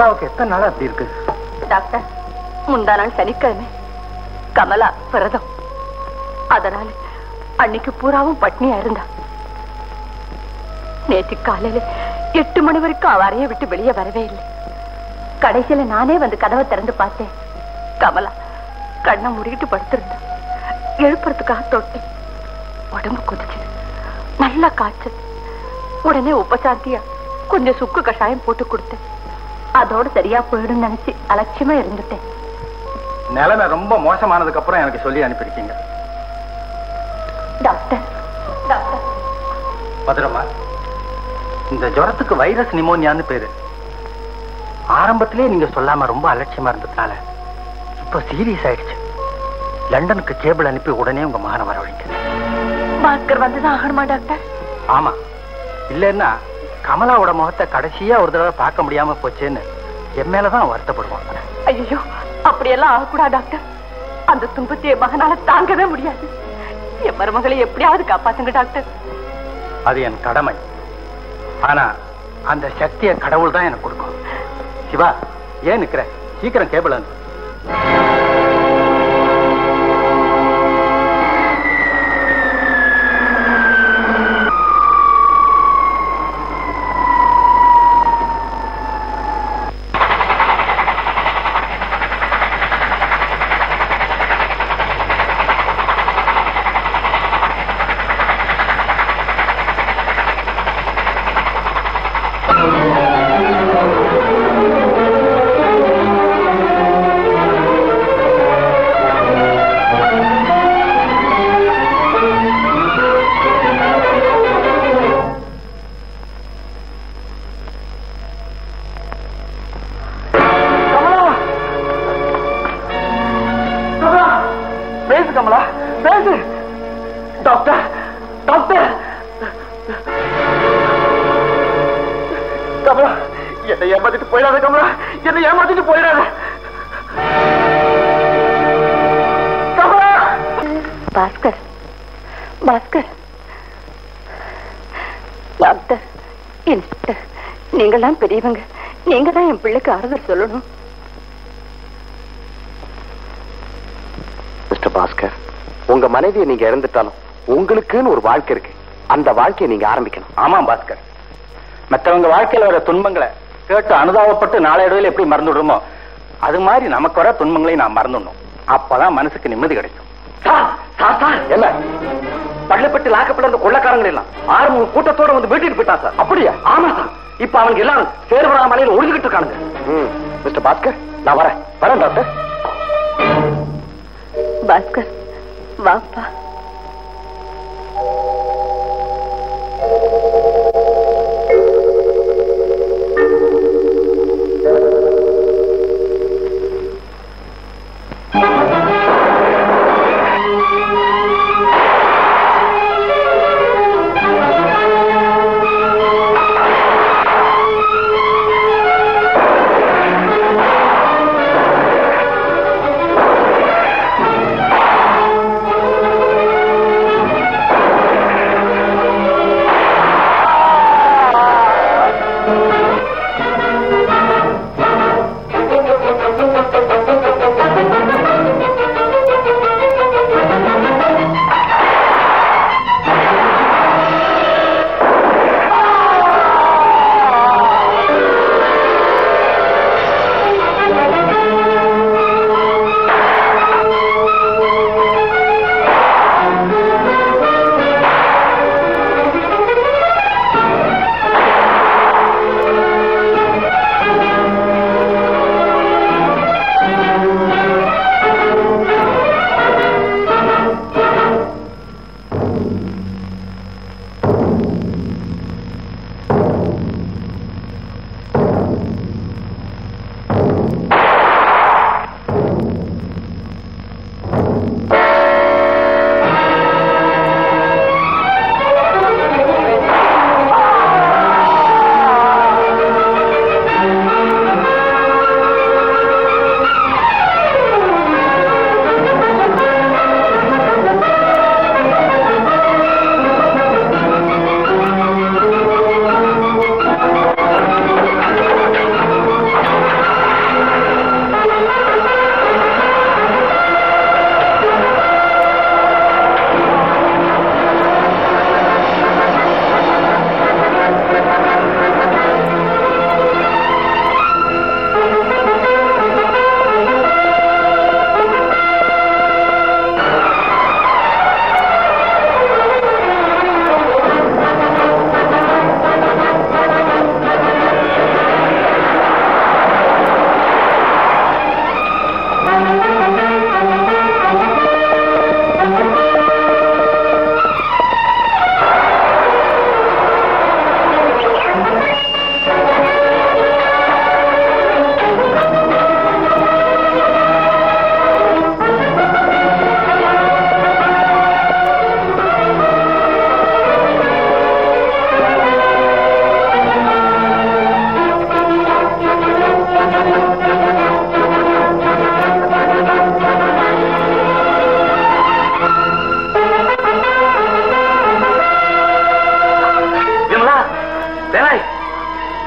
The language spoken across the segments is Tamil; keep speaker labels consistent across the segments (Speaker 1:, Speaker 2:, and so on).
Speaker 1: கமலாவுக்கு எத்தனை நாளா அப்படி இருக்கு?
Speaker 2: டாக்டர், முந்தா நாள் சனிக்கிழமை கமலா விரதம். அதனால அன்னைக்கு பூராவும் பட்னியா இருந்தா. நேற்று காலையில 8 மணி வரைக்கும் அவ அறைய விட்டு வெளியே வரவே இல்லை. கடைசியில நானே வந்து கதவை திறந்து பார்த்தேன். கமலா கண்ணை மூடிக்கிட்டு படுத்திருந்தா. எழுப்புறதுக்காக தொட்டேன். உடம்பு கொதிச்சு நல்லா காய்ச்சல். உடனே உபசாந்தியா கொஞ்சம் சுக்கு கஷாயம் போட்டு கொடுத்தேன். அதோட சரியா போயிடும் நினைச்சு அலட்சியமா இருந்துட்டேன்.
Speaker 1: நிலைமை ரொம்ப மோசமானதுக்கு அப்புறம் எனக்கு சொல்லி அனுப்பியிருக்கீங்க.
Speaker 2: டாக்டர் டாக்டர்
Speaker 1: மதுரம்மா, இந்த ஜுரத்துக்கு வைரஸ் நிமோனியான்னு பேரு. ஆரம்பத்திலே நீங்க சொல்லாம ரொம்ப அலட்சியமா இருந்ததுனால இப்ப சீரியஸ் ஆயிடுச்சு. லண்டனுக்கு கேபிள் அனுப்பி உடனே உங்க மகனை வரவழைங்க.
Speaker 2: பாஸ்கர் வந்துதான் ஆகணுமா டாக்டர்?
Speaker 1: ஆமா, இல்லன்னா கமலாவோட முகத்தை கடைசியா ஒரு தடவை பார்க்க முடியாம போச்சேன்னு என் மேலதான் வருத்தப்படுவாங்க.
Speaker 2: ஐயோ, அப்படியெல்லாம் ஆகக்கூடாது டாக்டர். அந்த துன்பத்தை என் மகனால தாங்கவே முடியாது. என் மருமகளை எப்படியாவது காப்பாத்துங்க டாக்டர்.
Speaker 1: அது என் கடமை. ஆனா அந்த சக்தியை கடவுள் தான் எனக்கு கொடுக்கும். சிவா, ஏன் நிக்கிற? சீக்கிரம் கேபிள் அனுப்பு.
Speaker 2: பாஸ்கர், பாஸ்கர். டாக்டர், இன்ஸ்பெக்டர், நீங்களாம் பெரியவங்க. நீங்க தான் என் பிள்ளைக்கு ஆறுதல் சொல்லணும்.
Speaker 3: மிஸ்டர் பாஸ்கர், உங்க மனைவியை நீங்க இறந்துட்டாலும் உங்களுக்குன்னு ஒரு வாழ்க்கை இருக்கு. அந்த வாழ்க்கையை நீங்க ஆரம்பிக்கணும்.
Speaker 1: ஆமா பாஸ்கர், மற்றவங்க வாழ்க்கையில வர துன்பங்களை கேட்டு அனுதாபப்பட்டு நாளையடைவில் எப்படி மறந்துடுறோமோ அது மாதிரி நமக்கு வர துன்பங்களையும் நான் மறந்துடணும். அப்பதான் மனசுக்கு நிம்மதி கிடைக்கும்.
Speaker 3: என்ன பள்ளிப்பட்டு லாக்கப்பட்ட அந்த கொள்ளக்காரங்க எல்லாம் 6 கூட்டத்தோட வந்து வீட்டுக்கு போயிட்டான் சார். அப்படியா? ஆமா சார். இப்ப அவங்க எல்லாரும் சேர்வரா மலையில ஒழுங்கிட்டு இருக்கானுங்க. மிஸ்டர் பாஸ்கர், நான் வரேன் டாக்டர்.
Speaker 2: பாஸ்கர், வாப்பா.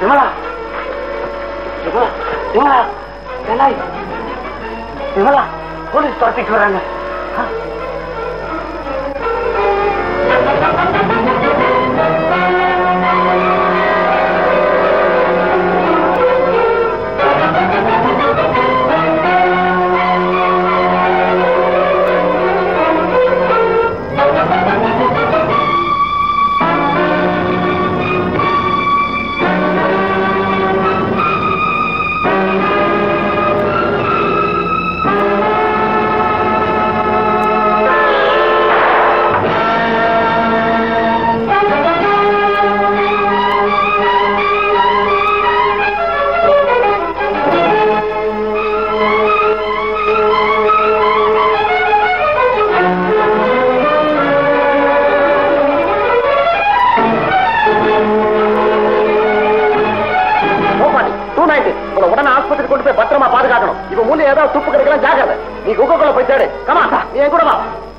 Speaker 3: விமலா விமலா விமலா வேலாய் விமலா போலீஸ் துரத்திட்டு வராங்க. உடனே ஆஸ்பத்திரி கொண்டு போய் பத்திரமா பாதுகாக்கணும். இப்ப மூணு ஏதாவது துப்பு கிடைக்கலாம், ஜாக்கிரதை. நீ குகைக்குள்ள போய் தேடு. கமா, நீ என் கூட வா.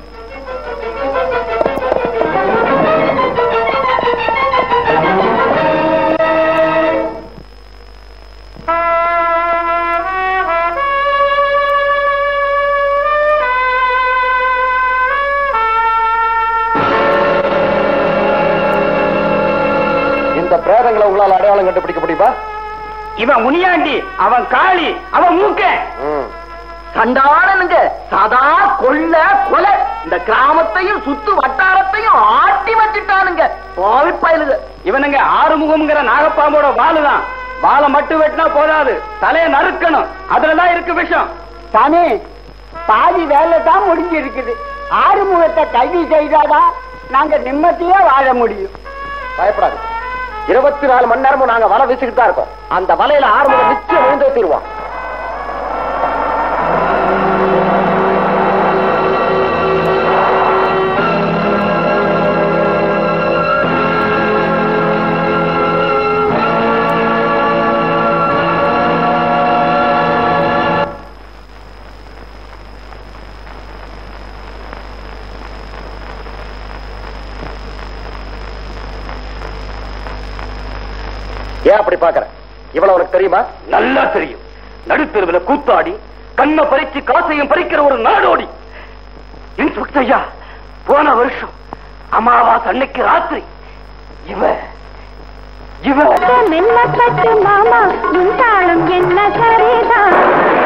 Speaker 3: இந்த பிரேதங்களை உங்களால் அடையாளம் கண்டுபிடிக்க முடியுமா?
Speaker 1: இவன் முனியாண்டி, அவன் காளி, அவன் மூக்க.
Speaker 3: சண்டாளனுங்க சதா கொள்ள கொலை இந்த கிராமத்தையும் சுத்து வட்டாரத்தையும் ஆட்டி வச்சுட்டானுங்க. பாவிப்பயலுங்க
Speaker 1: இவனுங்க ஆறுமுகம்ங்கிற நாகப்பாம்போட வாளுதான். வாழை மட்டும் வெட்டினா போதாது, தலையை நறுக்கணும். அதுலதான் இருக்கு விஷம்.
Speaker 4: சாமி, பாதி வேலை தான் முடிஞ்சு இருக்குது. ஆறுமுகத்தை கைது செய்தாதான் நாங்க நிம்மதியா வாழ முடியும்.
Speaker 3: பயப்படாது, 24 மணி நேரமும் நாங்க வலை வீசிக்கிட்டு தான் இருக்கோம். அந்த வலையில ஆறுமுகம் நிச்சயம் விழுந்து தீருவான். ஏன் அப்படி பாக்குற? இவ்வளவு உனக்கு தெரியுமா?
Speaker 1: நல்லா தெரியும். நடுத்தெருவில் கூத்தாடி கண்ணை பறிச்சு காசையும் பறிக்கிற ஒரு நாடோடி. இன்ஸ்பெக்டர் ஐயா, போன வருஷம் அமாவாசை அன்னைக்கு ராத்திரி இவன்
Speaker 2: மாமா முந்தாளும் என்ன சரிதான்.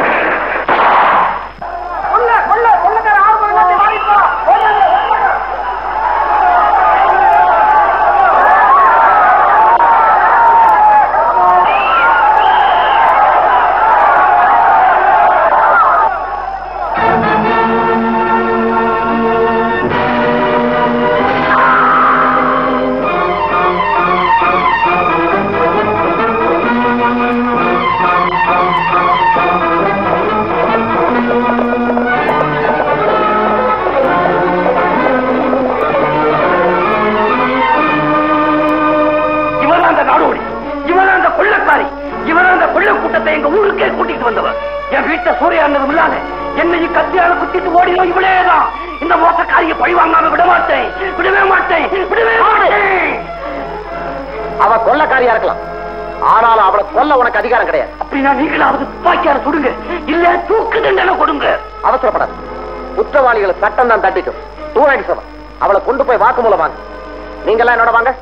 Speaker 1: என்னையும் கத்தியால குத்திட்டு ஓடினோம். இவளேதான் இந்த மோசக்காரியை பழி வாங்காம விட மாட்டேன், விடவே மாட்டேன், விடவே மாட்டேன்.
Speaker 3: அவ கொள்ளக்காரியா இருக்கலாம், ஆனாலும் அவளை கொல்ல உனக்கு அதிகாரம் கிடையாது.
Speaker 1: அப்படின்னா நீங்களாவது துப்பாக்கியால சுடுங்க, இல்ல தூக்கு தண்டனை கொடுங்க.
Speaker 3: அவசரப்படாது, குற்றவாளிகளை சட்டம் தான் தட்டிக்கும். 297 அவளை கொண்டு போய் வாக்குமூலம் வாங்க. நீங்க எல்லாம் என்னோட வாங்க.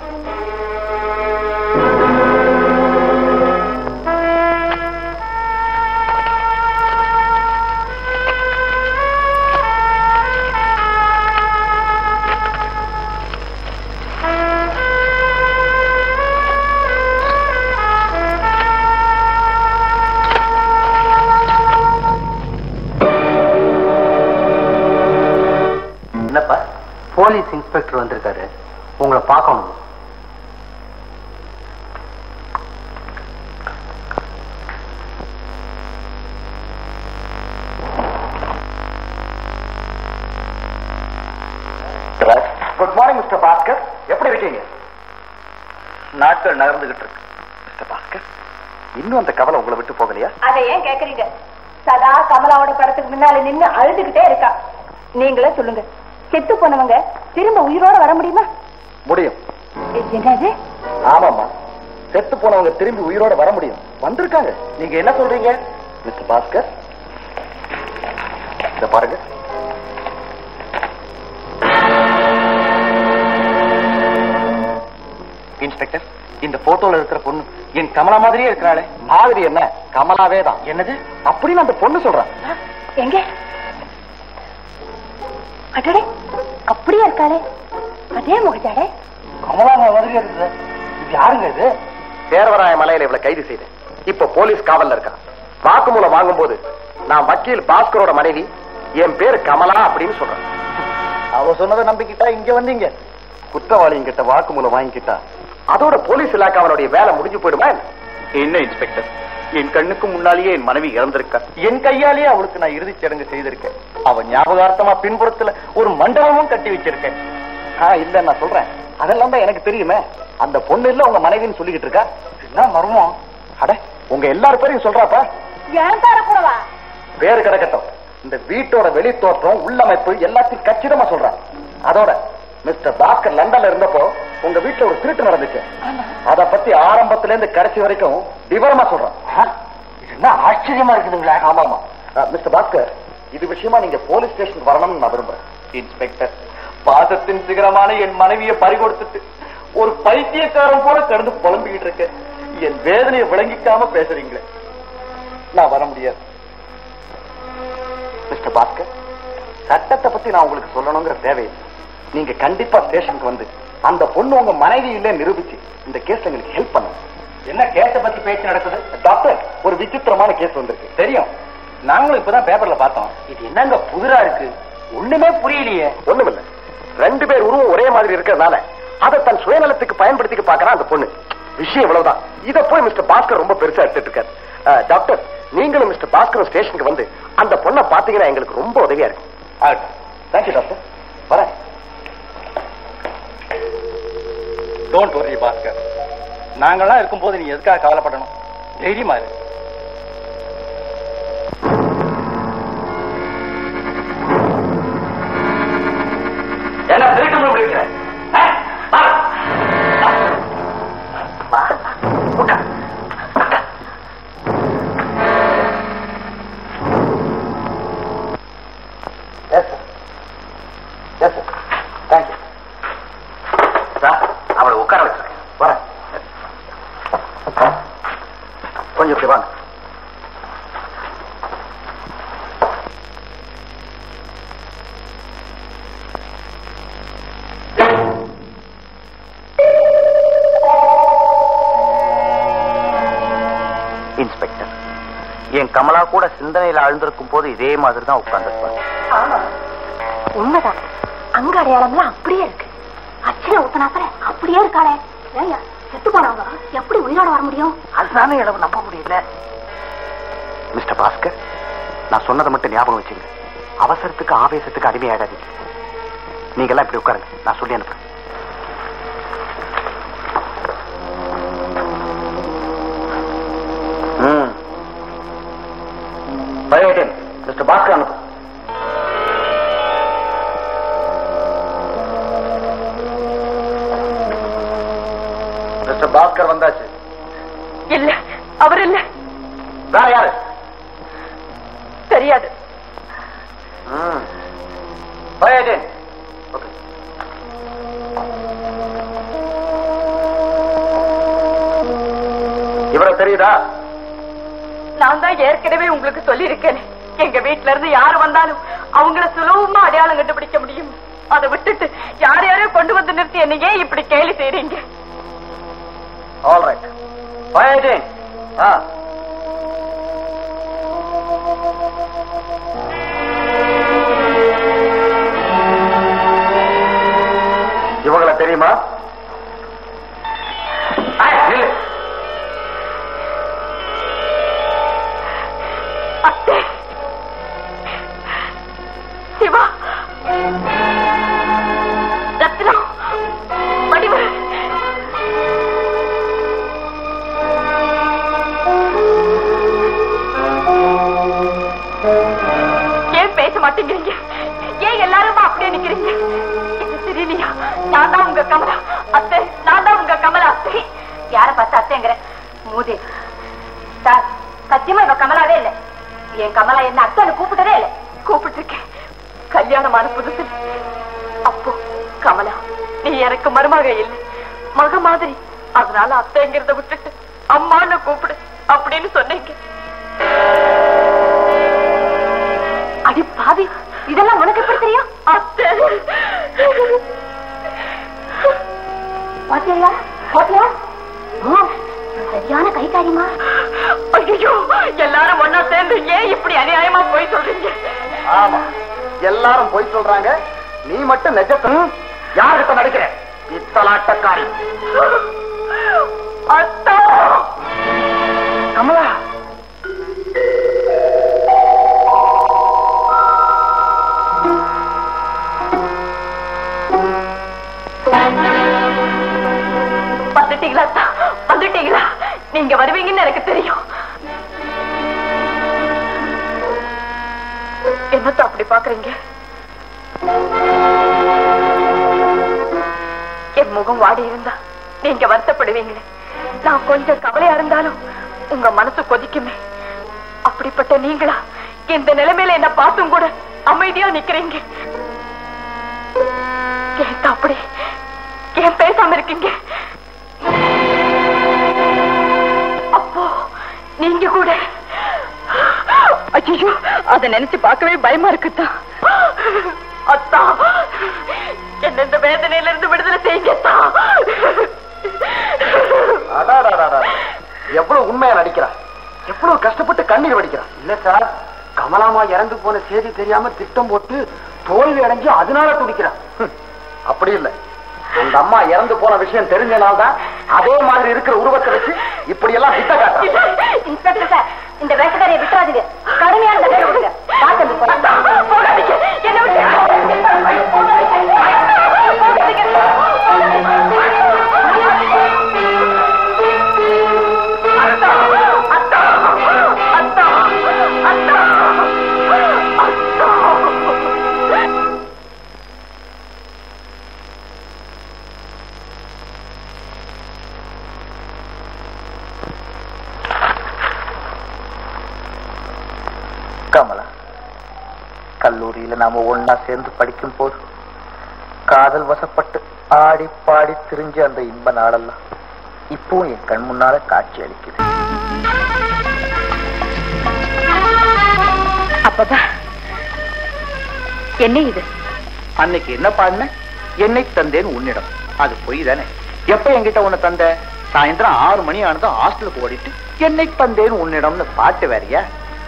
Speaker 1: போலீஸ் இன்ஸ்பெக்டர் வந்திருக்காரு, உங்களை பார்க்கணும்.
Speaker 3: குட் மார்னிங் மிஸ்டர் பாஸ்கர், எப்படி இருக்கீங்க?
Speaker 1: நாட்கள் நகர்ந்துகிட்டு இருக்கு.
Speaker 3: மிஸ்டர் பாஸ்கர், இன்னும் அந்த கவலை உங்களை விட்டு போகலையா?
Speaker 2: அதை ஏன் கேக்குறீங்க? சதா கமலாவோட படத்துக்கு முன்னால நின்னு அழுதுகிட்டே இருக்கா. நீங்களே சொல்லுங்க, செத்து போனவங்க திரும்ப உயிரோட வர முடியுமா?
Speaker 3: முடியும்.
Speaker 2: என்னது?
Speaker 3: ஆமாமா, செத்து போனவங்க திரும்பி உயிரோட வர முடியும். வந்திருக்காங்க. நீங்க என்ன சொல்றீங்க மிஸ்டர் பாஸ்கர்? இத பாருங்க.
Speaker 1: இன்ஸ்பெக்டர், இந்த போட்டோல இருக்கிற பொண்ணு என் கமலா மாதிரியே இருக்கிறாளே.
Speaker 3: மாதிரி என்ன, கமலாவே தான்.
Speaker 1: என்னது
Speaker 3: அப்படின்னு அந்த பொண்ணு சொல்றான்.
Speaker 2: எங்க? அடடே, அப்படியே இருக்காளே, அதே முகஜாடே.
Speaker 1: கமலா மாதிரியே இருக்குது. இது யாருங்க இது?
Speaker 3: சேர்வராய மலையில இவளை கைது செய்தேன். இப்ப போலீஸ் காவல்ல இருக்கா. வாக்குமூலம் வாங்கும் போது நான் வக்கீல் பாஸ்கரோட மனைவி, என் பேரு கமலா அப்படின்னு சொல்றேன்.
Speaker 1: அவ சொன்னதை நம்பிக்கிட்டா இங்க வந்தீங்க.
Speaker 3: குற்றவாளியும் கிட்ட வாக்குமூலம் வாங்கிக்கிட்டா அதோட போலீஸ் இலாக்காவனுடைய வேலை முடிஞ்சு போயிடுமா?
Speaker 1: என்ன இன்ஸ்பெக்டர், என் கண்ணுக்கு முன்னாலேயே என் மனைவி இறந்திருக்கா. என் கையாலேயே அவளுக்கு நான் இறுதிச் சடங்கு செய்திருக்கேன். அவன் ஞாபகார்த்தமா பின்புறத்துல ஒரு மண்டபமும் கட்டி வச்சிருக்கேன்.
Speaker 3: இல்ல நான் சொல்றேன், அதெல்லாம் தான் எனக்கு தெரியுமே. அந்த பொண்ணு இல்ல உங்க மனைவின்னு சொல்லிக்கிட்டு இருக்கா.
Speaker 1: என்ன மர்மம்?
Speaker 3: அட, உங்க எல்லாரும் பேரையும் சொல்றாப்பா.
Speaker 2: ஏன் தரக்கூடவா?
Speaker 3: பேரு கிடக்கட்டும், இந்த வீட்டோட வெளி தோற்றம் உள்ளமைப்பு எல்லாத்தையும் கச்சிதமா சொல்றான். அதோட மிஸ்டர் பாஸ்கர் லண்டன்ல இருந்தப்போ உங்க வீட்டுல ஒரு திருட்டு நடந்துச்சு. அத பத்தி ஆரம்பத்துல இருந்து கடைசி வரைக்கும் விவரமா சொல்றான்.
Speaker 1: என்ன ஆச்சரியமா இருக்குதுங்களா?
Speaker 3: ஆமாமா மிஸ்டர் பாஸ்கர், இது விஷயமா நீங்க போலீஸ் ஸ்டேஷன் வரணும்னு நான் விரும்புறேன்.
Speaker 1: இன்ஸ்பெக்டர், பாசத்தின் சிகரமான என் மனைவியை பறிகொடுத்துட்டு ஒரு பைத்தியக்காரன் போல கடந்து புலம்பிக்கிட்டு இருக்கேன். என் வேதனையை விளங்கிக்காம பேசுறீங்களே. நான் வர முடியாது.
Speaker 3: மிஸ்டர் பாஸ்கர், சட்டத்தை பத்தி நான் உங்களுக்கு சொல்லணுங்கிற தேவையில்லை. நீங்க கண்டிப்பா ஸ்டேஷனுக்கு வந்து அந்த பொண்ணு உங்க மனைவி இல்ல நிரூபிச்சு இந்த கேஸ்ல எங்களுக்கு ஹெல்ப் பண்ணுங்க.
Speaker 1: என்ன கேஸ பத்தி பேச்சு நடக்குது?
Speaker 3: டாக்டர், ஒரு விசித்திரமான கேஸ் வந்திருக்கு.
Speaker 1: தெரியும், நாங்களும் இப்பதான் பேப்பர்ல பார்த்தோம். இது என்னங்க புதுரா இருக்கு, ஒண்ணுமே புரியலையே.
Speaker 3: ஒண்ணுமில்ல, 2 பேர் உருவம் ஒரே மாதிரி இருக்கிறதுனால அதை தன் சுயநலத்துக்கு பயன்படுத்திக்க பாக்குறான் அந்த பொண்ணு. விஷயம் இவ்வளவுதான். இத போய் மிஸ்டர் பாஸ்கர் ரொம்ப பெருசா எடுத்துட்டு இருக்காரு. டாக்டர், நீங்களும் மிஸ்டர் பாஸ்கர் ஸ்டேஷனுக்கு வந்து அந்த பொண்ணை பாத்தீங்கன்னா எங்களுக்கு ரொம்ப உதவியா இருக்கும். Thank you doctor. வரேன்.
Speaker 1: டோன்ட் வரி பாஸ்கர், நாங்கெல்லாம் இருக்கும் போது நீ எதுக்காக கவலைப்படணும்? தைரியமா இரு.
Speaker 3: என்ன திருட்டு முடிக்கிறேன்? அவளை உட்கார வச்சிருக்கேன். வரேன். கொஞ்சம் இப்படி வாங்க.
Speaker 1: இன்ஸ்பெக்டர், என் கமலா கூட சிந்தனையில் ஆழ்ந்திருக்கும் போது இதே மாதிரி தான் உட்கார்ந்துருப்பாங்க.
Speaker 2: ஆமா, உண்மைதான். அங்க அடையாளம்லாம் அப்படியே இருக்கு. அச்சனை ஊத்தனாப்பற அப்படியே இருக்காளே. ஏய்யா, செத்து போனவங்க எப்படி உயிரோட வர முடியும்?
Speaker 1: அதுதானே அளவு நம்ப முடியல.
Speaker 3: மிஸ்டர் பாஸ்கர், நான் சொன்னதை மட்டும் ஞாபகம் வச்சுங்க. அவசரத்துக்கு ஆவேசத்துக்கு அடிமையாடாதீங்க. நீங்க எல்லாம் இப்படி உட்காருங்க, நான் சொல்லி அனுப்புறேன். மிஸ்டர் பாஸ்கர் அனுப்பு. மிஸ்டர் பாஸ்கர் வந்தாச்சு.
Speaker 2: இல்ல, அவர் இல்ல.
Speaker 3: வேற யாரு?
Speaker 2: தெரியாது.
Speaker 3: இவரை தெரியுதா?
Speaker 2: நான் தான் ஏற்கனவே உங்களுக்கு சொல்லி இருக்கேன், எங்க வீட்டுல இருந்து யாரு வந்தாலும் அவங்கள சுலபமா அடையாளம் கண்டுபிடிக்க முடியும். அதை விட்டுட்டு யார் யாரையும் கொண்டு வந்து நிறுத்தி என்ன ஏன் இப்படி கேலி செய்றீங்க?
Speaker 3: All right. இவங்கள தெரியுமா?
Speaker 2: அத்தை, சிவா, ரத்னம், வடிவு. ஏன் பேச மாட்டேங்கிறீங்க? ஏன் எல்லாரும் அப்படியே நிக்கிறீங்க? இது தெரியலையா? நான் தான் உங்க கமலா அத்தை, நான் தான் உங்க கமலா அத்தை. யார பார்த்து அத்தைங்கிற மூதே சார், சத்தியமா இவ கமலாவே இல்லை. என் கமலா என்ன அத்தைன்னு கூப்பிட்டதே இல்லை. கூப்பிட்டுருக்கேன் கல்யாணமான புதுசு. அப்போ கமலா நீ எனக்கு மருமக இல்லை, மக மாதிரி. அதனால அத்தைங்கிறத விட்டுட்டு அம்மான்னு கூப்பிடு அப்படின்னு சொன்னீங்க. அடி பாவி, இதெல்லாம் உனக்கு எப்படி தெரியும்? அத்தை பாத்தியா பாத்தியா, சரியான கை காரியமா. ஐயோ, எல்லாரும் ஒன்னா சேர்ந்து ஏன் இப்படி அநியாயமா போய் சொல்றீங்க?
Speaker 3: ஆமா, எல்லாரும் போய் சொல்றாங்க, நீ மட்டும் நிஜத்தை யார்கிட்ட நடிக்கிற? இத்தலாட்டக்காரி
Speaker 2: அத்தா.
Speaker 3: கமலா,
Speaker 2: வந்துட்டீங்களா அத்தா, வந்துட்டீங்களா? நீங்க வருவீங்கன்னு எனக்கு தெரியும். என்னத்த அப்படி பாக்குறீங்க? என் முகம் வாடி இருந்தா நீங்க வருத்தப்படுவீங்களே. நான் கொஞ்சம் கவலையா இருந்தாலும் உங்க மனசு கொதிக்குமே. அப்படிப்பட்ட நீங்களா இந்த நிலைமையில என்ன பார்த்தும் கூட அமைதியா நிக்கிறீங்க? ஏன் அப்படி ஏன் பேசாம இருக்கீங்க? அப்போ நீங்க கூட ஐயோ, அத நினைச்சு பார்க்கவே பயமா இருக்குதா. அத்தா, என்ன இந்த வேதனையில இருந்து விடுதலை செய்யுங்க.
Speaker 3: எவ்வளவு உண்மையா நடிக்கிறா, எவ்வளவு கஷ்டப்பட்டு கண்ணீர் வடிக்கிறா. இல்ல சார், கமலாமா இறந்து போன செய்தி தெரியாம திட்டம் போட்டு தோல்வி அடைஞ்சு அதனால துடிக்கிறா. அப்படி இல்ல, அந்த அம்மா இறந்து போன விஷயம் தெரிஞ்சனால்தான் அதே மாதிரி இருக்கிற உருவத்தை வச்சு இப்படி எல்லாம் திட்ட காட்டுறா.
Speaker 2: இன்ஸ்பெக்டர் சார், இந்த வேட்டக்காரியை விட்டுறாதீங்க. கடுமையான தண்டனை கொடுங்க.
Speaker 1: கமலா, கல்லூரியில நாம ஒன்னா சேர்ந்து படிக்கும் போது காதல் வசப்பட்டு ஆடி பாடி திரிஞ்ச அந்த இன்ப நாளெல்லாம் இப்போ என் கண் முன்னால காட்சி அளிக்குது.
Speaker 2: அப்பதான் என்ன இது?
Speaker 1: அன்னைக்கு என்ன பாடின? என்னை தந்தேன் உன்னிடம். அது பொய் தானே? எப்ப என்கிட்ட உன்னை தந்த? சாயந்தரம் 6 மணி ஆனதும் ஹாஸ்டலுக்கு ஓடிட்டு என்னை தந்தேன் உன்னிடம்னு பாட்டு வேறியா?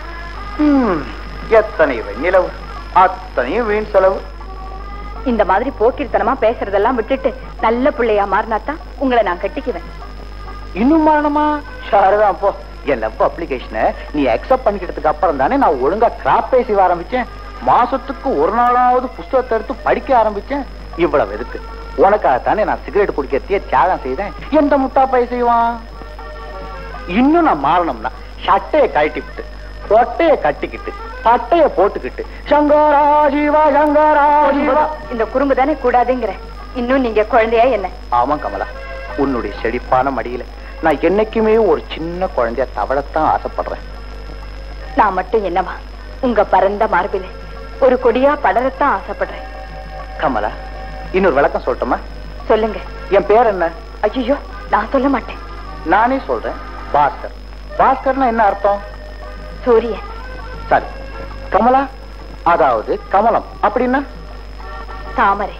Speaker 1: எத்தனை வெண்ணிலவு, அத்தனையும் வீண் செலவு.
Speaker 2: இந்த மாதிரி போக்கிர்த்தனமா பேசுறதெல்லாம் விட்டுட்டு நல்ல பிள்ளையா மாறினாத்தான் உங்களை நான் கட்டிக்குவேன்.
Speaker 1: இன்னும் மாறணுமா? ஷாருதான் போ. என் லவ் அப்ளிகேஷனை நீ அக்செப்ட் பண்ணிக்கிட்டதுக்கு அப்புறம் தானே நான் ஒழுங்கா கிராப் பேசி ஆரம்பிச்சேன். மாசத்துக்கு ஒரு நாளாவது புஸ்தகத்தை எடுத்து படிக்க ஆரம்பிச்சேன். இவ்வளவு எதுக்கு? உனக்காகத்தானே நான் சிகரெட் குடிக்கிறதையே தியாகம் செய்தேன். எந்த முட்டா பை செய்வான்? இன்னும் நான் மாறணும்னா சட்டையை கழட்டிவிட்டு பொட்டைய கட்டிக்கிட்டு பட்டைய போட்டுக்கிட்டு சங்கரா ஜீவா சங்கரா ஜீவா
Speaker 2: இந்த குறும்பு தானே கூடாதுங்கிற. இன்னும் நீங்க குழந்தையா என்ன?
Speaker 1: ஆமா கமலா, உன்னுடைய செழிப்பான மடியில நான் என்னைக்குமே ஒரு சின்ன குழந்தைய தவழத்தான் ஆசைப்படுறேன்.
Speaker 2: நான் மட்டும் என்னவா உங்க பரந்த மார்பிலே ஒரு கொடியா படரத்தான் ஆசைப்படுறேன்.
Speaker 1: கமலா, இன்னொரு விளக்கம் சொல்லட்டுமா?
Speaker 2: சொல்லுங்க.
Speaker 1: என் பேர் என்ன?
Speaker 2: ஐயோ, நான் சொல்ல மாட்டேன்.
Speaker 1: நானே சொல்றேன், பாஸ்கர். பாஸ்கர்னா என்ன அர்த்தம்?
Speaker 2: சூரியன்.
Speaker 1: சரி, கமலா அதாவது கமலம் அப்படின்னா
Speaker 2: தாமரை.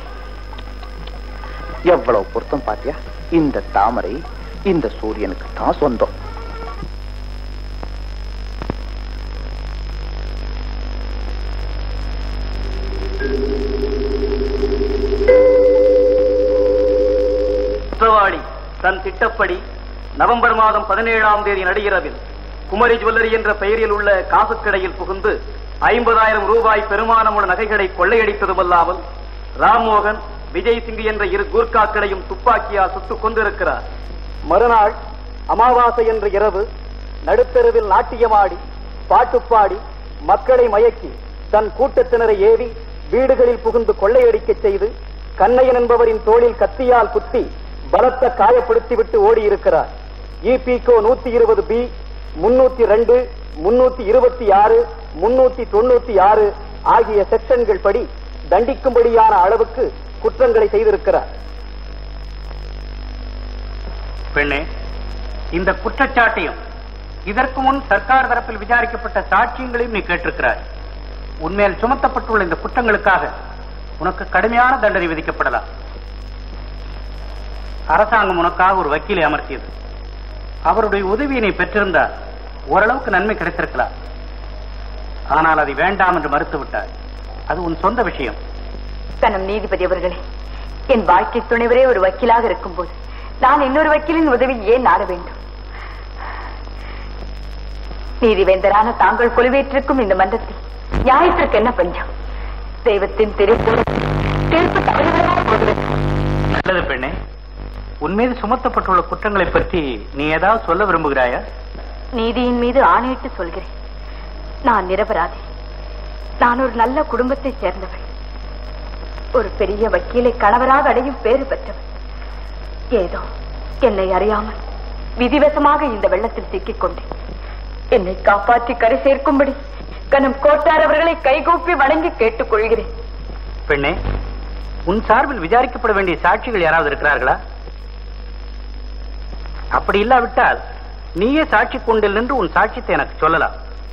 Speaker 1: எவ்வளவு பொருத்தம் பாத்தியா? இந்த தாமரை இந்த சூரியனுக்கு தான் சொந்தம்.
Speaker 5: குற்றவாளி தன் திட்டப்படி நவம்பர் மாதம் 17ஆம் தேதி நடுகிரவில் குமரி ஜுவல்லரி என்ற பெயரில் உள்ள காசுக்கடையில் புகுந்து 50,000 ரூபாய் பெருமானமுள்ள நகைகளை கொள்ளையடித்ததுமல்லாமல் ராம்மோகன், விஜய் சிங் என்ற 2 கூர்க்காக்களையும் துப்பாக்கியால் சுட்டுக் கொண்டிருக்கிறார். மறுநாள் அமாவாசை என்ற இரவு நடுத்தெருவில் நாட்டியமாடி பாட்டுப்பாடி மக்களை மயக்கி தன் கூட்டத்தினரை ஏவி வீடுகளில் புகுந்து கொள்ளையடிக்க செய்து கண்ணையன் என்பவரின் தோளில் கத்தியால் குத்தி
Speaker 3: பலத்த காயப்படுத்திவிட்டு ஓடி இருக்கிறார். இபிகோ 120B 302 326 396 ஆகிய செக்ஷன்கள் படி தண்டிக்கும்படியான அளவுக்கு குற்றங்களை செய்திருக்கிறார்.
Speaker 1: பெண்ணே, இந்த குற்றச்சாட்டையும் இதற்கு முன் சர்க்கார் தரப்பில் விசாரிக்கப்பட்ட சாட்சியங்களையும் நீ கேட்டிருக்கிறாய். உன்மேல் சுமத்தப்பட்டுள்ள இந்த குற்றங்களுக்காக உனக்கு கடுமையான தண்டனை விதிக்கப்படலாம். அரசாங்கம் உனக்காக ஒரு வக்கீலை அமர்த்தியது. அவருடைய உதவியை நீ பெற்றிருந்தால் ஓரளவுக்கு நன்மை கிடைத்திருக்கலாம். ஆனால் அதை வேண்டாம் என்று மறுத்துவிட்டாய். அது உன் சொந்த விஷயம்.
Speaker 2: கனம் நீதிபதி அவர்களே, என் வாழ்க்கை துணைவரே ஒரு வக்கீலாக இருக்கும் போது நான் இன்னொரு வக்கீலின் உதவி ஏன் நாட வேண்டும்? நீதிவேந்தரான தாங்கள் கொலுவேற்றிருக்கும் இந்த மன்றத்தில் நியாயத்திற்கு என்ன பஞ்சம்? தெய்வத்தின் தீர்ப்பு தவறுவதாக போகிறது.
Speaker 1: நல்லது பெண்ணே, உன்மீது சுமத்தப்பட்டுள்ள குற்றங்களை பற்றி நீ ஏதாவது சொல்ல விரும்புகிறாயா?
Speaker 2: நீதியின் மீது ஆணையிட்டு சொல்கிறேன். நான் நிரபராதி. நான் ஒரு நல்ல குடும்பத்தை சேர்ந்தவள். ஒரு பெரிய வக்கீலை கணவராக அடையும் பேறு பெற்றவள். ஏதோ என்னை அறியாமல் விதிவசமாக இந்த வெள்ளத்தில் சிக்கிக் கொண்டேன். என்னை காப்பாற்றி கரை சேர்க்கும்படி கனம் கோட்டார் அவர்களை கைகூப்பி வணங்கி கேட்டுக் கொள்கிறேன்.
Speaker 1: பெண்ணே, உன் சார்பில் விசாரிக்கப்பட வேண்டிய சாட்சிகள் யாராவது இருக்கிறார்களா? அப்படி இல்லாவிட்டால் நீயே சாட்சி கொண்டில் நின்று உன் சாட்சியத்தை எனக்கு சொல்லலாம்.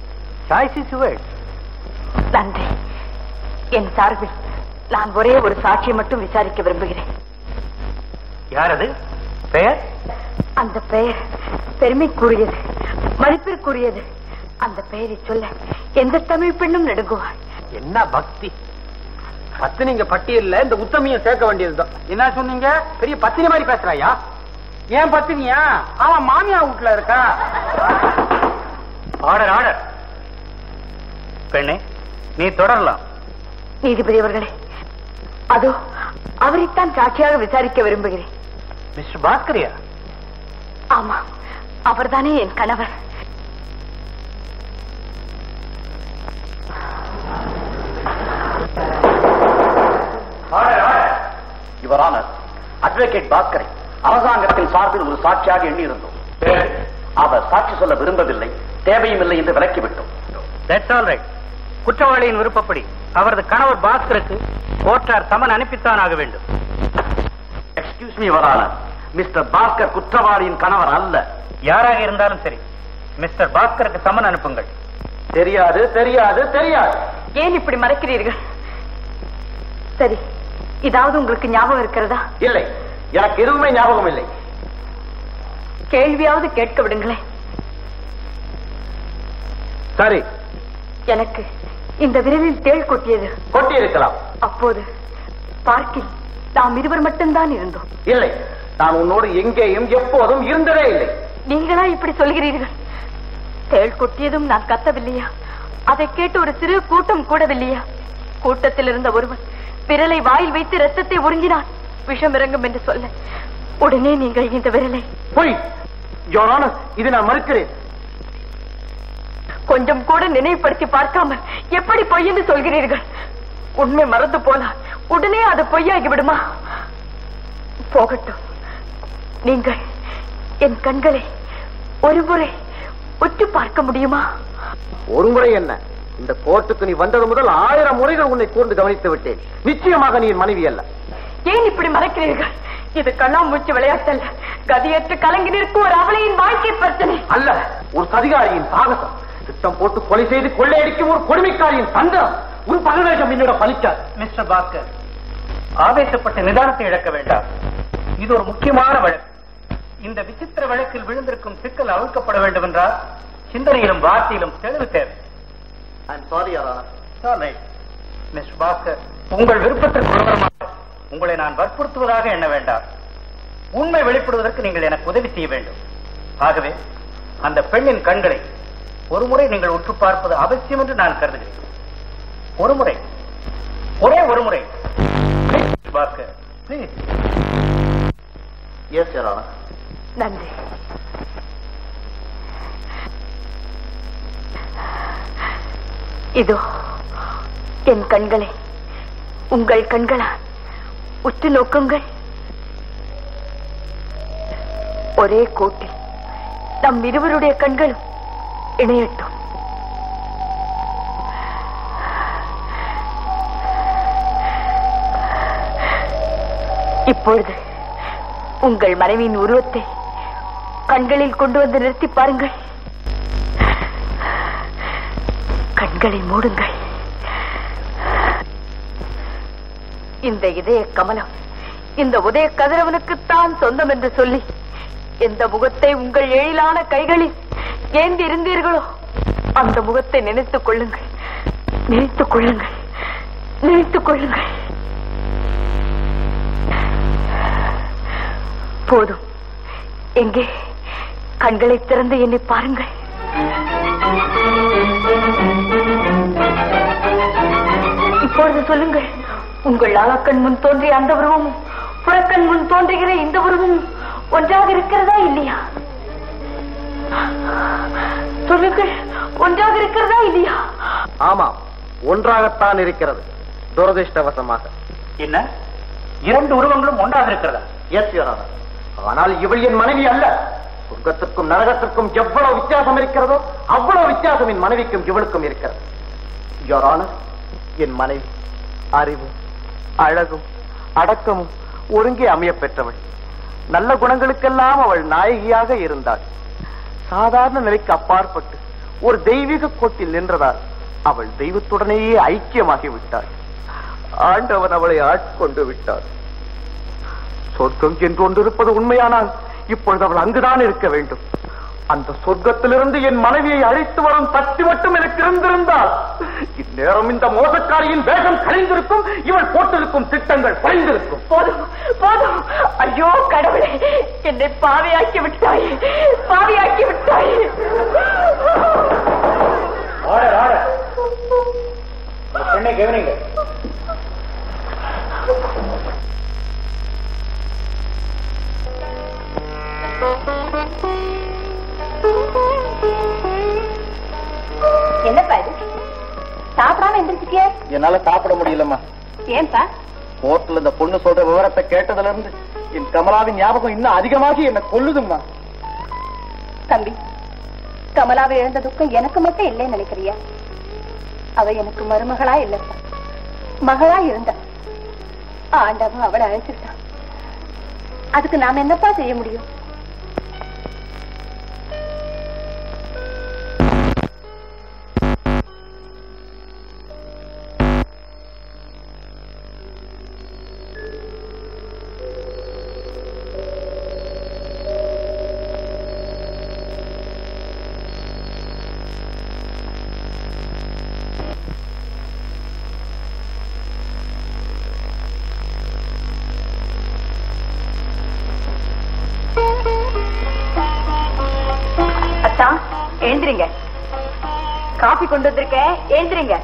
Speaker 2: நன்றி. என் சார்பில் நான் ஒரே ஒரு சாட்சியை மட்டும் விசாரிக்க விரும்புகிறேன்.
Speaker 1: யார் அது? பெயர்?
Speaker 2: அந்த பெயர் பெருமைக்குரியது, மதிப்பிற்குரியது. அந்த பெயரை சொல்ல எந்த தமிழ் பெண்ணும் நடுங்குவாள்.
Speaker 3: என்ன பக்தி! பத்தினிங்க பட்டியல்ல இந்த உத்தமியும் சேர்க்க வேண்டியதுதான். என்ன சொன்னீங்க? பெரிய பத்தினி மாதிரி பேசுறாயா? ஏன் பத்தினியா? அவன் மாமியா வீட்டுல இருக்கா.
Speaker 1: Order, order. பெண்ணே, நீ தொடரலாம்.
Speaker 2: நீதிபதி அவர்களே, அதோ அவரைத்தான் சாட்சியாக விசாரிக்க விரும்புகிறேன்.
Speaker 1: மிஸ்டர் பாஸ்கரியா?
Speaker 2: ஆமா, அவர்தானே என் கணவர்.
Speaker 3: இவரான அட்வொகேட் பாஸ்கரை அரசாங்கத்தின் சார்பில் ஒரு சாட்சியாக எண்ணி இருந்தோம். அவர் சாட்சி சொல்ல விரும்பவில்லை, தேவையும் இல்லை என்று விலக்கிவிட்டோம்.
Speaker 1: That's all right. குற்றவாளியின் விருப்பப்படி அவரது கணவர் பாஸ்கருக்கு கோர்ட்டார் சமன் அனுப்பித்தான் ஆக வேண்டும்.
Speaker 3: Excuse me your honour, mister Bhaskar குற்றவாளியின் கணவர் அல்ல.
Speaker 1: யாராக இருந்தாலும் சரி, மிஸ்டர் பாஸ்கருக்கு சமன் அனுப்புங்கள்.
Speaker 3: தெரியாது, தெரியாது, தெரியாது.
Speaker 2: ஏன் இப்படி மறைக்கிறீர்கள்? சரி, இதாவது உங்களுக்கு ஞாபகம் இருக்கிறதா?
Speaker 3: இல்லை, எனக்கு எதுவுமே ஞாபகம் இல்லை.
Speaker 2: கேள்வியாவது கேட்க விடுங்களேன்.
Speaker 3: சரி.
Speaker 2: எனக்கு இந்த விரலில் தேள் கொட்டியது.
Speaker 3: கொட்டி இருக்கலாம்.
Speaker 2: அப்போது பார்க்கில் நாம் இருவர் மட்டும்தான் இருந்தோம்.
Speaker 3: இல்லை, நான் உன்னோடு எங்கேயும் எப்போதும் இருந்ததே இல்லை.
Speaker 2: நீங்களா இப்படி சொல்கிறீர்கள்? தேள் கொட்டியதும் நான் கத்தவில்லையா? அதை கேட்டு ஒரு சிறு கூட்டம் கூடவில்லையா? கூட்டத்தில் இருந்த ஒருவன் விரலை வாயில் வைத்து ரத்தத்தை உறிஞ்சினான். விஷம் இறங்கும் என்று சொல்ல உடனே நீங்கள் இந்த விரலை...
Speaker 3: பொய்! யுவர் ஆனர், இது நான் மறுக்கிறேன்.
Speaker 2: கொஞ்சம் கூட நினைவுபடுத்தி பார்க்காமல் எப்படி பொய் என்று சொல்கிறீர்கள்? உண்மை மறந்து போனால் உடனே அது பொய்யாகி விடுமா? போகட்டும். நீங்கள் என் கண்களை ஒருமுறை உற்று பார்க்க முடியுமா?
Speaker 3: ஒரு முறை என்ன, இந்த கோர்ட்டுக்கு நீ வந்தது முதல் 1000 முறைகள் உன்னை கூர்ந்து கவனித்து விட்டேன். நிச்சயமாக நீ மனைவி அல்ல.
Speaker 2: ஏன் இப்படி மறைக்கிறீர்கள்? இது கண்ணாமூச்சி விளையாட்டு அல்ல. கதியற்று கலங்கி நிற்கும் ஒரு அவளையின் வாழ்க்கை பிரச்சனை
Speaker 3: அல்ல, ஒரு சதிகாரியின் சாகசம். திட்டம் போட்டு கொலை செய்து கொள்ளையடிக்கும் ஒரு கொடுமைக்காரியின் தந்திரம். உன் பகவேஷம் என்னிடம் பலிக்காது.
Speaker 1: மிஸ்டர் பாஸ்கர், ஆவேசப்பட்ட நிதானத்தை இழக்க வேண்டாம். இது ஒரு முக்கியமான வழக்கு. இந்த விசித்திர வழக்கில் விழுந்திருக்கும் சிக்கல் அவிழ்க்கப்பட வேண்டும் என்றால் சிந்தனையிலும் வார்த்தையிலும் தெளிவு தேவை. மிஸ்டர் பாஸ்கர், உங்கள் விருப்பத்திற்கு விவரமாக உங்களை நான் வற்புறுத்துவதாக எண்ண வேண்டாம். உண்மை வெளிப்படுவதற்கு நீங்கள் எனக்கு உதவி செய்ய வேண்டும். ஆகவே அந்த பெண்ணின் கண்களை ஒருமுறை நீங்கள் உற்று பார்ப்பது அவசியம் என்று நான் கருதுகிறேன். ஒருமுறை, ஒரே ஒரு முறை. Bhaskar, please.
Speaker 3: Yes your honour.
Speaker 2: நன்றி. இதோ என் கண்களை உங்கள் கண்களால் உற்று நோக்குங்கள். ஒரே கோட்டில் நம் இருவருடைய கண்களும் இணையட்டும். இப்பொழுது உங்கள் மனைவியின் உருவத்தை கண்களில் கொண்டு வந்து நிறுத்தி பாருங்கள். கண்களை மூடுங்கள். இந்த இதய கமலம் இந்த உதய கதிரவனுக்குத்தான் சொந்தம் என்று சொல்லி எந்த முகத்தை உங்கள் எழிலான கைகளில் ஏந்தி இருந்தீர்களோ அந்த முகத்தை நினைத்துக் கொள்ளுங்கள், நினைத்துக் கொள்ளுங்கள், நினைத்துக் கொள்ளுங்கள். போதும். எங்கே கண்களை திறந்து என்னை பாருங்கள். இப்பொழுது சொல்லுங்கள், உங்கள் அகக்கண் முன் தோன்றிய அந்த உருவமும் புறக்கண் முன் தோன்றுகிற இந்த உருவமும் ஒன்றாக இருக்கிறதா இல்லையா? சொல்லுங்கள், ஒன்றாக இருக்கிறதா இல்லையா?
Speaker 1: ஆமாம், ஒன்றாகத்தான் இருக்கிறது. துரதிருஷ்டவசமாக.
Speaker 5: என்ன, இரண்டு உருவங்களும் ஒன்றாக இருக்கிறதா?
Speaker 1: Yes your honour. ஆனால் இவள் என் மனைவி அல்ல. சொர்க்கத்திற்கும் நரகத்திற்கும் எவ்வளவு வித்தியாசம் இருக்கிறதோ அவ்வளவு வித்தியாசம் என் மனைவிக்கும் இவளுக்கும் இருக்கிறது. யுவர் ஆனர், என் மனைவி அறிவும் அழகும் அடக்கமும் ஒருங்கே அமைய பெற்றவள். நல்ல குணங்களுக்கெல்லாம் அவள் நாயகியாக இருந்தாள். சாதாரண நிலைக்கு அப்பாற்பட்டு ஒரு தெய்வீக கோட்டில் நின்றதால் அவள் தெய்வத்துடனேயே ஐக்கியமாகி விட்டாள். ஆண்டவன் அவளை ஆட்கொண்டு விட்டாள். சொர்க்கம் என்று ஒன்றிருப்பது உண்மையானால் இப்பொழுது அவள் அங்குதான் இருக்க வேண்டும். அந்த சொர்க்கத்திலிருந்து என் மனைவியை அழைத்து வரும் சக்தி மட்டும் எனக்கு இருந்திருந்தால் இந்நேரம் இந்த மோசக்காரியின் வேகம் கலைந்திருக்கும், இவள் போட்டிருக்கும் திட்டங்கள் குறைந்திருக்கும்.
Speaker 2: போதும், போதும். ஐயோ கடவுளே, என்னை பாவியாக்கி விட்டாய், பாவியாக்கி விட்டாய்.
Speaker 5: பெண்ணை கவனிங்க.
Speaker 2: என்னப்பா இது, சாப்பிடாம எந்திரிச்சிட்டிய?
Speaker 1: என்னால சாப்பிட முடியலம்மா.
Speaker 2: ஏன்பா?
Speaker 1: கோர்ட்ல இந்த பொண்ணு சொல்ற விவரத்தை கேட்டதுல இருந்து என் கமலாவின் ஞாபகம் இன்னும் அதிகமாகி என்ன கொல்லுதும்மா.
Speaker 2: தம்பி, கமலாவை இழந்த துக்கம் எனக்கு மட்டும் இல்லைன்னு நினைக்கிறியா? அவ எனக்கு மருமகளா இல்லப்பா, மகளா இருந்தா. ஆண்டவன் அவளை அழைச்சிட்டான். அதுக்கு நாம என்னப்பா செய்ய முடியும்? எழுந்திரிங்க, காபி கொண்டு வந்திருக்கேன். எழுந்திரிங்க,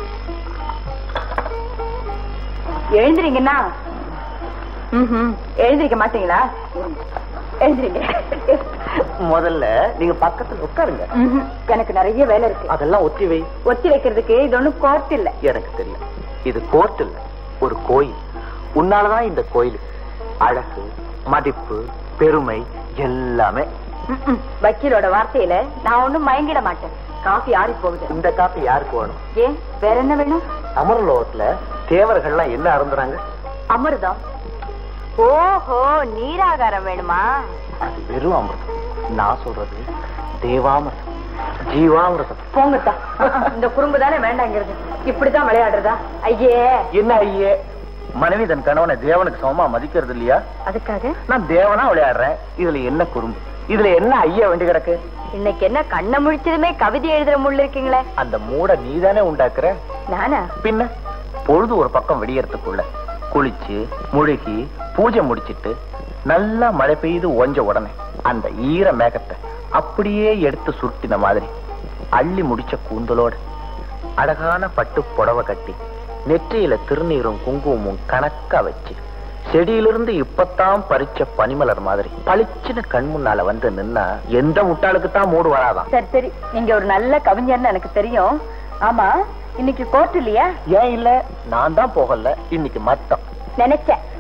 Speaker 2: எழுந்திரிங்கன்னா எழுந்திரிக்க மாட்டீங்களா? எழுந்திரிங்க.
Speaker 1: முதல்ல நீங்க பக்கத்துல உட்காருங்க.
Speaker 2: எனக்கு நிறைய வேலை இருக்கு.
Speaker 1: அதெல்லாம் ஒத்தி வை.
Speaker 2: ஒத்தி வைக்கிறதுக்கு இது ஒண்ணும் கோர்ட் இல்ல.
Speaker 1: எனக்கு தெரியல, இது கோர்ட் இல்ல, ஒரு கோயில். உன்னாலதான் இந்த கோயில் அழகு, மதிப்பு, பெருமை எல்லாமே.
Speaker 2: வக்கீலோட வார்த்தையில நான் ஒண்ணும் மயங்கிட மாட்டேன். காபி ஆறி போகுது.
Speaker 1: இந்த காபி யாருக்கு வேணும்?
Speaker 2: ஏன், வேற என்ன வேணும்?
Speaker 1: அமர்லோகத்துல தேவர்கள்லாம் என்ன அருந்துறாங்க?
Speaker 2: அமிர்தம். ஓஹோ, நீராகாரம் வேணுமா?
Speaker 1: அது வெறும் அமிர்தம். நான் சொல்றது தேவாமிர்தம், ஜீவாமிர்தம்.
Speaker 2: போங்கத்தா, இந்த குறும்பு தானே வேண்டாங்கிறது. இப்படிதான் விளையாடுறதா? ஐயே,
Speaker 1: என்ன ஐயே? மனைவி தன் கணவனை தேவனுக்கு சமமா மதிக்கிறது இல்லையா?
Speaker 2: அதுக்காக
Speaker 1: நான் தேவனா விளையாடுறேன். இதுல என்ன குறும்பு, இதுல என்ன ஐயா வேண்டி கிடக்கு?
Speaker 2: இன்னைக்கு என்ன கண்ணை முழிச்சதுமே கவிதை எழுதுற முள்ள இருக்கீங்களே?
Speaker 1: அந்த மூட நீதானே உண்டாக்குற.
Speaker 2: நானா?
Speaker 1: பின்ன பொழுது ஒரு பக்கம் வெடியறதுக்குள்ள குளிச்சு முழுகி பூஜை முடிச்சிட்டு நல்லா மழை பெய்து ஓஞ்ச உடனே அந்த ஈர மேகத்தை அப்படியே எடுத்து சுட்டின மாதிரி அள்ளி முடிச்ச கூந்தலோட அழகான பட்டு புடவை கட்டி நெற்றியில திருநீரும் குங்குமமும் கணக்கா வச்சு செடியிலிருந்து இப்பத்தான் பறிச்ச பனிமலர் மாதிரி பளிச்சுன்னு கண் முன்னால வந்து நின்னா எந்த முட்டாளுக்கு தான் மூடு வராதான்.
Speaker 2: சரி சரி, நீங்க ஒரு நல்ல கவிஞர்னு எனக்கு தெரியும். ஆமா, இன்னைக்கு கோர்ட் இல்லையா?
Speaker 1: ஏன் இல்ல, நான் தான் போகல. இன்னைக்கு மத்தம்
Speaker 2: நினைச்சேன்.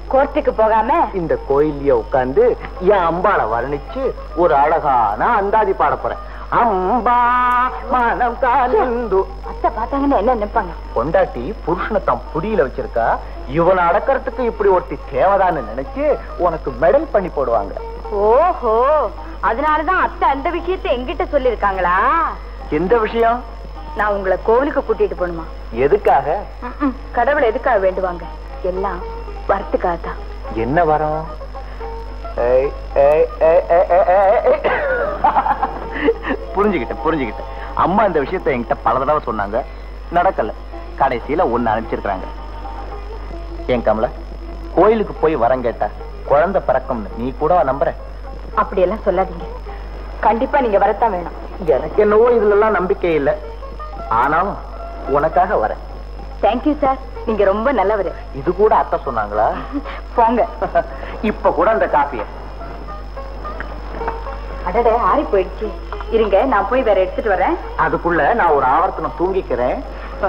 Speaker 2: கோர்ட்டுக்கு போகாம
Speaker 1: இந்த கோயிலையே உட்கார்ந்து என் அம்பாளை வர்ணிச்சு ஒரு அழகான அந்தாதி பாட போறேன். அம்பா மனம் காலிந்து.
Speaker 2: அத்தை பார்த்தாங்கன்னா என்ன நினைப்பாங்க?
Speaker 1: பொண்டாட்டி புருஷனை தான் புடியில வச்சிருக்கா, இவனை அடக்கிறதுக்கு இப்படி ஒருத்தி தேவைதான்னு நினைச்சு உனக்கு மெடல் பண்ணி போடுவாங்க.
Speaker 2: ஓஹோ, அதனாலதான் அத்தை அந்த விஷயத்தை எங்கிட்ட சொல்லிருக்காங்களா?
Speaker 1: எந்த விஷயம்?
Speaker 2: நான் உங்களை கோவிலுக்கு கூட்டிட்டு போகணுமா?
Speaker 1: எதுக்காக?
Speaker 2: கடவுளை எதுக்காக வேண்டுவாங்க? எல்லாம் வரத்துக்காக தான்.
Speaker 1: என்ன வரும்? புரிஞ்சுக்கிட்டேன். அம்மா இந்த விஷயத்தை என்கிட்ட பல தடவை சொன்னாங்க, நடக்கல. கடைசியில ஒன்னு அனுப்பிச்சிருக்காங்க. என் கமலா, கோயிலுக்கு போய் வரம் கேட்டா குழந்தை பிறக்கும்னு நீ கூட நம்புற?
Speaker 2: அப்படியெல்லாம் சொல்லாதீங்க. கண்டிப்பா நீங்க வரத்தான் வேணும்.
Speaker 1: எனக்கு என்னவோ இதுல எல்லாம் நம்பிக்கை இல்லை, ஆனாலும் உனக்காக வரேன்.
Speaker 2: தேங்க்யூ சார், நீங்க ரொம்ப நல்லவரு.
Speaker 1: இது கூட அத்தை சொன்னாங்களா?
Speaker 2: போங்க.
Speaker 1: இப்ப கூட அந்த காப்பிய.
Speaker 2: அடடே, ஆறி போயிடுச்சு. இருங்க, நான் போய் வேற எடுத்துட்டு வரேன்.
Speaker 1: அதுக்குள்ள நான் ஒரு ஆவர்த்தனம் தூங்கிக்கிறேன்.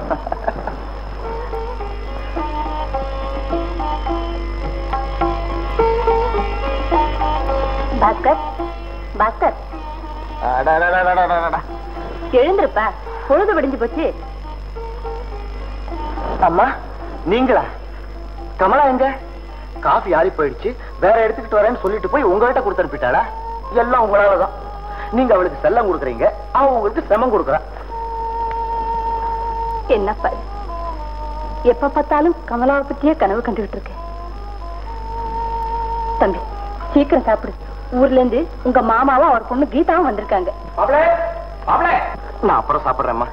Speaker 2: பாஸ்கர், பாஸ்கர் எழுந்திருப்பா, பொழுது விடிஞ்சு போச்சு.
Speaker 1: அம்மா, நீங்களா? கமலா எங்க? காஃபி ஆறி போயிடுச்சு, வேற எடுத்துக்கிட்டு வரேன்னு சொல்லிட்டு போய் உங்ககிட்ட கொடுத்து அனுப்பிட்டாளா? எல்லாம் உங்களாலதான். நீங்க அவளுக்கு செல்லம் கொடுக்குறீங்க, அவன் உங்களுக்கு செமம் கொடுக்குறான்.
Speaker 2: என்னப்பா, எப்ப பார்த்தாலும் கமலாவை பத்தியே கனவு கண்டுகிட்டு இருக்கேன். தம்பி, சீக்கிரம் சாப்பிடு. ஊர்ல இருந்து உங்க மாமாவும் அவர் பொண்ணு கீதாவும் வந்திருக்காங்க.
Speaker 1: நான் அப்புறம் சாப்பிடுறேம்மா.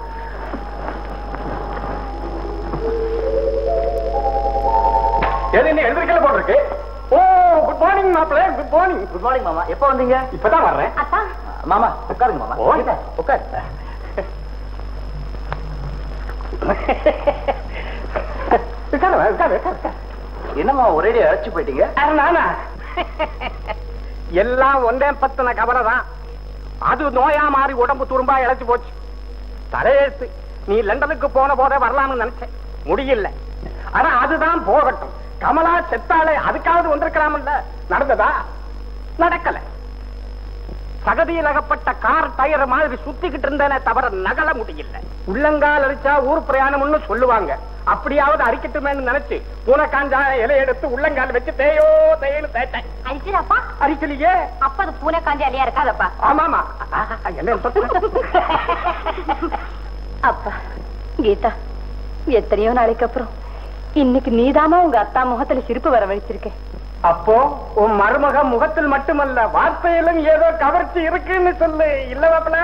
Speaker 3: எழுந்திருக்கல போட்டிருக்கு. ஓ, குட் மார்னிங் மாப்பிள்ள. Good morning.
Speaker 1: குட் மார்னிங் மாமா. எப்ப வந்தீங்க?
Speaker 3: இப்பதான் வர்றேன்.
Speaker 1: மாமா உட்காருங்க மாமா. உட்காரு. என்னம்மா ஒரேடி அழைச்சு போயிட்டீங்க?
Speaker 3: நானா? எல்லாம் ஒன்றே பத்தின கவலை தான். அது நோயா மாறி உடம்பு துரும்பா இழைச்சு போச்சு. தலையெழுத்து. நீ லண்டனுக்கு போன போதே வரலாம்னு நினைச்சேன், முடியல. ஆனா அதுதான் போகட்டும். கமலா செத்தாலே, அதுக்காவது வந்திருக்கலாம்ல. நடந்ததா? நடக்கல. சகதியில் அகப்பட்ட கார் டயர் மாதிரி சுத்திக்கிட்டு இருந்தேனே தவிர நகல முடியல. உள்ளங்கால் அடிச்சா ஊர் பிரயாணம்னு சொல்லுவாங்க. அப்படியாவது அரிக்கட்டுமேன்னு நினைச்சு பூனைக்காஞ்சா இலை எடுத்து உள்ளங்கால் வச்சு தேயோ தேயன்னு தேய்த்தேன்.
Speaker 2: அரிசிடாப்பா?
Speaker 3: அரிக்கலையே.
Speaker 2: அப்ப அது பூனை காஞ்சா இலையா இருக்காதப்பா?
Speaker 3: ஆமாமா. என்ன
Speaker 2: அப்பா, கீதா, எத்தனையோ நாளைக்கு அப்புறம் இன்னைக்கு நீதாமா உங்க அத்தா முகத்துல சிரிப்பு வர வச்சிருக்கேன்.
Speaker 3: அப்போ உன் மருமக முகத்தில் மட்டுமல்ல, வார்த்தையிலும் ஏதோ கவர்ச்சி இருக்குன்னு சொல்லு. இல்ல மாப்பிள?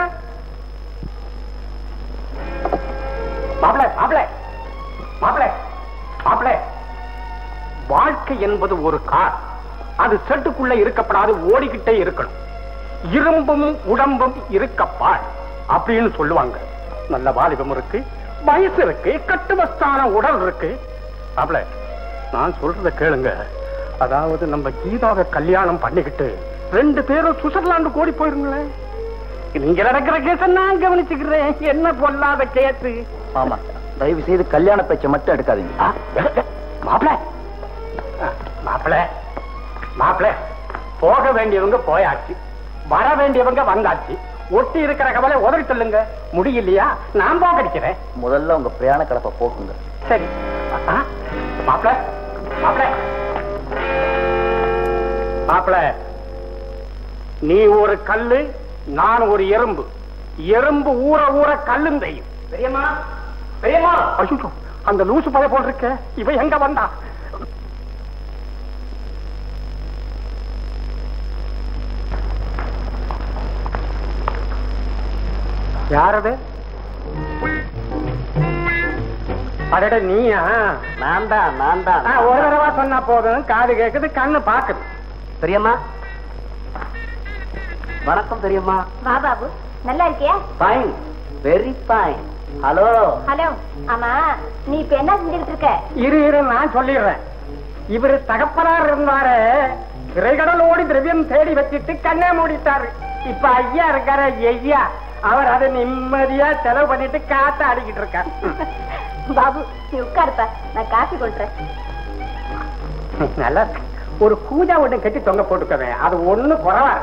Speaker 3: மாப்பிள மாப்பிள மாப்பிள மாப்பிள, வாழ்க்கை என்பது ஒரு கார். அது செட்டுக்குள்ள இருக்கப்படாது, ஓடிக்கிட்டே இருக்கணும். இரும்பும் உடம்பும் இருக்கப்பாள் அப்படின்னு சொல்லுவாங்க. நல்ல வாலிபம் இருக்கு, வயசு இருக்கு, கட்டுமஸ்தான உடல் இருக்கு. மாப்பிள, நான் சொல்றத கேளுங்க. அதாவது நம்ம கீதாவை கல்யாணம் பண்ணிக்கிட்டு 2 பேரும் சுவிட்சர்லாந்து ஓடி போயிருங்களேன். நீங்க நடக்கிற கேஸ நான் கவனிச்சுக்கிறேன். என்ன பொல்லாத கேட்டு.
Speaker 1: ஆமா, தயவு செய்து கல்யாண பேச்சை மட்டும் எடுக்காதீங்க.
Speaker 3: மாப்பிள மாப்பிள மாப்பிள, போக வேண்டியவங்க போயாச்சு, வர வேண்டியவங்க வந்தாச்சு. ஒட்டி இருக்கிற கவலை உதவி சொல்லுங்க. முடியலையா? நான் போகடிக்கிறேன்.
Speaker 1: முதல்ல உங்க பிரயாண கலப்பை போக்குங்க.
Speaker 3: சரி மாப்பிள மாப்பிள மாப்பிள, நீ ஒரு கல்லு, நான் ஒரு எறும்பு. எறும்பு ஊற ஊற கல்லும் தெரியும். பெரியம்மா பெரியம்மா. ஐயோ, அந்த லூசு பய போல் இருக்க. இவ எங்க வந்தா? யாரது? அடட, நீயா?
Speaker 1: நான் தான்.
Speaker 3: ஒரு தடவை சொன்னா போதும், காது கேக்குது, கண்ணு பாக்குது.
Speaker 1: பெரியம்மா, வணக்கம் பெரியம்மா.
Speaker 2: வா பாபு, நல்லா இருக்கியா?
Speaker 1: Fine, very fine. Hello.
Speaker 2: Hello. ஆமா, நீ இப்ப என்ன செஞ்சுட்டு இருக்க?
Speaker 3: இரு நான் சொல்லிடுறேன். இவரு தகப்பனார் இருந்தாரு, திரைக்கடல் ஓடி திரவியம் தேடி வச்சிட்டு கண்ணே மூடிட்டாரு. இப்ப ஐயா இருக்காரு, ஐயா, அவர் அதை நிம்மதியா செலவு பண்ணிட்டு காத்த அடிக்கிட்டு இருக்கார்.
Speaker 2: பாபு, நீ உட்காருப்பா, நான் காஃபி கொள்றேன்.
Speaker 4: நல்லா ஒரு கூஜா ஒண்ணு கட்டி தொங்க போட்டுக்கவேன், அது ஒண்ணு குறவா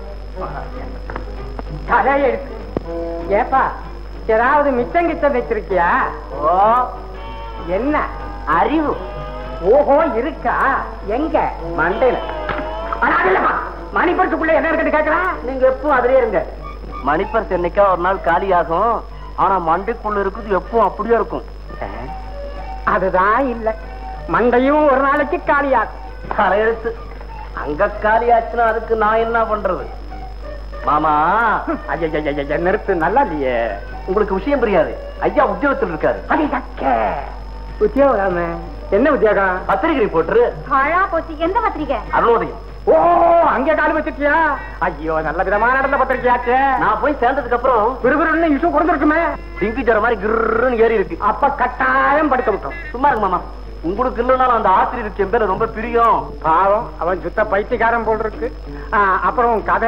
Speaker 4: தலையை எடுத்து. ஏப்பா ஏதாவது மிச்சம் கிச்சம் வச்சிருக்கியா? ஓ என்ன அறிவு, ஓஹோ இருக்கா? எங்க மண்டையில? மணிப்பர்சுக்குள்ள என்ன இருக்குன்னு கேட்கலாம். நீங்க எப்பவும் அதுலயே இருங்க.
Speaker 3: மணிப்பர்ஸ் என்னைக்கா ஒரு நாள் காலி ஆகும், ஆனா மண்டைக்குள்ள இருக்குது எப்பவும் அப்படியே இருக்கும்.
Speaker 4: அதுதான் இல்ல, மண்டையும் ஒரு நாளைக்கு காலியாகும்.
Speaker 3: தலையெழுத்து அங்க காலியாச்சுன்னா அதுக்கு நான் என்ன பண்றது? மாமா
Speaker 4: நிறுத்து, நல்லா இல்லையே.
Speaker 3: உங்களுக்கு விஷயம் புரியாது, ஐயா உத்தியோகத்தில் இருக்காரு.
Speaker 4: உத்தியோகம் என்ன உத்தியோகம்?
Speaker 3: பத்திரிகை போட்டு
Speaker 2: எந்த பத்திரிக்கை?
Speaker 3: அருணோதயம்.
Speaker 4: ஓ அங்க காலி வச்சிருக்கியா? ஐயோ நல்ல விதமா நடந்த பத்திரிக்கையாச்சு.
Speaker 3: நான் போய் சேர்ந்ததுக்கு அப்புறம்
Speaker 4: விறுவிறுன்னு இஷ்யூ கொடுத்துருக்குமே.
Speaker 3: டிங்கு ஜர மாதிரி கிருன்னு ஏறி இருக்கு.
Speaker 4: அப்ப கட்டாயம் படிக்க விட்டோம்.
Speaker 3: சும்மா இருக்கு மாமா, உங்களுக்கு இல்லைனாலும் அந்த ஆசிரியருக்கு என் பேர ரொம்ப பிரியம்.
Speaker 4: பாவம் அவன் சுத்த பைத்தியக்காரன் போல் இருக்கு. அப்புறம் கதை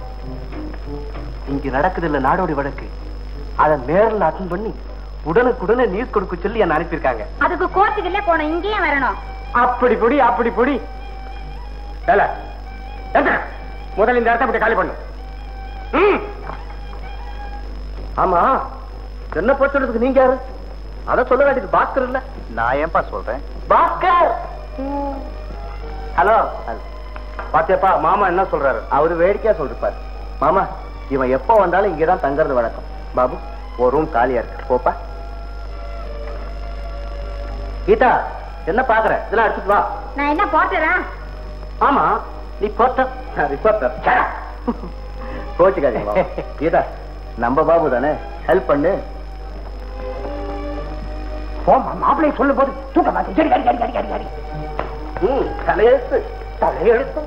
Speaker 3: இங்க நடக்குது இல்ல நாடோடி வழக்கு, அத நேரில் அட்டன் பண்ணி உடனுக்குடனே நியூஸ் கொடுக்க சொல்லி என்ன அனுப்பியிருக்காங்க.
Speaker 2: அதுக்கு கோர்ட்டுக்குள்ள போன இங்கேயே வரணும்.
Speaker 4: அப்படி புடி அப்படி புடி. முதல் இந்த இடத்தை விட்டு காலி பண்ணு.
Speaker 3: ஆமா என்ன போச்சுறதுக்கு நீங்க யாரு? அத சொல்ல வேண்டியது பாஸ்கர் இல்ல. நான் ஏன்பா சொல்றேன் பாஸ்கர். ஹலோ பாத்தியப்பா மாமா என்ன சொல்றாரு? அவரு வேடிக்கையா சொல்றாரு. மாமா இவன் எப்ப வந்தாலும் இங்கதான் தங்கறது வழக்கம். பாபு ஒரு ரூம் காலியா இருக்கு, போப்பா. கீதா என்ன பாக்குற? இதெல்லாம் அடிச்சுட்டு வா.
Speaker 2: நான் என்ன போட்டுறா?
Speaker 3: ஆமா நீ போட்டர் ரிப்போர்ட்டர். கோச்சுக்காதீங்க கீதா, நம்ம பாபு தானே, ஹெல்ப் பண்ணு.
Speaker 4: மாப்பிள்ளைய சொல்லும் போது தூக்க மாட்டேன்.
Speaker 3: தலையெழுத்து தலையெழுத்து.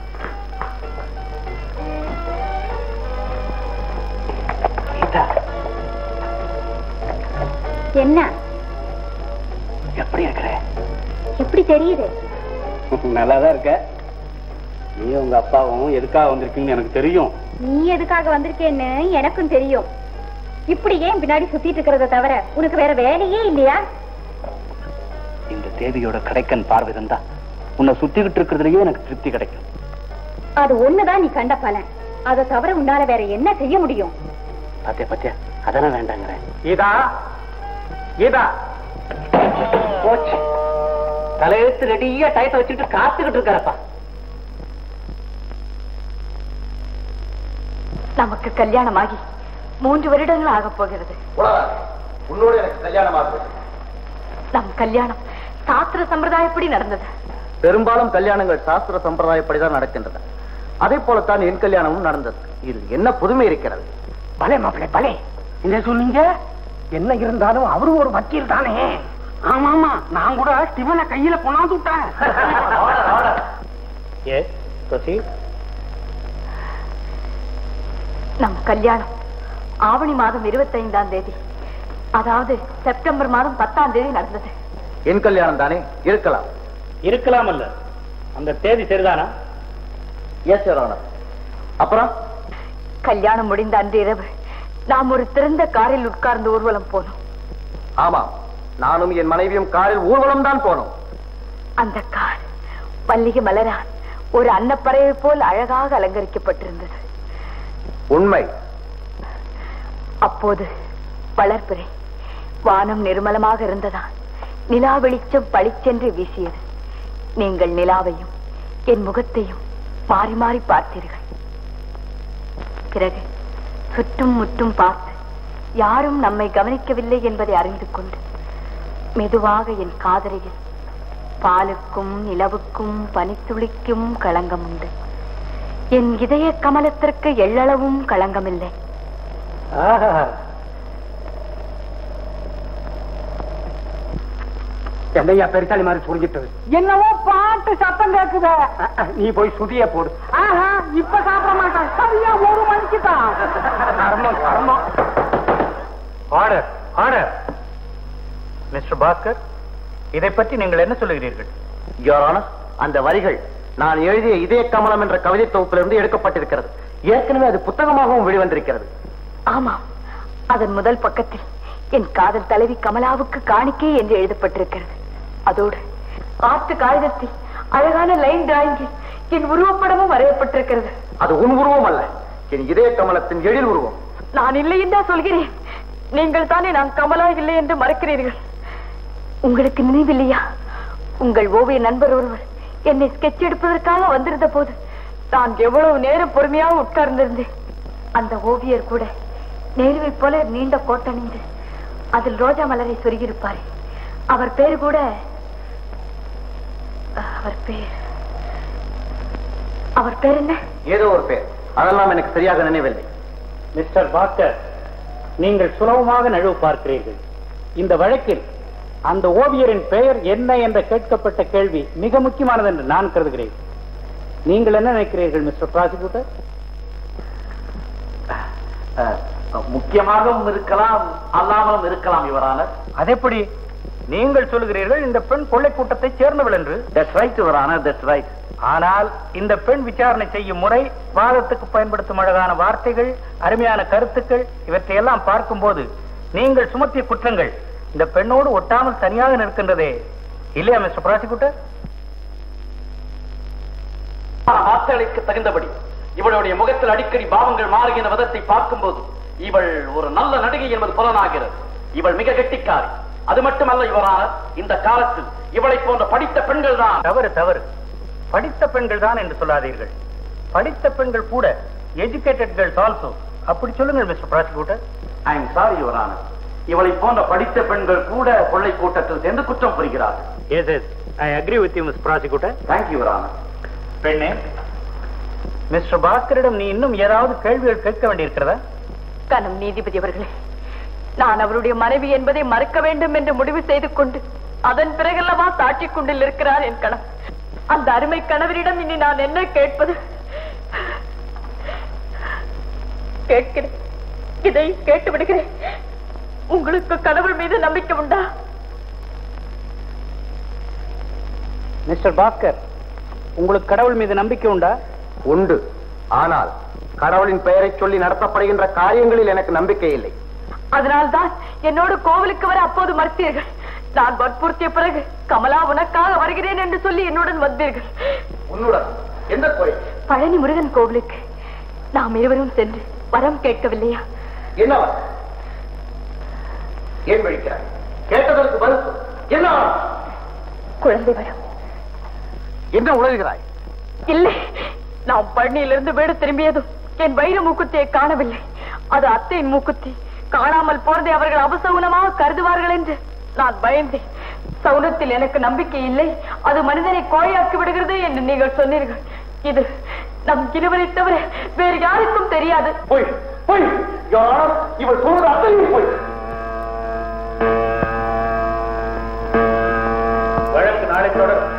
Speaker 2: என்ன
Speaker 3: எப்படி இருக்கிற?
Speaker 2: எப்படி தெரியுது?
Speaker 3: நல்லாதான் இருக்க. நீ உங்க அப்பாவும் எதுக்காக வந்திருக்கீங்கன்னு எனக்கு தெரியும்.
Speaker 2: நீ எதுக்காக வந்திருக்கேன்னு எனக்கும் தெரியும். இப்படி ஏன் பின்னாடி சுத்திட்டு இருக்கிறத தவிர உனக்கு வேற வேலையே இல்லையா?
Speaker 3: இந்த தேவியோட கடைக்கன் பார்வை இருந்தா உன்னை சுத்திக்கிட்டு இருக்கிறதுலயே எனக்கு திருப்தி கிடைக்கும்.
Speaker 2: அது ஒண்ணுதான் நீ கண்ட பலன். அதை தவிர உன்னால வேற என்ன செய்ய முடியும்?
Speaker 3: பாத்தியா பாத்தியா, அதெல்லாம் வேண்டாங்கிறேன்.
Speaker 4: கீதா கீதா
Speaker 3: போச்சு. தலையெழுத்து ரெடியா டயத்தை வச்சுட்டு காத்துக்கிட்டு இருக்காரப்பா.
Speaker 2: நமக்கு கல்யாணமாகி 3 வருடங்கள் ஆக போகிறது.
Speaker 3: உன்னோட எனக்கு கல்யாணம் ஆகுது.
Speaker 2: நம் கல்யாணம் சாஸ்திர சம்பிரதாயப்படி நடந்தது.
Speaker 3: பெரும்பாலும் கல்யாணங்கள் சாஸ்திர சம்பிரதாயப்படிதான் நடக்கின்றன. அதே போலத்தான் என் கல்யாணமும் நடந்தது. இதில் என்ன புதுமை இருக்கிறது?
Speaker 4: பலே மாப்பிள்ளை பலே. என்ன சொன்னீங்க? என்ன இருந்தாலும் அவரு ஒரு வக்கீல் தானே. ஆமா ஆமா, நான் கூட சிவனை கையில கொண்டாந்து விட்டேன்.
Speaker 2: நம் கல்யாணம் ஆவணி மாதம் 25ஆம் தேதி, அதாவது செப்டம்பர் மாதம் 10ஆம் தேதி நடந்தது.
Speaker 3: என் கல்யாணம் தானே, இருக்கலாம்.
Speaker 5: இருக்கலாம் அல்ல, அந்த தேதி சரிதானா?
Speaker 3: Yes your honour. அப்புறம்
Speaker 2: கல்யாணம் முடிந்த அன்று இரவு நாம் ஒரு திறந்த காரில் உட்கார்ந்து ஊர்வலம் போனோம்.
Speaker 3: ஆமாம், நானும் என் மனைவியும் காரில் ஊர்வலம் தான் போனோம்.
Speaker 2: அந்த கார் மல்லிகை மலரால் ஒரு அன்னப்பறவை போல் அழகாக அலங்கரிக்கப்பட்டிருந்தது.
Speaker 3: உண்மை.
Speaker 2: அப்போது வளர்பிறை, வானம் நிர்மலமாக இருந்ததால் நிலா வெளிச்சம் பளிச்சென்று வீசியது. நீங்கள் நிலாவையும் என் முகத்தையும் மாறி மாறி பார்த்தீர்கள். பிறகு சுற்றும் முற்றும் பார்த்து யாரும் நம்மை கவனிக்கவில்லை என்பதை அறிந்து கொண்டு மெதுவாக என் காதலியில் பாலுக்கும் நிலவுக்கும் பனித்துளிக்கும் களங்கம் உண்டு, என் இதய கமலத்திற்கு எள்ளளவும் களங்கமில்லை.
Speaker 4: என்னையா பெருசாலி மாதிரி புரிஞ்சிட்டது? என்னவோ பாட்டு சத்தம் கேக்குத. நீ போய் சுதிய போடு. இப்ப சாப்பிட மாட்டான், சரியா 1 மணிக்கு தான். கர்மம் கர்மம்.
Speaker 1: Order order. மிஸ்டர் பாஸ்கர், இதை பற்றி நீங்கள் என்ன சொல்லுகிறீர்கள்?
Speaker 3: யுவர் ஆனர், அந்த வரிகள் நான் எழுதிய இதய கமலம் என்ற கவிதை தொகுப்பிலிருந்து எடுக்கப்பட்டிருக்கிறது. ஏற்கனவே அது புத்தகமாகவும் வெளிவந்திருக்கிறது.
Speaker 2: ஆமாம், அதன் முதல் பக்கத்தில் என் காதல் தலைவி கமலாவுக்கு காணிக்கை என்று எழுதப்பட்டிருக்கிறது. அதோடு ஆற்று காகிதத்தில் அழகான லைன் டிராயிங்கில் என் உருவப்படமும் வரையப்பட்டிருக்கிறது.
Speaker 3: அது உன் உருவம் அல்ல, என் இதய கமலத்தின் எழில் உருவம்.
Speaker 2: நான் இல்லை என்றா சொல்கிறேன். நீங்கள் தானே நான் கமலா இல்லை என்று மறக்கிறீர்கள். உங்களுக்கு நினைவில்லையா, உங்கள் ஓவிய நண்பர் ஒருவர் என்னை ஸ்கெட்ச் எடுப்பதற்காக வந்திருந்த போது நான் எவ்வளவு நேரம் பொறுமையாக உட்கார்ந்திருந்தேன். அந்த ஓவியர் கூட நேருவை போல நீண்ட கோட்டணிந்து அதில் ரோஜா மலரை சொருகியிருப்பார். அவர் பேர் கூட அவர் பேர் என்ன?
Speaker 3: ஏதோ ஒரு பேர், அதெல்லாம் எனக்கு சரியாக நினைவில்லை.
Speaker 4: மிஸ்டர் பாஸ்கர், நீங்கள் சுலபமாக நழுவு பார்க்கிறீர்கள். இந்த வழக்கில் அந்த ஓவியரின் பெயர் என்ன என்ற கேட்கப்பட்ட கேள்வி மிக முக்கியமானது என்று நான் கருதுகிறேன். நீங்கள் என்ன நினைக்கிறீர்கள் மிஸ்டர் ப்ராசிக்யூட்டர்?
Speaker 3: முக்கியமாகவும் இருக்கலாம், அல்லாமலும் இருக்கலாம் யுவரான.
Speaker 1: அதெப்படி நீங்கள் சொல்லுகிறீர்கள் இந்த பெண் கொள்ளை கூட்டத்தை சேர்ந்தவள் என்று?
Speaker 3: That's right, யுவரான, that's right.
Speaker 1: ஆனால் இந்த பெண் விசாரணை செய்யும் முறை, வாதத்துக்கு பயன்படுத்தும் அழகான வார்த்தைகள், அருமையான கருத்துக்கள், இவற்றையெல்லாம் பார்க்கும்போது நீங்கள் சுமத்திய குற்றங்கள் இந்த பெண்ணோடு ஒட்டாமல் தனியாக நிற்கின்றதே, இல்லையா மிஸ்டர் ப்ராசிக்யூட்டர்?
Speaker 5: வார்த்தைகளுக்கு தகுந்தபடி இவளுடைய முகத்தில் அடிக்கடி பாவங்கள் மாறுகின்ற விதத்தை பார்க்கும்போது இவள் ஒரு நல்ல நடிகை என்பது புலனாகிறது. இவள் மிக கெட்டிக்காரி. அது மட்டுமல்ல யுவரான, இந்த காலத்தில் இவளை போன்ற படித்த பெண்கள் தான்.
Speaker 1: தவறு, படித்த பெண்கள் தான் என்று சொல்லாதீர்கள். படித்த பெண்கள் கூட எஜுகேட்டட் கேர்ள்ஸ் ஆல்சோ. அப்படி சொல்லுங்கள் mister prosecutor.
Speaker 5: I am sorry your honour, இவளை போன்ற படித்த பெண்கள் கூட கொள்ளை கூட்டத்தில் சேர்ந்து குற்றம் புரிகிறார்கள்.
Speaker 1: Yes yes, I agree with you miss prosecutor.
Speaker 5: Thank you your honour.
Speaker 1: பெண்ணே, மிஸ்டர் பாஸ்கரிடம் நீ இன்னும் ஏதாவது கேள்விகள் கேட்க வேண்டியிருக்கிறதா?
Speaker 2: கனம் நீதிபதி அவர்களே, நான் அவருடைய மனைவி என்பதை மறக்க வேண்டும் என்று முடிவு செய்து கொண்டு அதன் பிறகல்லவா சாட்சி கொண்டில் இருக்கிறார் என் கணவன். அந்த அருமை கணவரிடம் இனி நான் என்ன கேட்பது? கேட்கிறேன், இதை கேட்டு விடுகிறேன். உங்களுக்கு கடவுள் மீது நம்பிக்கை உண்டா?
Speaker 4: மிஸ்டர் பாஸ்கர், உங்களுக்கு கடவுள் மீது நம்பிக்கை உண்டா?
Speaker 3: உண்டு. ஆனால் கடவுளின் பெயரை சொல்லி நடத்தப்படுகின்ற காரியங்களில் எனக்கு நம்பிக்கை இல்லை.
Speaker 2: அதனால்தான் என்னோடு கோவிலுக்கு வர அப்போது மறுத்தீர்கள். நான் வற்புறுத்திய பிறகு கமலா உனக்காக வருகிறேன் என்று சொல்லி என்னுடன் வந்தீர்கள்.
Speaker 3: உன்னுடன் எந்த கோயில்?
Speaker 2: பழனி முருகன் கோவிலுக்கு நாம் இருவரும் சென்று வரம் கேட்கவில்லையா?
Speaker 3: என்ன ஏன் விழிக்கிறாய்? கேட்டதற்கு பதில் சொல். என்ன
Speaker 2: குழந்தை வரம்.
Speaker 3: என்ன உணர்கிறாய்?
Speaker 2: இல்லை, நாம் பழனியிலிருந்து வீடு திரும்பியதும் என் வைர மூக்குத்தியை காணவில்லை. அது அத்தையின் மூக்குத்தி. காணாமல் போறதை அவர்கள் அபசகுனமாக கருதுவார்கள் என்று நான் பயந்தேன். சவுனத்தில் எனக்கு நம்பிக்கை இல்லை, அது மனிதனை கோழையாக்கி விடுகிறது என்று நீங்கள் சொன்னீர்கள். இது நம் இருவரை தவிர வேறு யாருக்கும் தெரியாது.
Speaker 3: போய் போய் யார் இவள் சொல்வது அத்தையும் போய்.
Speaker 1: வழக்கு நாளை தொடரும்.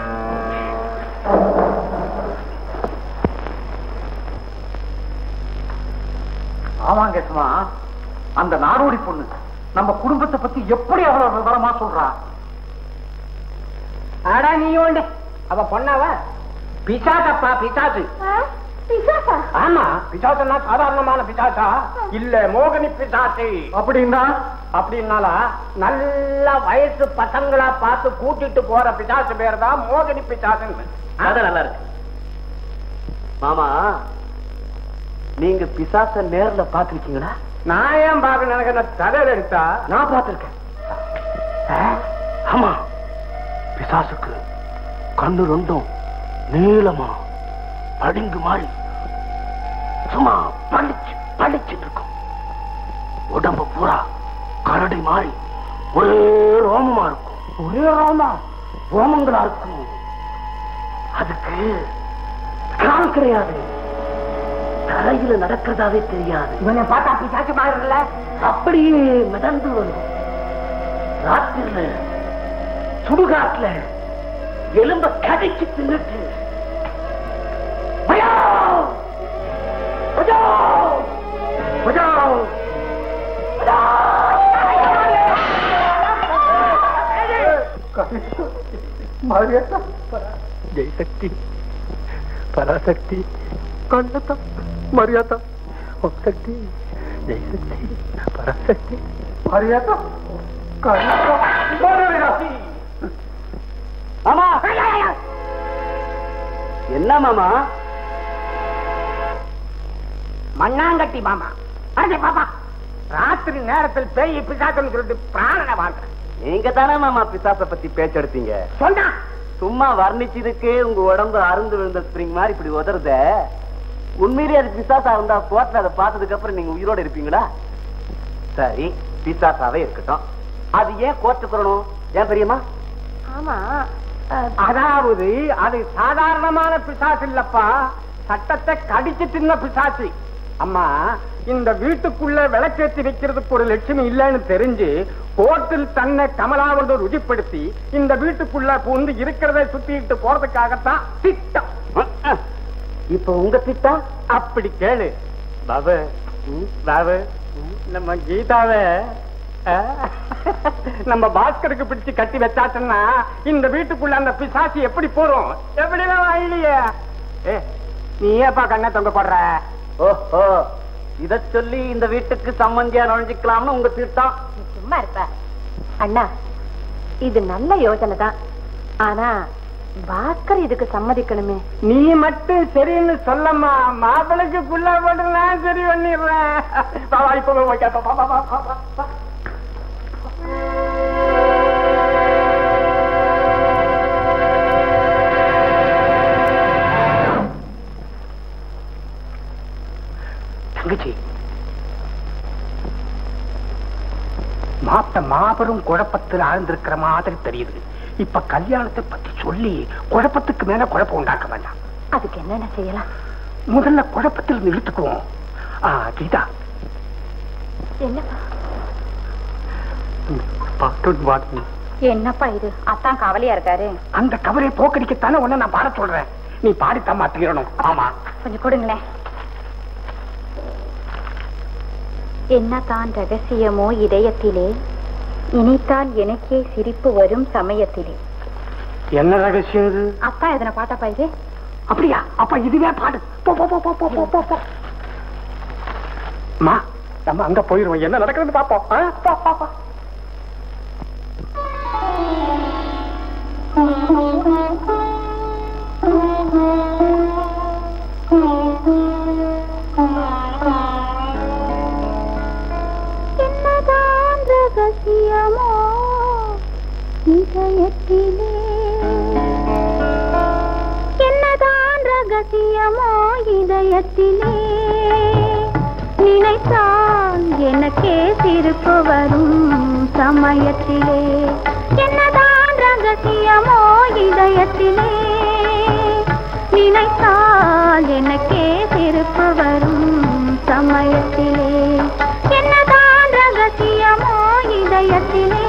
Speaker 3: ஆமாங்க சும்மா, அந்த நாடோடி பொண்ணு நம்ம குடும்பத்தை பத்தி எப்படி அவ்வளவு விவரமா சொல்றா?
Speaker 4: ஆடா நீ ஓண்டு அவ பொண்ணாவ பிசாசப்பா, பிசாசு. ஆமா, பிசாசுன்னா சாதாரணமான பிசாசா இல்ல, மோகினி பிசாசு. அப்படின்னால நல்ல வயசு பசங்களா பார்த்து கூட்டிட்டு போற பிசாசு பேர் தான் மோகினி பிசாசுன்னு.
Speaker 5: அது நல்லா இருக்கு மாமா. நீங்க பிசாச நேர்ல பாத்திருக்கீங்களா?
Speaker 4: நான் ஏன் பாக்க எனக்கு தலையில எடுத்தா?
Speaker 3: நான் பார்த்திருக்கேன். ஆமா, பிசாசுக்கு கண்ணு ரெண்டும் நீளமா பளிங்கு மாதிரி சும்மா பளிச்சு பளிச்சுட்டு இருக்கும். உடம்பு பூரா கரடி மாதிரி ஒரே ரோமமா இருக்கும். ஒரே ரோமங்களா இருக்கும். அதுக்கு கால் கிடையாது, தரையில நடக்கிறதாவே தெரியாது.
Speaker 4: இவனை பார்த்தா பிசாசு மாதிரி
Speaker 3: அப்படியே மிதந்து வரும். ராத்திரில சுடுகாட்டுல எலும்ப கடைக்கு தின்னுட்டு ஜெயசக்தி, பராசக்தி, கண்ணதா, மரியாதா, சக்தி, ஜெயசக்தி, பராசக்தி, மரியாதா, கண்ணதா. ஆமா, என்ன மாமா?
Speaker 4: மண்ணாங்கட்டி மாமா. அரே பாப்பா, ராத்திரி நேரத்தில் பேய் பிசாசுன்னு சொல்லிட்டு பிராணனை வாழ்றேன்.
Speaker 3: நீங்க தானே மாமா பிசாச பத்தி பேச்செடுத்தீங்க.
Speaker 4: சொன்னா
Speaker 3: சும்மா வர்ணிச்சதுக்கு உங்க உடம்பு அருந்து விழுந்த ஸ்பிரிங் மாதிரி இப்படி உதறத. உண்மையிலேயே அது பிசாசா இருந்தா கோர்ட்ல அதை பார்த்ததுக்கு அப்புறம் நீங்க உயிரோட இருப்பீங்களா? சரி, பிசாசாவே இருக்கட்டும். அது ஏன் கோர்ட்டுக்கு வரணும்? ஏன் பெரியம்மா?
Speaker 2: ஆமா,
Speaker 4: அதாவது அது சாதாரணமான பிசாசு இல்லப்பா, சட்டத்தை கடிச்சு தின்ன பிசாசு. அம்மா, இந்த வீட்டுக்குள்ள விளக்கேற்றி வைக்கிறதுக்கு ஒரு லட்சுமி இல்லைன்னு தெரிஞ்சு கோர்ட்டில் தன்னை கமலாவோட ருஜிப்படுத்தி இந்த வீட்டுக்குள்ள பூந்து இருக்கிறத சுத்திட்டு போறதுக்காகத்தான் திட்டம்.
Speaker 3: இப்ப உங்க திட்டம்?
Speaker 4: அப்படி கேளு பாபு. பாபு, நம்ம கீதாவை நம்ம பாஸ்கருக்கு பிடிச்சு கட்டி வச்சாச்சுன்னா இந்த வீட்டுக்குள்ள அந்த பிசாசி எப்படி போறோம்? எப்படிலாம் ஐடியா? நீ ஏப்பா கண்ணை தொங்க போடுற?
Speaker 3: ஓஹோ, இத சொல்லி இந்த வீட்டுக்கு சம்பந்தியா நுழைஞ்சிக்கலாம்னு உங்க திட்டம்.
Speaker 2: சும்மா இருப்ப அண்ணா, இது நல்ல யோசனை தான். ஆனா பாஸ்கர் இதுக்கு சம்மதிக்கணுமே.
Speaker 4: நீ மட்டும் சரின்னு சொல்லம்மா, மாப்பிளைக்கு புள்ள போட்டு நான் சரி பண்ணிடுறேன். தங்கச்சி, மாத்த மாபெரும் குழப்பத்தில் ஆழ்ந்திருக்கிற மாதிரி தெரியுது. இப்ப கல்யாணத்தை பத்தி சொல்லி குழப்பத்துக்கு மேல குழப்பம் உண்டாக்க வேண்டாம்.
Speaker 2: அதுக்கு என்னென்ன செய்யலாம்?
Speaker 4: முதல்ல குழப்பத்தில் நிறுத்துக்குவோம். கீதா,
Speaker 2: என்னப்பா இது? அத்தான் கவலையா இருக்காரு.
Speaker 4: அந்த கவலையை போக்கடிக்கத்தானே உன்ன நான் பாட சொல்றேன். நீ பாடித்தான் மாத்திரணும். ஆமா,
Speaker 2: கொஞ்சம் கொடுங்களேன். என்னதான் ரகசியமோ இதயத்திலே, இனித்தான் எனக்கே சிரிப்பு வரும் சமயத்திலே.
Speaker 4: என்ன ரகசியம் இது?
Speaker 2: அப்பா எதன பாட்டாப்பா இது?
Speaker 4: அப்படியா? அப்ப இதுவே பாடு. போ போ போ போ போ போ போ. மா, நம்ம அங்க போயிருவோம். என்ன நடக்குதுன்னு பாப்போம். போ போ போ.
Speaker 2: என்னதான் ரகசியமோ இதயத்திலே, என்னதான் ரகசியமோ இதயத்திலே, நினைத்தால் எனக்கே சிரிப்பு வரும் சமயத்திலே. என்னதான் ரகசியமோ இதயத்திலே, நினைத்தால் எனக்கே சிரிப்பு வரும் சமயத்திலே. என்னதான் ரகசியமோ இதயத்திலே.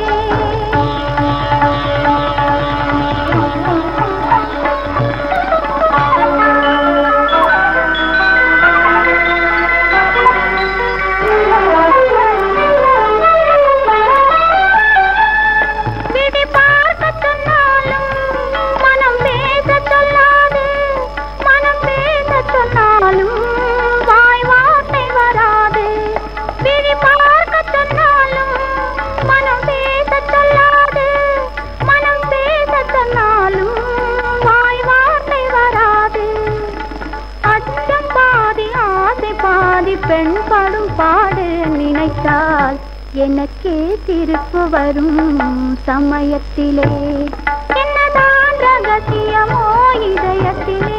Speaker 2: பெண் பாடும் பாடு நினைத்தால் எனக்கே சிரிப்பு வரும் சமயத்திலே. என்னதான் ரகசியமோ இதயத்திலே.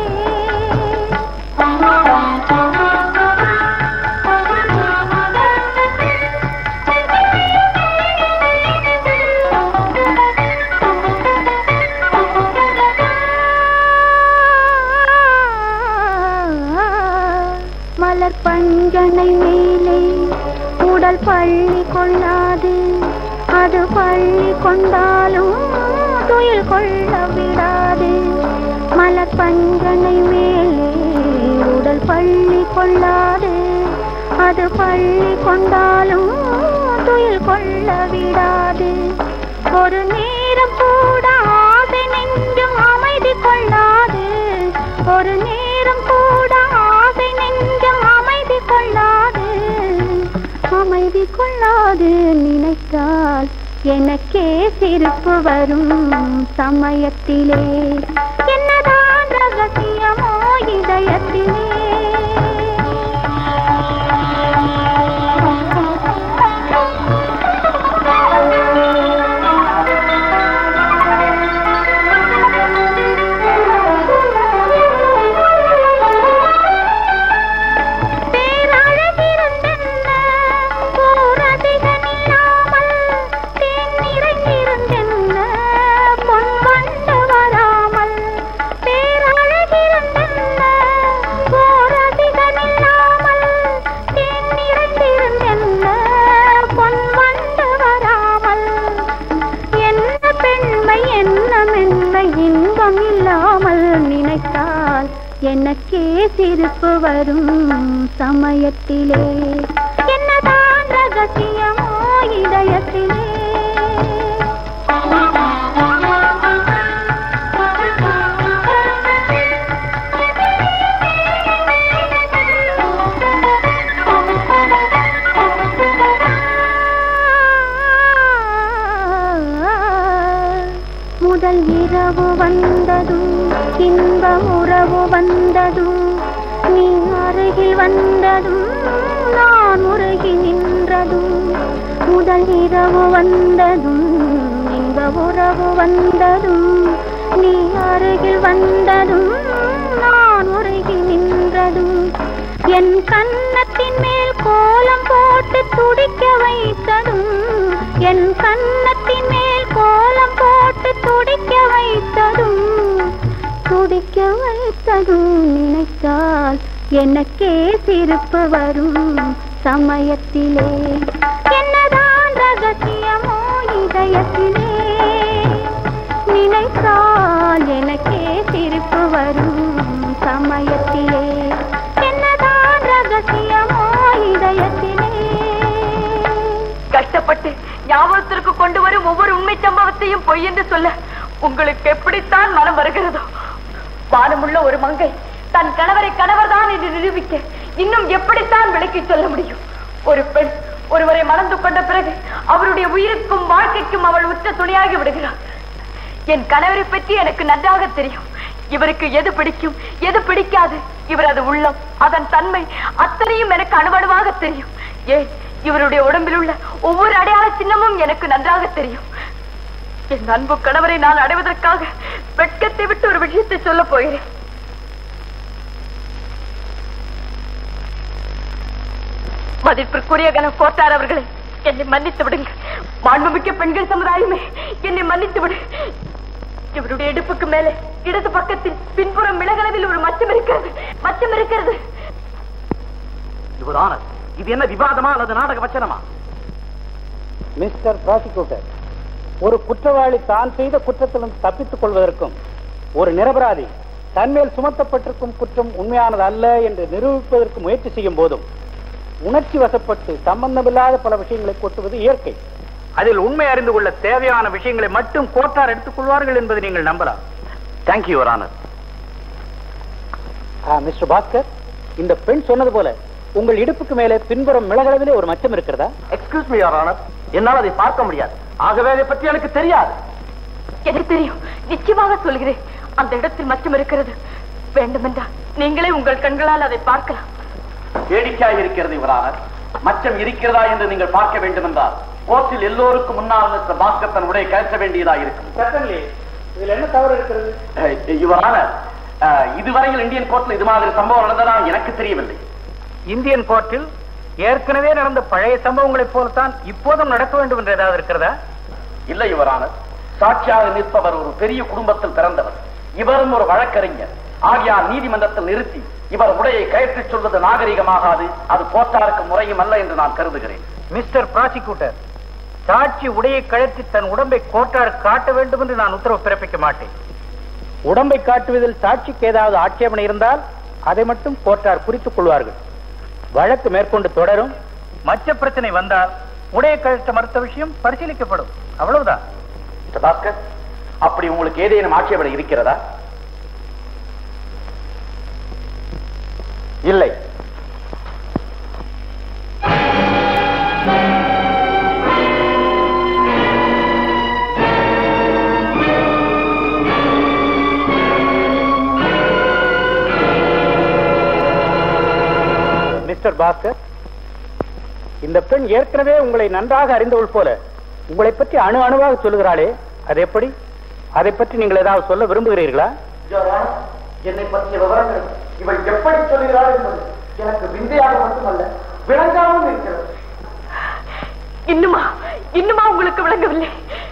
Speaker 2: மலர் பஞ்சனை மேலே உடல் பள்ளி கொள்ளாது, அது பள்ளி கொண்டாலும் துயில் கொள்ள விடாது. மலர் பஞ்சனை மேலே உடல் பள்ளி கொள்ளாது, அது பள்ளி கொண்டாலும் துயில் கொள்ள விடாது. ஒரு நேரம் கூட ஆசை நெஞ்சும் அமைதி கொள்ளாது, ஒரு நேரம் கூட ஆசை நெஞ்சும் அமைதி கொள்ளாது, அமைதி கொள்ளாது. நினைத்தால் எனக்கே சிரிப்பு வரும் சமயத்திலே. என்னதான் ரகசியம்
Speaker 6: எனக்கே சிரிப்பு வரும் சமயத்திலே என்னதான் ரகசியமோ இதயத்திலே முதல் இரவு வந்ததும் இன்ப உறவு வந்ததும் நீ அருகில் வந்ததும் நான் உருகி நின்றதும் முதல் இரவு வந்ததும் இன்ப உறவு வந்ததும் நீ அருகில் வந்ததும் நான் உருகி நின்றதும் என் கன்னத்தின் மேல் கோலம் போட்டு துடிக்க வைத்ததும் என் கன்னத்தின் மேல் கோலம் போட்டு துடிக்க வைத்ததும் நினைத்தால் எனக்கே சிரிப்பு வரும் சமயத்திலே என்னதான் ரகசியமோ இதயத்திலே நினைத்தால் எனக்கே சிரிப்பு வரும் சமயத்திலே என்னதான் ரகசியமோ இதயத்திலே.
Speaker 2: கஷ்டப்பட்டு ஞாபகத்திற்கு கொண்டு வரும் ஒவ்வொரு உண்மை சம்பவத்தையும் பொய் என்று சொல்ல உங்களுக்கு எப்படித்தான் மனம் வருகிறதோ. வானமுள்ள ஒரு மங்கை தன் கணவரை கணவர்தான் என்று நிரூபிக்க இன்னும் எப்படித்தான் விளக்கி சொல்ல முடியும்? ஒரு பெண் ஒருவரை மணந்து கொண்ட பிறகு அவருடைய உயிருக்கும் வாழ்க்கைக்கும் அவள் உற்ற துணையாகி விடுகிறார். என் கணவரை பற்றி எனக்கு நன்றாக தெரியும். இவருக்கு எது பிடிக்கும் எது பிடிக்காது, இவரது உள்ளம் அதன் தன்மை அத்தனையும் எனக்கு அணுவணுவாக தெரியும். ஏன் இவருடைய உடம்பில் உள்ள ஒவ்வொரு அடையாள சின்னமும் எனக்கு நன்றாக தெரியும். என் அன்பு கணவரை நான் அடைவதற்காக வெட்கத்தை விட்டு ஒரு விஷயத்தை சொல்ல போகிறேன். மதிப்பிற்குரிய கணம் கோட்டார் அவர்களே, என்னை மன்னித்து விடுங்கள். மாண்புமிக்க பெண்கள் சமுதாயமே என்னை மன்னித்து விடு. இவருடைய இடுப்புக்கு மேலே இடது பக்கத்தில் பின்புறம் மிளகளவில் ஒரு மச்சம் இருக்கிறது.
Speaker 3: இது என்ன விவாதமா அல்லது நாடக வச்சனமா?
Speaker 1: மிஸ்டர் ப்ராசிக்யூட்டர், ஒரு குற்றவாளி தான் செய்த குற்றத்திலும் தப்பித்துக் கொள்வதற்கும் ஒரு நிரபராதி தன்மேல் சுமத்தப்பட்டிருக்கும் குற்றம் உண்மையானது அல்ல என்று நிரூபிப்பதற்கு முயற்சி செய்யும் போதும் உணர்ச்சி வசப்பட்டு சம்பந்தமில்லாத பல விஷயங்களை கொட்டுவது இயற்கை. அதில் உண்மை அறிந்து கொள்ள தேவையான விஷயங்களை மட்டும் கோர்ட்டார் எடுத்துக் கொள்வார்கள் என்பதை நீங்கள் நம்பலாம்.
Speaker 3: Thank you your honour.
Speaker 1: Mister Bhaskar, இந்த பெண் சொன்னது போல உங்கள் இடுப்புக்கு மேலே பின்புறம் மிளகளவிலே ஒரு மச்சம் இருக்கிறதா?
Speaker 3: எக்ஸ்கியூஸ் மீ யுவர் ஆனர், என்னால் அதை பார்க்க முடியாது. ஆகவே அதை பற்றி எனக்கு தெரியாது.
Speaker 2: எனக்கு தெரியும், நிச்சயமாக சொல்கிறேன். அந்த இடத்தில் மச்சம் இருக்கிறது. வேண்டுமென்றால் நீங்களே உங்கள் கண்களால் அதை பார்க்கலாம்.
Speaker 3: வேடிக்கையாக இருக்கிறது யுவர் ஆனர். மச்சம் இருக்கிறதா என்று நீங்கள் பார்க்க வேண்டும் என்றால் கோர்ட்டில் எல்லோருக்கும் முன்னால் மிஸ்டர் பாஸ்கர் தன் உடைய கழிக்க வேண்டியதாக இருக்கும்.
Speaker 1: இதில் என்ன தவறு இருக்கிறது?
Speaker 3: யுவர் ஆனர், இதுவரையில் இந்தியன் கோர்ட்டில் இது மாதிரி சம்பவம் நடந்ததா எனக்கு தெரியவில்லை.
Speaker 1: இந்தியன் கோர்ட்டில் ஏற்கனவே நடந்த பழைய சம்பவங்களைப் போலத்தான் இப்போதும் நடக்க வேண்டும் என்று ஏதாவது இருக்கிறதா?
Speaker 3: இல்லை யுவர் ஆனர், சாட்சியாக நிற்பவர் ஒரு பெரிய குடும்பத்தில் பிறந்தவர். இவரும் ஒரு வழக்கறிஞர். ஆகியார் நீதிமன்றத்தில் நிறுத்தி இவர் உடையை கயற்றிச் சொல்வது நாகரிகமாகாது. அது கோர்ட்டாருக்கு முறையும் அல்ல என்று நான் கருதுகிறேன்.
Speaker 1: மிஸ்டர் ப்ராசிக்யூட்டர், சாட்சி உடையை கழற்றி தன் உடம்பை கோர்ட்டாருக்கு காட்ட வேண்டும் என்று நான் உத்தரவு பிறப்பிக்க மாட்டேன். உடம்பை காட்டுவதில் சாட்சிக்கு ஏதாவது ஆட்சேபனை இருந்தால் அதை மட்டும் கோர்ட்டார் குறித்துக் கொள்வார்கள். வழக்கு மேற்கொண்டு தொடரும். மற்ற பிரச்சனை வந்தால் உடைய கழற்ற மறுத்த விஷயம் பரிசீலிக்கப்படும். அவ்வளவுதான்.
Speaker 3: பாஸ்கர், அப்படி உங்களுக்கு ஏதேனும் ஆட்சேபனை இருக்கிறதா?
Speaker 1: இல்லை. மிஸ்டர் பாஸ்கர், இந்த பெண் ஏற்கனவே உங்களை நன்றாக அறிந்தவள் போல உங்களை பற்றி அணு அணுவாக சொல்லுகிறாளே, அது எப்படி? அதை பற்றி நீங்கள் ஏதாவது சொல்ல விரும்புகிறீர்களா?
Speaker 3: என்னை பற்றிய விவரங்கள் இவள் எப்படி சொல்கிறாள் என்பது எனக்கு விந்தையாக மட்டுமல்ல, விளங்காமல் இருக்கிறது.
Speaker 2: இன்னுமா உங்களுக்கு விளங்கவில்லை?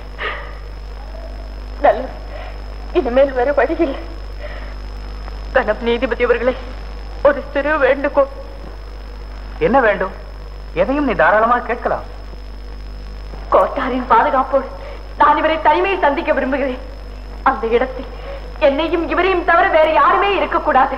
Speaker 2: நல்ல, இனிமேல் வேற வழியில் கணம் நீதிபதி அவர்களை ஒரு சிறு வேண்டுகோள்.
Speaker 1: என்ன வேண்டும்? எதையும் நீ தாராளமாக கேட்கலாம்.
Speaker 2: கோட்டாரின் பாதுகாப்போடு நான் இவரை தனிமையை சந்திக்க விரும்புகிறேன். அந்த இடத்தில் என்னையும் இவரையும் தவிர வேற யாருமே இருக்கக்கூடாது.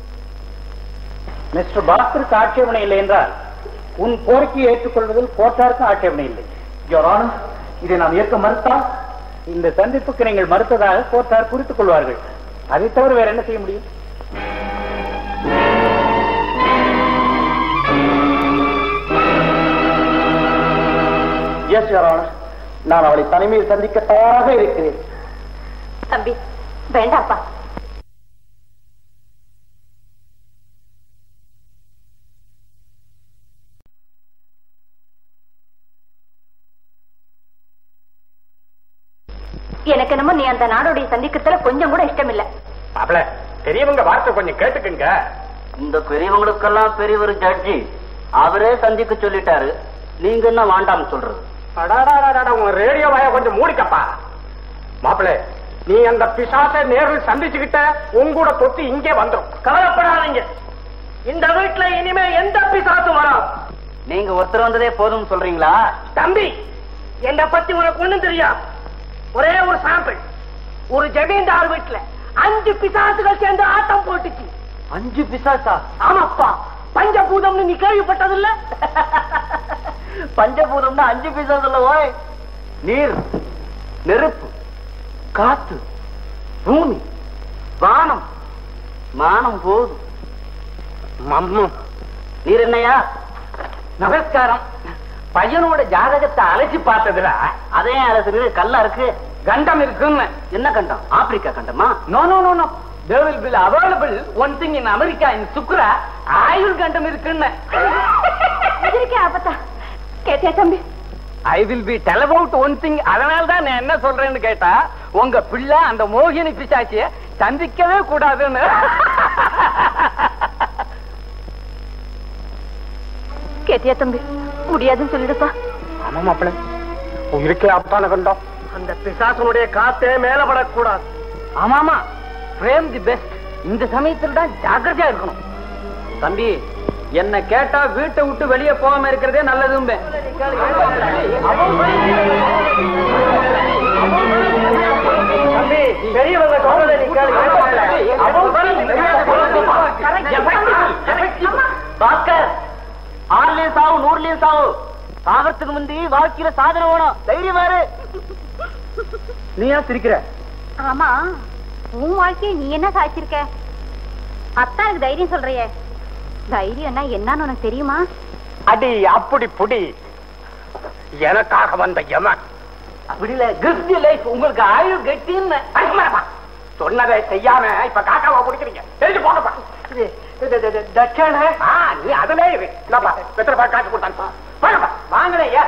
Speaker 4: மிஸ்டர் பாஸ்கருக்கு ஆட்சேபனை இல்லை என்றால் உன் கோரிக்கையை ஏற்றுக்கொள்வதில் கோர்ட்டாருக்கு ஆட்சேபனை இல்லை. யுவர் ஆனர், இதை நாம் ஏற்க மறுத்தால் இந்த சந்திப்புக்கு நீங்கள் மறுத்ததாக கோர்ட்டார் குறித்துக் கொள்வார்கள். அதை தவிர வேற என்ன செய்ய முடியும்? எஸ் யுவர் ஆனர், நான் அவளை தனிமையில் சந்திக்க தயாராக இருக்கிறேன்.
Speaker 2: தம்பி வேண்டாப்பா. எனக்கு என்னமோ நீ அந்த நாடோடைய சந்திக்கிறதுல கொஞ்சம் கூட இஷ்டம் இல்ல.
Speaker 4: மாப்பிள, பெரியவங்க வார்த்தை கொஞ்சம் கேட்டுக்குங்க.
Speaker 3: இந்த பெரியவங்களுக்கெல்லாம் பெரியவர் ஜட்ஜி அவரே சந்திக்க சொல்லிட்டாரு. நீங்க என்ன வேண்டாம் சொல்றது?
Speaker 4: உங்க ரேடியோ வாய கொஞ்சம் மூடிக்கப்பா. மாப்பிள, நீ அந்த பிசாசை நேரில் சந்திச்சுக்கிட்ட உங்கூட தொட்டு இங்கே வந்துடும்.
Speaker 3: கவலைப்படாதீங்க, இந்த வீட்டுல இனிமே எந்த பிசாசும் வரும். நீங்க ஒருத்தர் வந்ததே போதும் சொல்றீங்களா?
Speaker 4: தம்பி, என்ன பத்தி உனக்கு ஒண்ணும் தெரியாது. ஒரே ஒரு சாம்பிள். ஒரு ஜமீன்தார் வீட்டுல 5 பிசாசுகள் சேர்ந்து ஆட்டம் போட்டுச்சு.
Speaker 3: 5 பிசாசா?
Speaker 4: ஆமாப்பா, பஞ்சபூதம்னு நீ கேள்விப்பட்டதில்ல?
Speaker 3: பஞ்சபூதம்னா 5 பிசாசுல ஓய். நீர், நெருப்பு, காத்து, பூமி, வானம், மானம் போதும். நீர் என்னையா?
Speaker 4: நமஸ்காரம். பையனோட ஜாதகத்தை அழைச்சி பார்த்ததுல
Speaker 3: அதே அரசு கல்லா இருக்கு,
Speaker 4: கண்டம் இருக்குன்னு.
Speaker 3: என்ன கண்டம்? ஆப்பிரிக்கா கண்டமா?
Speaker 4: No no no no, there will be available one thing in America in Sukra. ஆயுள் கண்டம் இருக்குன்னு.
Speaker 2: இருக்கே அப்பத்தா. கேட்டே தம்பி?
Speaker 4: I will be tell about one thing. அதனால தான் நான் என்ன சொல்றேன்னு கேட்டா, உங்க பிள்ளை அந்த மோகினி பிசாச்சிய சந்திக்கவே கூடாதுன்னு.
Speaker 2: கேட்டியா தம்பி? முடியாதுன்னு சொல்லிடுப்பா.
Speaker 4: ஆமா மாப்பிள்ள, உயிருக்கே ஆபத்தான கண்டம். அந்த பிசாசனுடைய காத்தே மேல படக்கூடாது. ஆமாமா, ஃப்ரேம் தி பெஸ்ட். இந்த சமயத்தில் தான் ஜாக்கிரதையா இருக்கணும். தம்பி, என்ன கேட்டா வீட்டை விட்டு வெளியே போகாம இருக்கிறதே நல்லதும். தம்பி, பெரியவங்க சொல்றதை நீ
Speaker 3: பாஸ்கர், 6லயும் சாவு 100லயும் சாவு. சாகறதுக்கு முந்தி வாழ்க்கையில சாதனை வேணும். தைரியம் வேறு.
Speaker 4: நீ ஏன் சிரிக்கிற?
Speaker 6: ஆமா, உன் வாழ்க்கையை நீ என்ன சாதிச்சிருக்க? அத்தானுக்கு தைரியம் சொல்றியே, தைரியம்னா என்னன்னு உனக்கு தெரியுமா?
Speaker 4: அடி அப்படி புடி. எனக்காக வந்த யமன்.
Speaker 3: அப்படி இல்ல, கிஃப்ட் லைஃப் உங்களுக்கு ஆயுள் கட்டின்னு
Speaker 4: சொன்னதை செய்யாம இப்ப காக்காவா பிடிக்கிறீங்க. தெரிஞ்சு போனப்பா. நீ அதுல இரு. வெத்தலை காசு கொடுத்தான் வாங்கினேன்.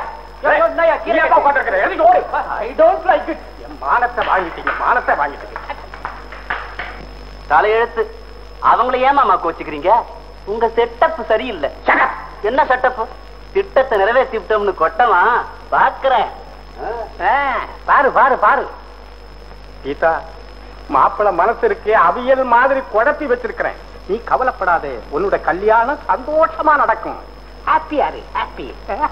Speaker 4: மானத்தை வாங்கிட்டீங்க, மானத்தை வாங்கிட்டீங்க.
Speaker 3: தலையெழுத்து. அவங்கள ஏமாமா கோச்சுக்கிறீங்க? உங்க செட்டப் சரியில்லை. என்ன செட்டப்? திட்டத்தை நிறைவேற்றி விட்டோம்னு கொட்டமா பாக்குறேன்.
Speaker 4: பாரு பாரு பாரு. கீதா, மாப்பிள்ள மனசு இருக்கே அவியல் மாதிரி குழப்பி வச்சிருக்கிறேன். நீ கவலைப்படாதே, உன்னோட கல்யாணம் சந்தோஷமா நடக்கும். ஹாப்பியாரு, ஹாப்பி.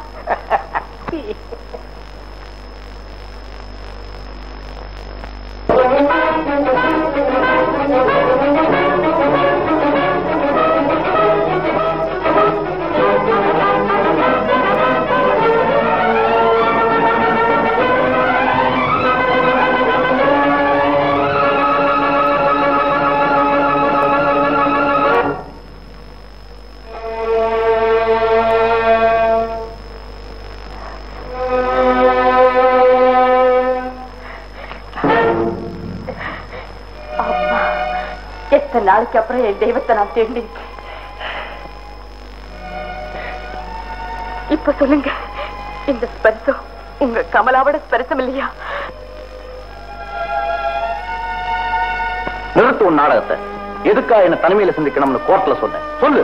Speaker 2: எத்தனை நாளைக்கு அப்புறம் என் தெய்வத்தை நான் தேடி. இப்ப சொல்லுங்க, இந்த ஸ்பரிசம் உங்க கமலாவோட ஸ்பரிசம் இல்லையா?
Speaker 3: நிறுத்து உன் நாடகத்தை. எதுக்கா என்ன தனிமையில சந்திக்கணும்னு கோர்ட்ல சொன்னேன். சொல்லு.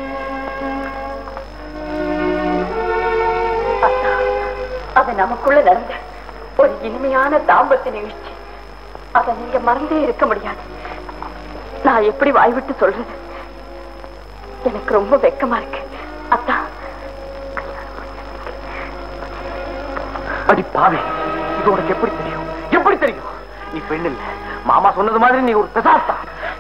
Speaker 2: அது நமக்குள்ள நடந்த ஒரு இனிமையான தாம்பத்திய நிகழ்ச்சி. அதை நீங்க மறந்தே இருக்க முடியாது. நான் எப்படி வாய்விட்டு சொல்றது? எனக்கு ரொம்ப வெக்கமா இருக்கு. அத்தா,
Speaker 3: அடி பாவி, இது உனக்கு எப்படி தெரியும்? எப்படி தெரியும்? நீ பெண் இல்ல, மாமா சொன்னது மாதிரி நீ ஒரு பிசாசா.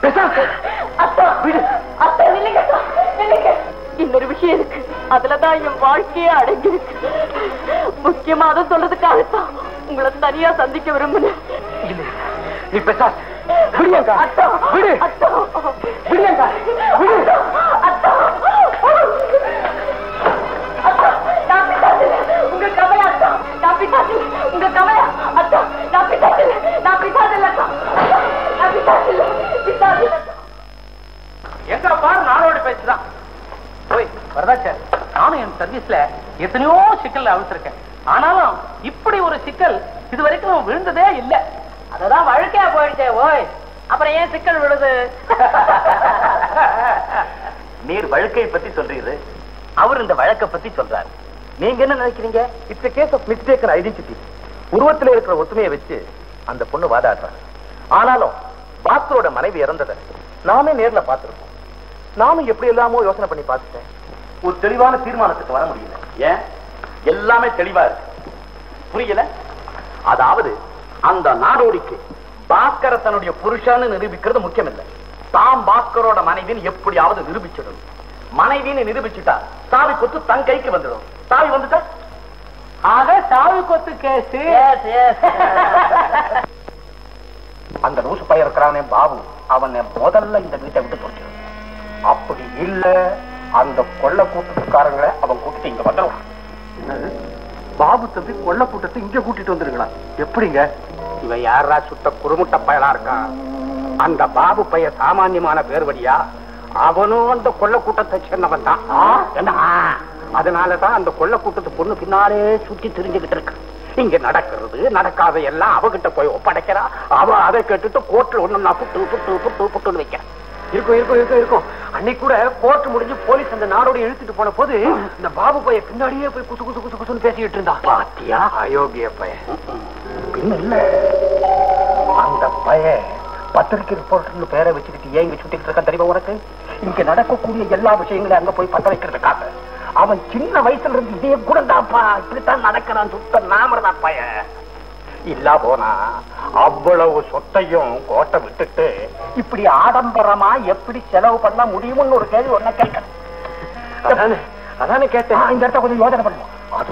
Speaker 2: இன்னொரு விஷயம் இருக்கு, அதுலதான் என் வாழ்க்கையே அடங்கி இருக்கு. முக்கியமா அதை சொல்றதுக்காகத்தான் உங்களை தனியா சந்திக்க விரும்புனேன்.
Speaker 3: நீ பிசாசு. விடுங்கா, விடு, விடுங்கா, விடு.
Speaker 2: உங்க கவலை அத்தா, நான் பிசாசு. உங்க கவலை அத்தா, நான் பிசாசு. நான் பிசாசு இல்லக்கா, நான் பிசாசு இல்ல, பிசாசு.
Speaker 1: எங்க பாரு நாளோட பேச்சுதான். ஓய் வரதாச்சார், நானும் என் சர்வீஸ்ல எத்தனையோ சிக்கல் அவிழ்த்திருக்கேன். ஆனாலும் இப்படி ஒரு சிக்கல் இது வரைக்கும் விழுந்ததே இல்லை.
Speaker 2: அததான் வழக்கையா போயிடுச்சே. ஓய், அப்புறம் ஏன் சிக்கல் விழுது?
Speaker 3: நீர் வழக்கை பத்தி சொல்றீரு, அவர் இந்த வழக்கை பத்தி சொல்றாரு. நீங்க என்ன நினைக்கிறீங்க? It's a case of mistaken identity. உருவத்தில் இருக்கிற ஒத்துமையை வச்சு அந்த பொண்ணு வாதாடுறாங்க. ஆனாலும் பாஸ்கரோட மனைவி இறந்ததை நாமே நேர்ல பார்த்திருக்கோம். நானும் எப்படி எல்லாமோ யோசனை பண்ணி பார்த்துட்டேன். ஒரு தெளிவான தீர்மானத்துக்கு வர முடியல. ஏன்? எல்லாமே தெளிவா இருக்கு. புரியல? அதாவது அந்த நாடோடிக்கு பாஸ்கர தன்னுடைய புருஷன்னு நிரூபிக்கிறது முக்கியம் இல்லை. தாம் பாஸ்கரோட மனைவின்னு எப்படியாவது நிரூபிச்சிடும். மனைவின்னு நிரூபிச்சுட்டா சாவி கொத்து தன் கைக்கு வந்துடும். சாவி வந்துட்டா
Speaker 1: ஆக சாவி கொத்து கேஸ்.
Speaker 3: அந்த லூசு பையன் இருக்கிறானே பாபு, அவனை முதல்ல இந்த வீட்டை விட்டு போட்டு. அப்படி இல்ல அந்த கொள்ள கூட்டத்துக்காரங்களை அவன் கூட்டிட்டு இங்க வந்துடுவான். என்னது? பாபு தம்பி கொள்ள கூட்டத்தை இங்க கூட்டிட்டு வந்துருக்கலாம்? எப்படிங்க?
Speaker 4: இவன் யாரா சுத்த குறுமுட்ட பயலா இருக்கான்? அந்த பாபு பைய சாமானியமான பேர்வடியா? அவனும் அந்த கொள்ள கூட்டத்தை சேர்ந்தவன் தான். அதனாலதான் அந்த கொள்ள கூட்டத்து பொண்ணு பின்னாலே சுத்தி தெரிஞ்சுக்கிட்டு இருக்கு. இங்க நடக்கிறது நடக்காத எல்லாம் அவகிட்ட போய் ஒப்படைக்கிறா. அவ அதை கேட்டுட்டு கோர்ட்ல ஒண்ணு புட்டு புட்டு புட்டு புட்டுன்னு வைக்கிறேன்.
Speaker 3: இருக்கும் இருக்கும் இருக்கும் இருக்கும். அன்னைக்கு கூட கோர்ட் முடிஞ்சு போலீஸ் அந்த நாடோட இழுத்துட்டு போன போது இந்த பாபு பைய பின்னாடியே போய் குசு குசு குசு குசுன்னு பேசிக்கிட்டு இருந்தா. பாத்தியா? அயோக்கிய பையன். பின்ன இல்ல, அந்த பையன் பத்திரிகை ரிப்போர்ட்டர்னு பேரை வச்சுக்கிட்டு ஏன் இங்க சுட்டிட்டு இருக்கான் தெரியுமா உனக்கு? இங்க நடக்கக்கூடிய எல்லா விஷயங்களையும் அங்க போய் பத்த வைக்கிறதுக்காக. அவன் சின்ன வயசுல இருந்து இதே கூட தான்ப்பா, இப்படித்தான் நடக்கிறான். சுத்த நாமதான் பையன். இல்ல போனா அவ்வளவு சொத்தையும் கோட்டை விட்டுட்டு இப்படி ஆடம்பரமா எப்படி செலவு பண்ண முடியும்னு ஒரு கேள்வி ஒன்ன கேட்க. அதானே கேட்டேன். இந்த இடத்த கொஞ்சம் யோசனை பண்ணுவோம்.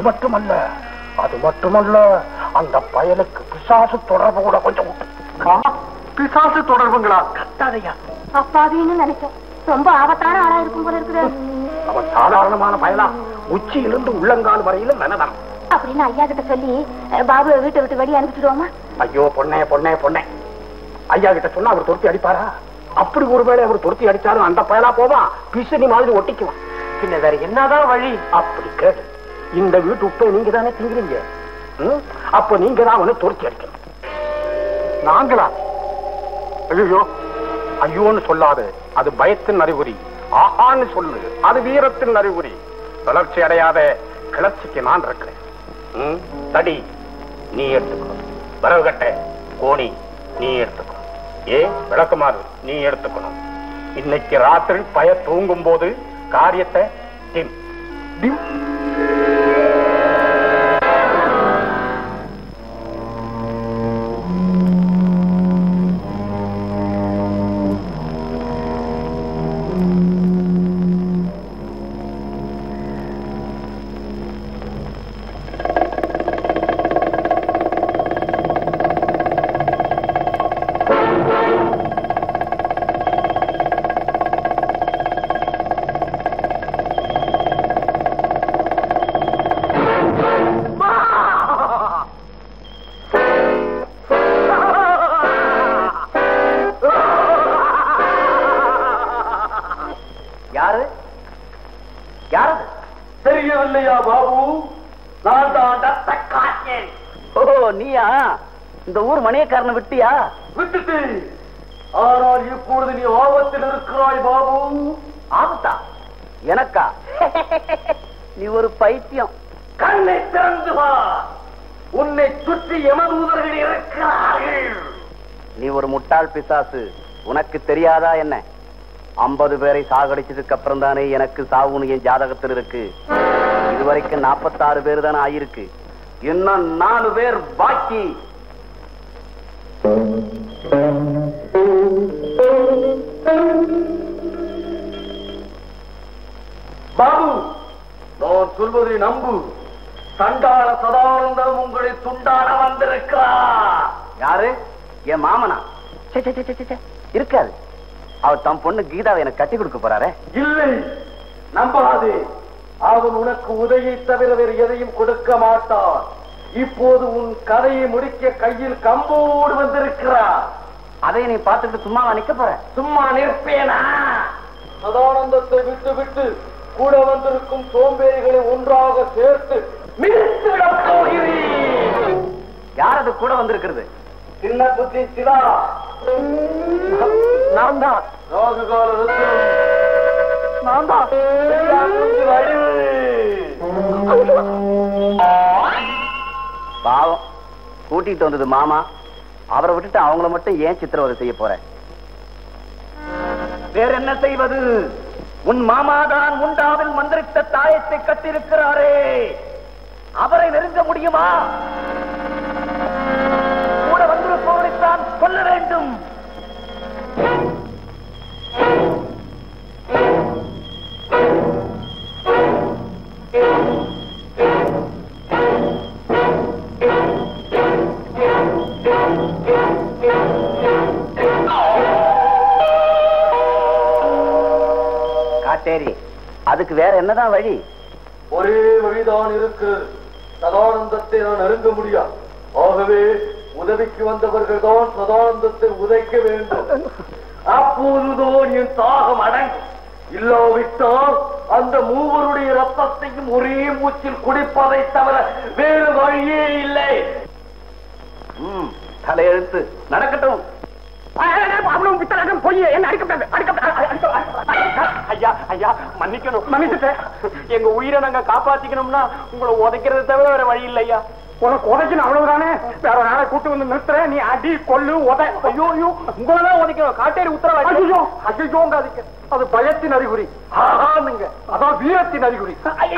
Speaker 3: அது மட்டுமல்ல அந்த பயலுக்கு பிசாசு தொடர்பு கூட கொஞ்சம் பிசாசு தொடர்புங்களா? கட்டாதையா
Speaker 6: அப்பாவின்னு நினைச்சேன். ரொம்ப ஆபத்தான ஆளா இருக்கும் போல இருக்குது.
Speaker 4: அவன் சாதாரணமான பயலா? உச்சியிலிருந்து உள்ளங்கால் வரையிலும் மெனதான்.
Speaker 6: அப்படின்னு ஐயா கிட்ட சொல்லி பாபுவை வீட்டை விட்டு வெளியே அனுப்பிச்சிடுவோமா?
Speaker 4: ஐயோ பொண்ணே பொண்ணே பொண்ணே, ஐயா கிட்ட சொன்னா அவர் துரத்தி அடிப்பாரா? அப்படி ஒருவேளை அவர் துரத்தி அடிச்சாலும் அந்த பயலா போவான், பிசனி மாதிரி ஒட்டிக்குவான்.
Speaker 1: பின்ன வேற என்னதான் வழி?
Speaker 4: அப்படி கேட்டு இந்த வீட்டு உப்பை நீங்க தானே திங்கிறீங்க. அப்ப நீங்க தான் அவனை துரத்தி அடிக்கணும். நாங்களா? ஐயோ ஐயோன்னு சொல்லாது, அது பயத்தின் அறிகுறி. ஆஹான்னு சொல்லு, அது வீரத்தின் அறிகுறி. வளர்ச்சி அடையாத கிளர்ச்சிக்கு நான் இருக்கிறேன். தடி நீ எடுத்துக்கணும், வரவு கட்ட கோணி நீ எடுத்துக்கணும், விளக்குமாறு நீ எடுத்துக்கணும். இன்னைக்கு ராத்திரி பய தூங்கும் போது காரியத்தை டிம் டிம்.
Speaker 3: தெரியவில்லையா பாபு? நான் தான். ஓ நீயா? இந்த ஊர் மணியக்காரனை விட்டியா? விட்டுட்டு. ஆனால் இப்பொழுது நீ ஆபத்தில் இருக்கிறாய் பாபு. ஆபத்தா? எனக்கா? நீ ஒரு பைத்தியம். கண்ணை திறந்து வா, உன்னை சுற்றி யமதூதர்கள் இருக்கிறார்கள். நீ ஒரு முட்டாள் பிசாசு, உனக்கு தெரியாதா என்ன? 50 பேரை சாகடிச்சதுக்கு அப்புறம் தானே எனக்கு சாவுன்னு என் ஜாதகத்தில் இருக்கு. இதுவரைக்கும் 46 பேர் தானே ஆயிருக்கு. இன்னும் 4 பேர் பாக்கி. பாபு, நான் சொல்வதை நம்பு. சண்டாள சதானந்தம் உங்களை துண்டாட வந்திருக்கிறார். யாரு? என் மாமனா? இருக்காது. அவர் தம் பொண்ணு கீதாவை எனக்கு கட்டி கொடுக்க போறாரே. இல்லை, நம்பாதே. அவன் உனக்கு உதவியை தவிர வேறு எதையும் கொடுக்க மாட்டான். இப்போது உன் கதையை முடிக்க கையில் கம்போடு வந்திருக்கிறார். அதை நீ பார்த்துட்டு சும்மா நிக்க போற? சும்மா நிற்பேனா? சதானந்தத்தை விட்டு விட்டு கூட வந்திருக்கும் சோம்பேறிகளை ஒன்றாக சேர்த்து மிதித்து விடப் போகிறேன். யார் அது கூட வந்திருக்கிறது? சின்ன புத்தி சிவா. நான் தான். ராகுகால ரத்னம் நான் தான். பாவம், கூட்டிட்டு வந்தது மாமா. அவரை விட்டுட்டு அவங்கள மட்டும் ஏன் சித்திரவதை செய்ய போற? வேற என்ன செய்வது? உன் மாமாதான் முண்டாவில் மந்திரித்த தாயத்தை கட்டிருக்கிறாரே, அவரை நெருங்க முடியுமா? கூட வந்திருப்பவரைத்தான் கொல்ல வேண்டும். காட்டேரி, அதுக்கு வேற என்னதான் வழி? ஒரே வழிதான் இருக்கு. சதானந்தத்தை நான் நெருங்க முடியாது. ஆகவே உதவிக்கு வந்தவர்கள் தான் சதானந்தத்தை உதைக்க வேண்டும். அப்போதுதான் என் தாகம் அடங்கும். இல்லாவிட்டால் அந்த மூவருடைய ரத்தத்தையும் ஒரே மூச்சில் குடிப்பதை தவிர வேறு வழியே இல்லை. தலையெழுத்து நடக்கட்டும். அவ்வளவு பித்தளம் போய் என்ன ஐயா ஐயா மன்னிக்கணும். மன்னிச்சுட்டேன். எங்க உயிரை நாங்க காப்பாத்திக்கணும்னா உங்களை உதைக்கிறது தவிர வேற வழி இல்லையா. உனக்கு உதைக்கணும் அவ்வளவுதானே. வேற நாளை கூட்டு வந்து நிறுத்துறேன். நீ அடி கொள்ளு உதை. ஐயோ ஐயோ, உங்களதான் உதைக்கணும். காட்டேரி உத்தரவு. ஐயோ ஐயோங்க, அதுக்கு அது பயத்தின் அறிகுறி. ஆகானுங்க, அதான் வீரத்தின் அறிகுறி.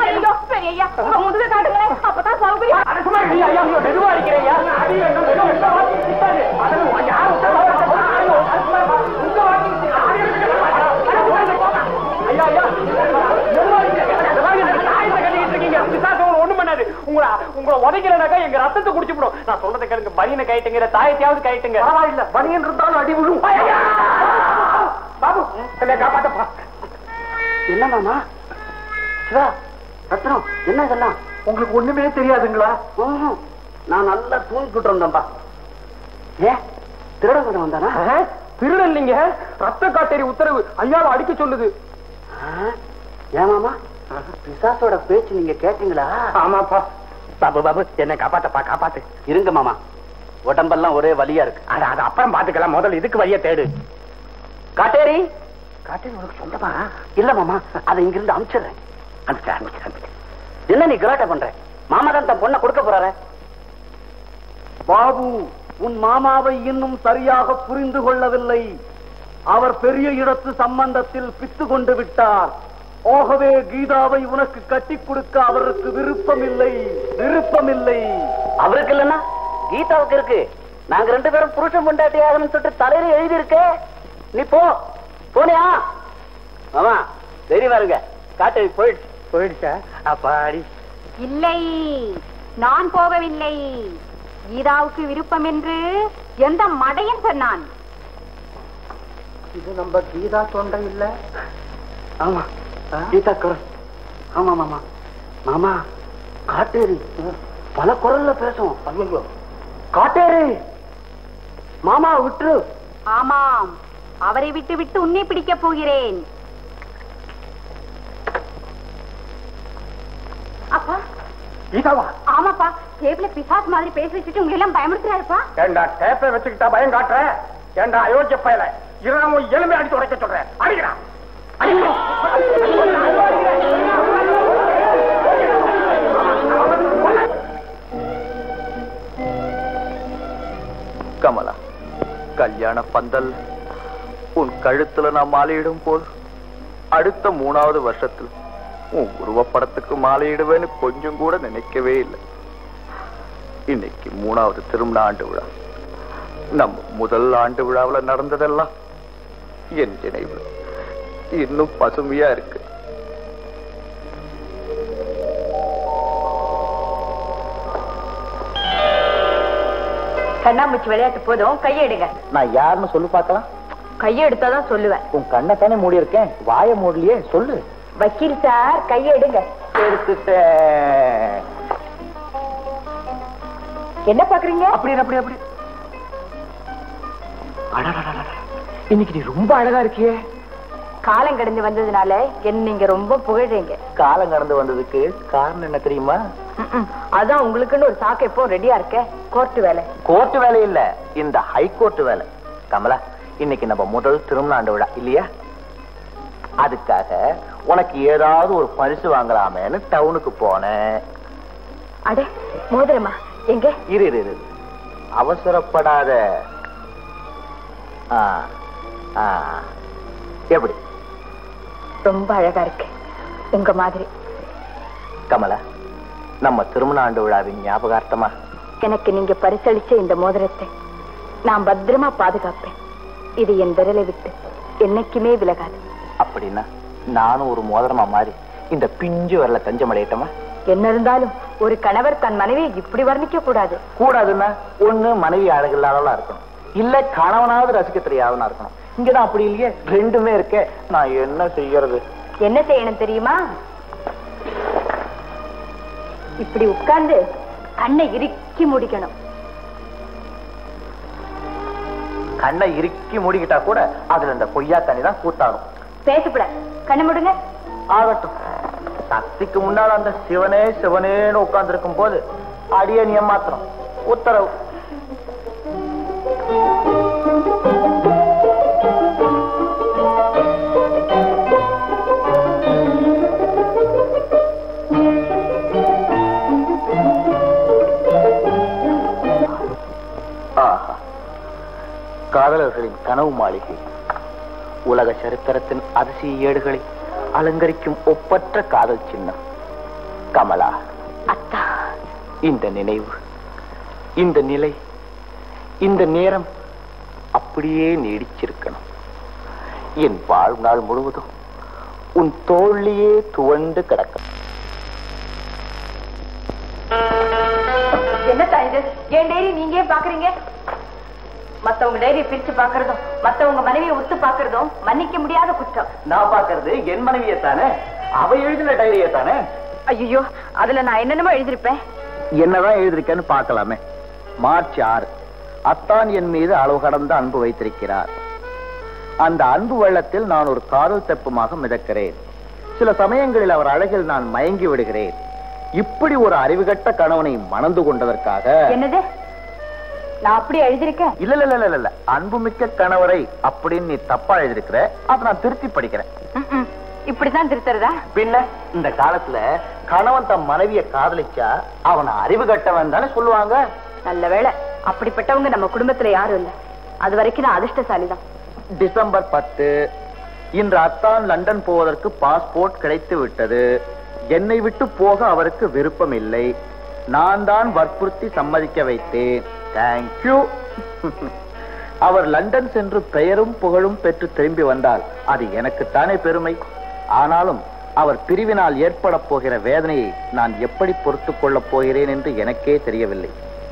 Speaker 3: அப்பதான் மெதுவா இருக்கிறேன். உங்களை உதைக்கிறனாக்கா எங்க ரத்தத்தை குடிச்சுடும். நான் சொல்றதை கேளுங்க. பனியனை கைட்டுங்க, தாயத்தையாவது கைட்டுங்க. பரவாயில்ல, பனியன் இருந்தாலும் அடி விழும். பாபு, என்னை காப்பாத்தப்பா. என்ன மாமா? சிவா, ரத்னம், என்ன இதெல்லாம்? உங்களுக்கு ஒண்ணுமே தெரியாதுங்களா? நான் நல்லா தூங்கிட்டு இருந்தேன்பா. ஏன் திருட கொண்டு வந்தானா? திருட இல்லைங்க, ரத்த காட்டேரி உத்தரவு. ஐயாவை அடிக்க சொல்லுது. ஏமாமா, பிசாசோட பேச்சு நீங்க கேட்டீங்களா? ஆமாப்பா. பாபு பாபு, என்ன காப்பாத்தப்பா, காப்பாத்து. இருங்க மாமா, உடம்பெல்லாம் ஒரே வலியா இருக்கு. அது அப்புறம் பாத்துக்கலாம். முதல்ல இதுக்கு வழிய தேடு. காட்டேரி, காட்டேரி உனக்கு சொந்தமா? இல்ல மாமா, அதை இங்கிருந்து அனுப்பிச்சிடுறேன். என்ன நீ கலாட்டா பண்ற? மாமா தான் தன் பொண்ணை கொடுக்க போறாரு. பாபு, உன் மாமாவை இன்னும் சரியாக புரிந்து கொள்ளவில்லை. அவர் பெரிய இடத்து சம்பந்தத்தில் பித்து கொண்டு விட்டார். ஆகவே கீதாவை உனக்கு கட்டி கொடுக்க அவருக்கு விருப்பமில்லை. விருப்பமில்லை. அவருக்கு இல்லன்னா கீதாவுக்கு இருக்கு. நாங்க ரெண்டு பேரும் புருஷன் பொண்டாட்டி ஆகணும்னு சொல்லிட்டு தலையில எழுதி இருக்க. நீ போ. போனியா? ஆமா, தைரியமா இருங்க. காட்டு போயிடுச்சு. போயிடுச்சா? அப்பாடி.
Speaker 6: இல்லை, நான் போகவில்லை. கீதாவுக்கு விருப்பம் என்று எந்த மடையன் சொன்னான்?
Speaker 1: இது நம்ம கீதா தொண்டை இல்ல?
Speaker 3: ஆமா, கீதா குரல். ஆமா மாமா. மாமா, காட்டேரி பல குரல்ல பேசும். காட்டேரி, மாமா விட்டு.
Speaker 6: ஆமாம், அவரை விட்டு விட்டு உன்னை பிடிக்க போகிறேன். அப்பா.
Speaker 4: கீதாவா?
Speaker 6: ஆமாப்பா, டேபிள பிசாஸ் மாதிரி பேசி வச்சுட்டு உங்களை எல்லாம் பயமுறுத்துறாருப்பா.
Speaker 4: ஏண்டா டேப்பை வச்சுக்கிட்டா பயம் காட்டுற? ஏண்டா அயோக்கிய பயல, இருநூறு எலும்பை அடித்து உடைக்க சொல்றேன். அடிக்கிறான்.
Speaker 5: கமலா, கல்யாண பந்தல் உன் கழுத்துல நான் மாலையிடும் போது அடுத்த 3வது வருஷத்துல உன் உருவப்படத்துக்கு மாலையிடுவேன்னு கொஞ்சம் கூட நினைக்கவே இல்லை. இன்னைக்கு 3வது திருமண ஆண்டு விழா.
Speaker 3: நம் முதல் ஆண்டு விழாவில் நடந்ததெல்லாம் என் நினைவு இன்னும் பசுமையா இருக்கு.
Speaker 2: கண்ணாமூச்சி விளையாட்டு போதும், கையெடுங்க.
Speaker 3: நான் யாருன்னு சொல்லு பார்க்கலாம்.
Speaker 2: கையெடுத்தாதான் சொல்லுவேன்.
Speaker 3: உன் கண்ணை தானே மூடி இருக்கேன், வாய மூடலையே, சொல்லு.
Speaker 2: வக்கீல் சார், கையெடுங்க.
Speaker 3: எடுத்துட்டேன்.
Speaker 2: என்ன பாக்குறீங்க?
Speaker 3: அப்படி அப்படி அப்படி. இன்னைக்கு நீ ரொம்ப அழகா இருக்கியே.
Speaker 2: காலம் கடந்து வந்ததுனால என்ன நீங்க ரொம்ப புகழ்றீங்க.
Speaker 3: காலம் கடந்து வந்ததுக்கு காரணம் என்ன தெரியுமா?
Speaker 2: அதான் உங்களுக்குன்னு ஒரு சாக்கு எப்போ ரெடியா இருக்க. கோர்ட் வேலை.
Speaker 3: கோர்ட் வேலை இல்ல, இந்த ஹைகோர்ட் வேலை. கமலா, இன்னைக்கு நம்ம முதல் திருமணாண்டு விழா இல்லையா? அதுக்காக உனக்கு ஏதாவது ஒரு பரிசு வாங்கலாமேன்னு டவுனுக்கு போனேன்.
Speaker 2: அட மோதிரமா எங்க?
Speaker 3: இரு இரு, அவசரப்படாத. எப்படி?
Speaker 2: ரொம்ப அழகா இருக்கு, உங்க மாதிரி.
Speaker 3: கமலா, நம்ம திருமண ஆண்டு விழாவின் ஞாபகார்த்தமா
Speaker 2: எனக்கு நீங்க பரிசளிச்ச இந்த மோதிரத்தை நான் பத்திரமா பாதுகாப்பேன். இது என் விரலை விட்டு என்னைக்குமே விலகாது.
Speaker 3: அப்படின்னா நானும் ஒரு மோதிரமா மாறி இந்த பிஞ்சு வரல தஞ்சம் அடையட்டமா?
Speaker 2: என்ன இருந்தாலும் ஒரு கணவர் தன் மனைவியை இப்படி வர்ணிக்க கூடாது.
Speaker 3: கூடாதுன்னா ஒண்ணு மனைவி அழகில்லாதவளா இருக்கணும், இல்ல கணவனாவது ரசிக்க தெரியாதவனா இருக்கணும். இங்கதான் அப்படி இல்லையே, ரெண்டுமே இருக்க. நான் என்ன செய்யறது?
Speaker 2: என்ன செய்யணும் தெரியுமா? இப்படி உட்கார்ந்து கண்ணை இறுக்கி முடிக்கணும்.
Speaker 3: கண்ணை இறுக்கி மூடிக்கிட்டா கூட அதுல இந்த பொய்யா தண்ணி தான் கூத்தாடும்.
Speaker 2: பேசப்பட கண்ணை மூடுங்க.
Speaker 3: ஆகட்டும். சக்திக்கு முன்னால் அந்த சிவனே சிவனேன்னு உட்கார்ந்து இருக்கும் போது அடியே நீ ஏமாத்திரம் உத்தரவு. காதலர்களின் கனவு மாளிகை, உலக சரித்திரத்தின் அதிசய ஏடுகளை அலங்கரிக்கும் ஒப்பற்ற காதல் சின்னம். கமலா,
Speaker 2: அத்தா,
Speaker 3: இந்த நினைவு, இந்த நிலை, இந்த நேரம் அப்படியே நீடிச்சிருக்கணும். என் வாழ்நாள் முழுவதும் உன் தோளியே துவண்டு கிடக்கணும்.
Speaker 2: என்ன இது? என் டைரி நீங்க பாக்குறீங்க? மத்தவங்க டைரியை பிரிச்சு பாக்குறதும் மத்தவங்க மனைவியை உத்து பாக்குறதும் மன்னிக்க முடியாத குற்றம்.
Speaker 3: நான் பாக்குறது என் மனைவியை தானே, அவ எழுதின டைரியை தானே.
Speaker 2: ஐயோ, அதுல நான் என்னென்னமோ எழுதிருப்பேன்.
Speaker 3: என்னதான் எழுதிருக்கேன்னு பார்க்கலாமே. மார்ச் 6, அத்தான் என் மீது அளவு கடந்த அன்பு வைத்திருக்கிறார். அந்த அன்பு வெள்ளத்தில் நான் ஒரு காதல் தெப்பமாக மிதக்கிறேன். சில சமயங்களில் அவர் அழகில் நான் மயங்கி விடுகிறேன். இப்படி ஒரு அறிவுகட்ட கணவனை மணந்து கொண்டதற்காக.
Speaker 2: என்னது? நான் அப்படி எழுதிருக்கேன்?
Speaker 3: இல்ல இல்ல இல்ல இல்ல, அன்புமிக்க கணவரை அப்படின்னு நீ தப்பா எழுதிருக்கிற. அதை நான் திருத்தி படிக்கிறேன்.
Speaker 2: இப்படிதான் திருத்துறதா?
Speaker 3: பின்ன இந்த காலத்துல கணவன் தன் மனைவியை காதலிச்சா அவனை அறிவு கட்டவன் தானே சொல்லுவாங்க.
Speaker 2: நல்ல வேளை, அப்படிப்பட்டவங்க நம்ம குடும்பத்துல யாரும் இல்ல. அது வரைக்கும் நான் அதிர்ஷ்டசாலிதான்.
Speaker 3: டிசம்பர் 10, இன்று அத்தான் லண்டன் போவதற்கு பாஸ்போர்ட் கிடைத்து விட்டது. என்னை விட்டு போக அவருக்கு விருப்பம் இல்லை. நான் தான் வற்புறுத்தி சம்மதிக்க வைத்தேன். தேங்க்யூ. அவர் லண்டன் சென்று பெயரும் புகழும் பெற்று திரும்பி வந்தால் அது எனக்குத்தானே பெருமை. ஆனாலும் அவர் பிரிவினால் ஏற்பட போகிற வேதனையை நான் எப்படி பொறுத்துக் கொள்ளப் போகிறேன் என்று எனக்கே தெரியவில்லை.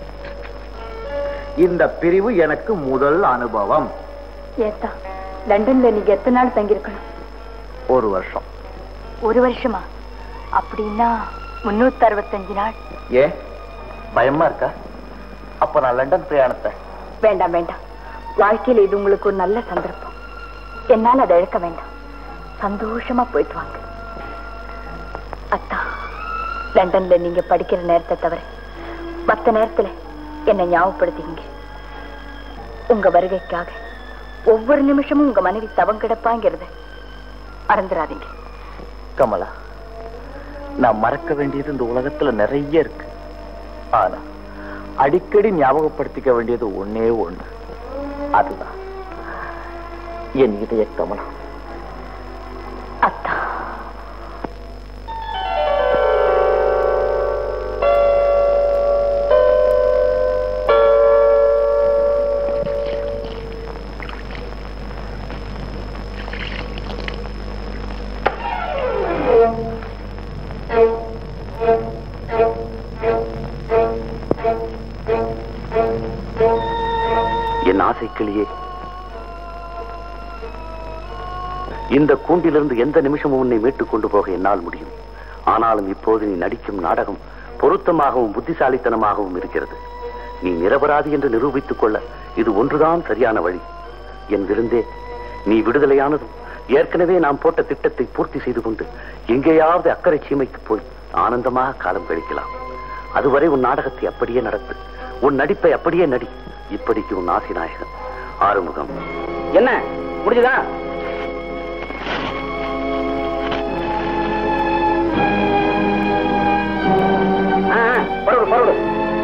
Speaker 3: இந்த பிரிவு எனக்கு முதல் அனுபவம்.
Speaker 2: ஏத்தா, லண்டன்ல நீங்க எத்தனை நாள் தங்கியிருக்கணும்?
Speaker 3: 1 வருஷம்.
Speaker 2: 1 வருஷமா? அப்படின்னா 365 நாள்.
Speaker 3: ஏன் பயமா இருக்கா? அப்ப நான் லண்டன் பிரயாணத்தை.
Speaker 2: வேண்டாம் வேண்டாம், வாழ்க்கையில் இது உங்களுக்கு ஒரு நல்ல சந்தர்ப்பம். என்னால் அதை இழக்க வேண்டாம். சந்தோஷமா போயிட்டு வாங்க. அத்தா, லண்டன்ல நீங்க படிக்கிற நேரத்தை தவிர மற்ற நேரத்துல என்னை ஞாபகப்படுத்திங்க. உங்க வருகைக்காக ஒவ்வொரு நிமிஷமும் உங்க மனைவி தவம் கிடப்பாங்கிறத மறந்துடாதீங்க.
Speaker 3: கமலா, நான் மறக்க வேண்டியது இந்த உலகத்துல நிறைய இருக்கு. ஆனா அடிக்கடி ஞாபகப்படுத்திக்க வேண்டியது ஒன்னே ஒண்ணு. அதுதான் என் இதய கமலா.
Speaker 2: அத்தா,
Speaker 3: கிளியே, இந்த கூண்டிலிருந்து எந்த நிமிஷமும் உன்னை மீட்டுக் கொண்டு போக என்னால் முடியும். ஆனாலும் இப்போது நீ நடிக்கும் நாடகம் பொருத்தமாகவும் புத்திசாலித்தனமாகவும் இருக்கிறது. நீ நிரபராதி என்று நிரூபித்துக் கொள்ள இது ஒன்றுதான் சரியான வழி. என் விருந்தே, நீ விடுதலையானதும் ஏற்கனவே நாம் போட்ட திட்டத்தை பூர்த்தி செய்து கொண்டு எங்கேயாவது அக்கறை சீமைக்கு போய் ஆனந்தமாக காலம் கழிக்கலாம். அதுவரை உன் நாடகத்தை அப்படியே நடத்து, உன் நடிப்பை அப்படியே நடி. இப்படிக்கு உன் ஆசி நாயகன் ஆறுமுகம்.
Speaker 4: என்ன முடிஞ்சதா? பரவாயில்ல பரவாயில்ல.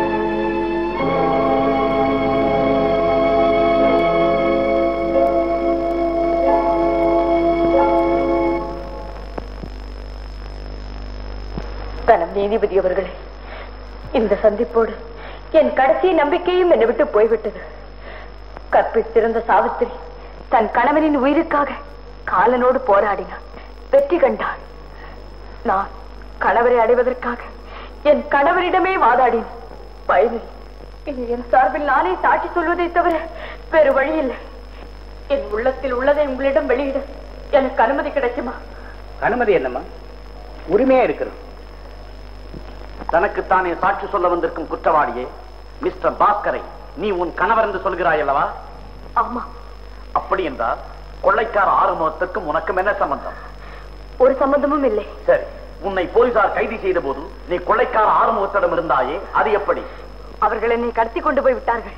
Speaker 2: கணம் நீதிபதி அவர்களே, இந்த சந்திப்போடு என் கடைசி நம்பிக்கையும் என்னை விட்டு போய்விட்டது. கற்பித்திருந்த சாவித்திரி தன் கணவனின் உயிருக்காக காலனோடு போராடினான், வெற்றி கண்டான். நான் கணவரை அடைவதற்காக என் கணவரிடமே வாதாடினேன். பயனில் இனி என் சார்பில் நானே சாட்சி சொல்வதை தவிர வேறு வழி இல்லை. என் உள்ளத்தில் உள்ளதை உங்களிடம் வெளியிட எனக்கு அனுமதி கிடைக்குமா?
Speaker 4: அனுமதி என்னம்மா? உரிமையா இருக்கிறது. தனக்குத்தானே சாட்சி சொல்ல வந்திருக்கும் குற்றவாளியே மிஸ்டர் பாஸ்கரை நீ உன் கணவர் என்று சொல்கிறாய் அல்லவா?
Speaker 2: ஆமா.
Speaker 4: அப்படி என்றால் கொள்ளைக்கார ஆறுமுகத்திற்கும் உனக்கும் என்ன சம்பந்தம்?
Speaker 2: ஒரு சம்பந்தமும் இல்லை.
Speaker 4: சரி, உன்னை போலீசார் கைது செய்த போது நீ கொள்ளைக்கார ஆறுமுகத்திடம் இருந்தாயே, அது எப்படி?
Speaker 2: அவர்கள் என்னை கடத்தி கொண்டு போய் விட்டார்கள்.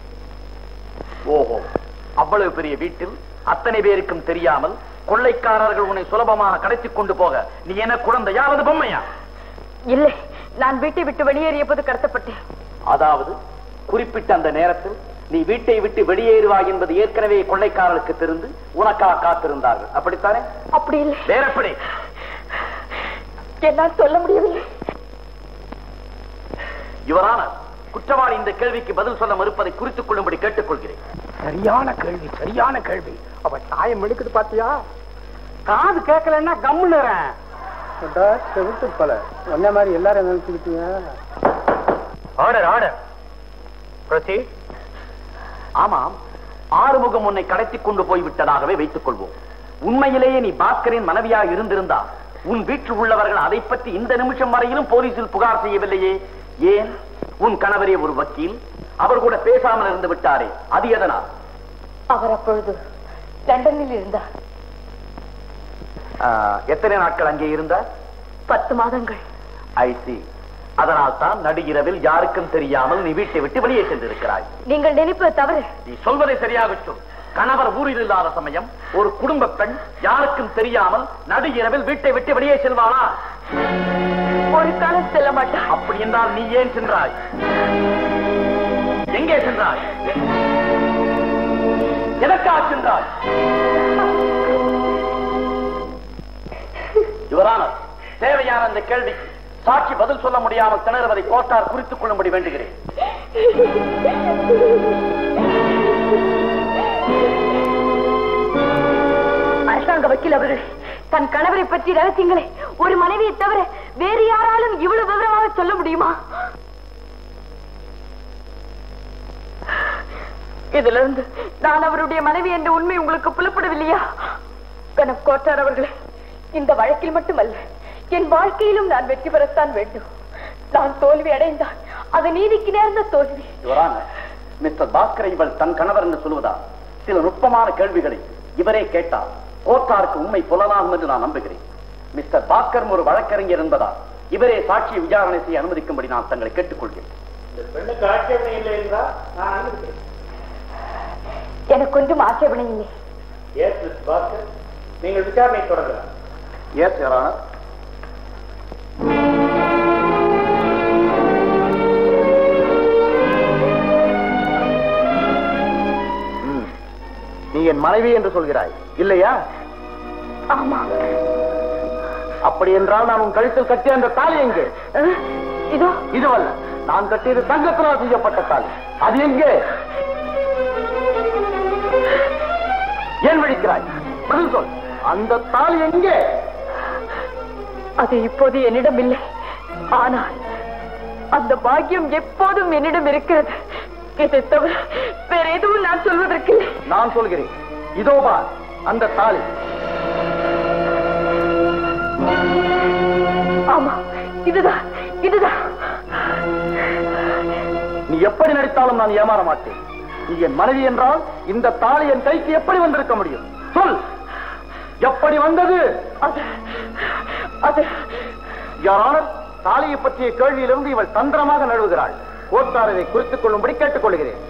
Speaker 4: ஓஹோ, அவ்வளவு பெரிய வீட்டில் அத்தனை பேருக்கும் தெரியாமல் கொள்ளைக்காரர்கள் உன்னை சுலபமாக கடத்தி கொண்டு போக நீ என்ன குழந்தையாவது பொம்மையா?
Speaker 2: இல்லை, நான் வீட்டை விட்டு வெளியேறிய போது கடத்தப்பட்டேன்.
Speaker 4: அதாவது குறிப்பிட்ட அந்த நேரத்தில் நீ வீட்டை விட்டு வெளியேறுவாய் என்பது ஏற்கனவே கொள்ளைக்காரர்களுக்கு தெரிந்து உனக்காக காத்திருந்தார்கள், அப்படித்தானே?
Speaker 2: அப்படி இல்லை.
Speaker 4: வேற எப்படி?
Speaker 2: என்னால் சொல்ல முடியவில்லை.
Speaker 4: இவரான குற்றவாளி இந்த கேள்விக்கு பதில் சொல்ல மறுப்பதை குறித்துக் கொள்ளும்படி கேட்டுக்கொள்கிறேன்.
Speaker 1: சரியான கேள்வி, சரியான கேள்வி. அவ தாயம் எடுக்குது பாத்தியா?
Speaker 4: காது கேட்கலன்னா கம்முன்னு
Speaker 1: செவிட்டு போல என்ன மாதிரி எல்லாரும் நினைச்சுக்கிட்டீங்க. Order order. ப்ரொசீட்.
Speaker 4: ஆமாம், ஆறுமுகம் உன்னை கடத்தி கொண்டு போய் விட்டதாகவே வைத்துக் கொள்வோம். உண்மையிலேயே நீ பாஸ்கரின் மனைவியாக இருந்திருந்தா உன் வீட்டில் உள்ளவர்கள் அதை பற்றி இந்த நிமிஷம் வரையிலும் போலீசில் புகார் செய்யவில்லையே. ஏன்? உன் கணவரே ஒரு வக்கீல், அவர் கூட பேசாமல் இருந்து விட்டாரே, அது எதனால்?
Speaker 2: அவர் அப்பொழுது லண்டனில் இருந்தார்.
Speaker 4: எத்தனை நாட்கள் அங்கே இருந்தார்?
Speaker 2: 10 மாதங்கள்.
Speaker 4: I see. அதனால் தான் நடுஇரவில் யாருக்கும் தெரியாமல் நீ வீட்டை விட்டு வெளியே சென்றிருக்கிறாய்.
Speaker 2: நீங்கள் நினைப்பது தவறு.
Speaker 4: நீ சொல்வதை சரியாக சொல். கணவர் ஊரில் இல்லாத சமயம் ஒரு குடும்ப பெண் யாருக்கும் தெரியாமல் நடுஇரவில் வீட்டை விட்டு வெளியே செல்வானா?
Speaker 2: ஒரு காலம் செல்ல மாட்டார்.
Speaker 4: அப்படி என்றால் நீ ஏன் சென்றாய்? எங்கே சென்றாய்? எதற்காக சென்றாய்? யுவரான, தேவையான அந்த கேள்விக்கு சாட்சி பதில் சொல்ல முடியாமல் திணறுவதை கோர்ட்டார் குறித்துக் கொள்ளும்படி வேண்டுகிறேன்.
Speaker 2: அரசாங்க வக்கீல் அவர்கள் தன் கணவரை பற்றி ரகசியங்களை ஒரு மனைவியை தவிர வேறு யாராலும் இவ்வளவு விவரமாக சொல்ல முடியுமா? இதிலிருந்து நான் அவருடைய மனைவி என்ற உண்மை உங்களுக்கு புலப்படவில்லையா? கணப் கோட்டார் அவர்களே, இந்த வழக்கில் மட்டுமல்ல, என் வாழ்க்கையிலும் நான் வெற்றி பெறத்தான் வேண்டும். நான் தோல்வி அடைந்தால் அது நீதிக்கு நேர்ந்த தோல்வி.
Speaker 4: மிஸ்டர் பாஸ்கரை இவள் தன் கணவர் என்று சொல்வதா? சில நுட்பமான கேள்விகளை இவரே கேட்டால் கோர்ட்டாருக்கு உண்மை புலனாகும் என்று நான் நம்புகிறேன். மிஸ்டர் பாஸ்கர் ஒரு வழக்கறிஞர் என்பதால் இவரே சாட்சியை விசாரணை செய்ய அனுமதிக்கும்படி நான் தங்களை கேட்டுக்கொள்கிறேன்.
Speaker 2: எனக்கு கொஞ்சம் ஆட்சேபனை இல்லை.
Speaker 4: நீங்கள் விசாரணை தொடங்கலாம். Yes your honour. நீ என் மனைவி என்று சொல்கிறாய் இல்லையா?
Speaker 2: ஆமா.
Speaker 4: அப்படி என்றால் நான் உன் கழுத்தில் கட்டிய அந்த தாலி எங்கே?
Speaker 2: இதோ.
Speaker 4: இதுவல்ல, நான் கட்டியது தங்கத்தினால் செய்யப்பட்ட தாலி. அது எங்கே? ஏன் விழிக்கிறாய்? பதில் சொல். அந்த தாலி எங்கே?
Speaker 2: அது இப்போது என்னிடம் இல்லை. ஆனால் அந்த பாக்கியம் எப்போதும் என்னிடம் இருக்கிறது. இதை தவிர வேற எதுவும் நான் சொல்வதற்கு
Speaker 3: நான் சொல்கிறேன். இதோ பார் அந்த தாலி.
Speaker 2: ஆமா, இதுதான் இதுதான்.
Speaker 3: நீ எப்படி நடித்தாலும் நான் ஏமாற மாட்டேன். நீ என் மனைவி என்றால் இந்த தாலி என் கைக்கு எப்படி வந்திருக்க முடியும்? சொல், எப்படி வந்தது? தாலியை பற்றிய கேள்வியிலிருந்து இவள் தந்திரமாக நழுவுகிறாள். கோட்டாரரை குறித்துக் கொள்ளும்படி கேட்டுக் கொள்கிறேன்.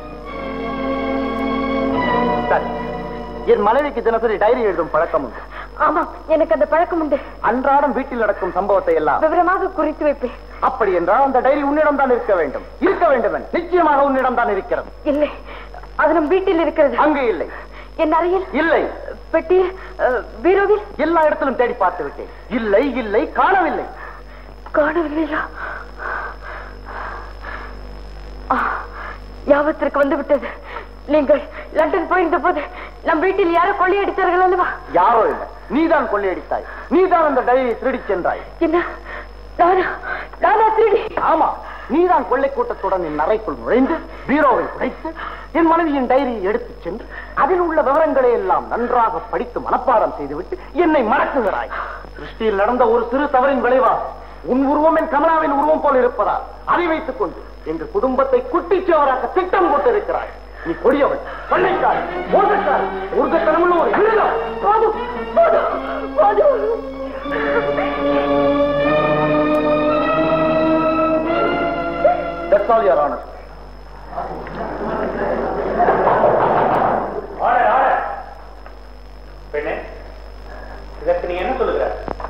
Speaker 3: சரி, என் மனைவிக்கு தினசரி டைரி எழுதும் பழக்கம் உண்டு.
Speaker 2: ஆமா, எனக்கு அந்த பழக்கம் உண்டு.
Speaker 3: அன்றாடம் வீட்டில் நடக்கும் சம்பவத்தை எல்லாம்
Speaker 2: விவரமாக குறித்து வைப்பேன்.
Speaker 3: அப்படி என்றால் அந்த டைரி உன்னிடம் தான் இருக்க வேண்டும். இருக்க வேண்டும். நிச்சயமாக உன்னிடம் தான் இருக்கிறது.
Speaker 2: இல்லை, அது நம் வீட்டில் இருக்கிறது.
Speaker 3: அங்கே இல்லை.
Speaker 2: என் அறையில்
Speaker 3: இல்லை.
Speaker 2: பெட்டியில், பீரோவில்,
Speaker 3: எல்லா இடத்திலும் தேடி பார்த்து விட்டேன். இல்லை இல்லை, காணவில்லை.
Speaker 2: காணவில்லையா? யாவத்திற்கு வந்து விட்டது. நீங்கள் லண்டன் போயிருந்த போது நம் வீட்டில் யாரோ கொள்ளையடித்தார்கள் அல்லவா?
Speaker 3: யாரோ இல்லை, நீதான் கொள்ளையடித்தாய். நீதான் அந்த டைரியை திருடி சென்றாய்.
Speaker 2: என்ன, நானா திருடி?
Speaker 3: ஆமா, நீதான் கொள்ளை கூட்டத்துடன் என் அறைக்குள் நுழைந்து பீரோவை உடைத்து என் மனைவியின் டைரியை எடுத்துச் சென்று அதில் உள்ள விவரங்களை எல்லாம் நன்றாக படித்து மனப்பாடம் செய்துவிட்டு என்னை மறக்குகிறாய். சிருஷ்டியில் நடந்த ஒரு சிறு தவறின் விளைவாக உன் உருவம் என் கமலாவின் உருவம் போல் இருப்பதால் அதை வைத்துக் கொண்டு எங்கள் குடும்பத்தை குட்டிச்சவராக திட்டம் போட்டிருக்கிறாய். நீ கொடியவன், கொள்ளைக்காரி, மோசக்காரி, ஊர்கத்தனமுள்ள ஒரு மிருகம்.
Speaker 2: போதும் போதும் போதும்.
Speaker 3: That's all, Your Honor.
Speaker 4: பெண்ணே, இதற்கு நீ என்ன சொல்லுகிற?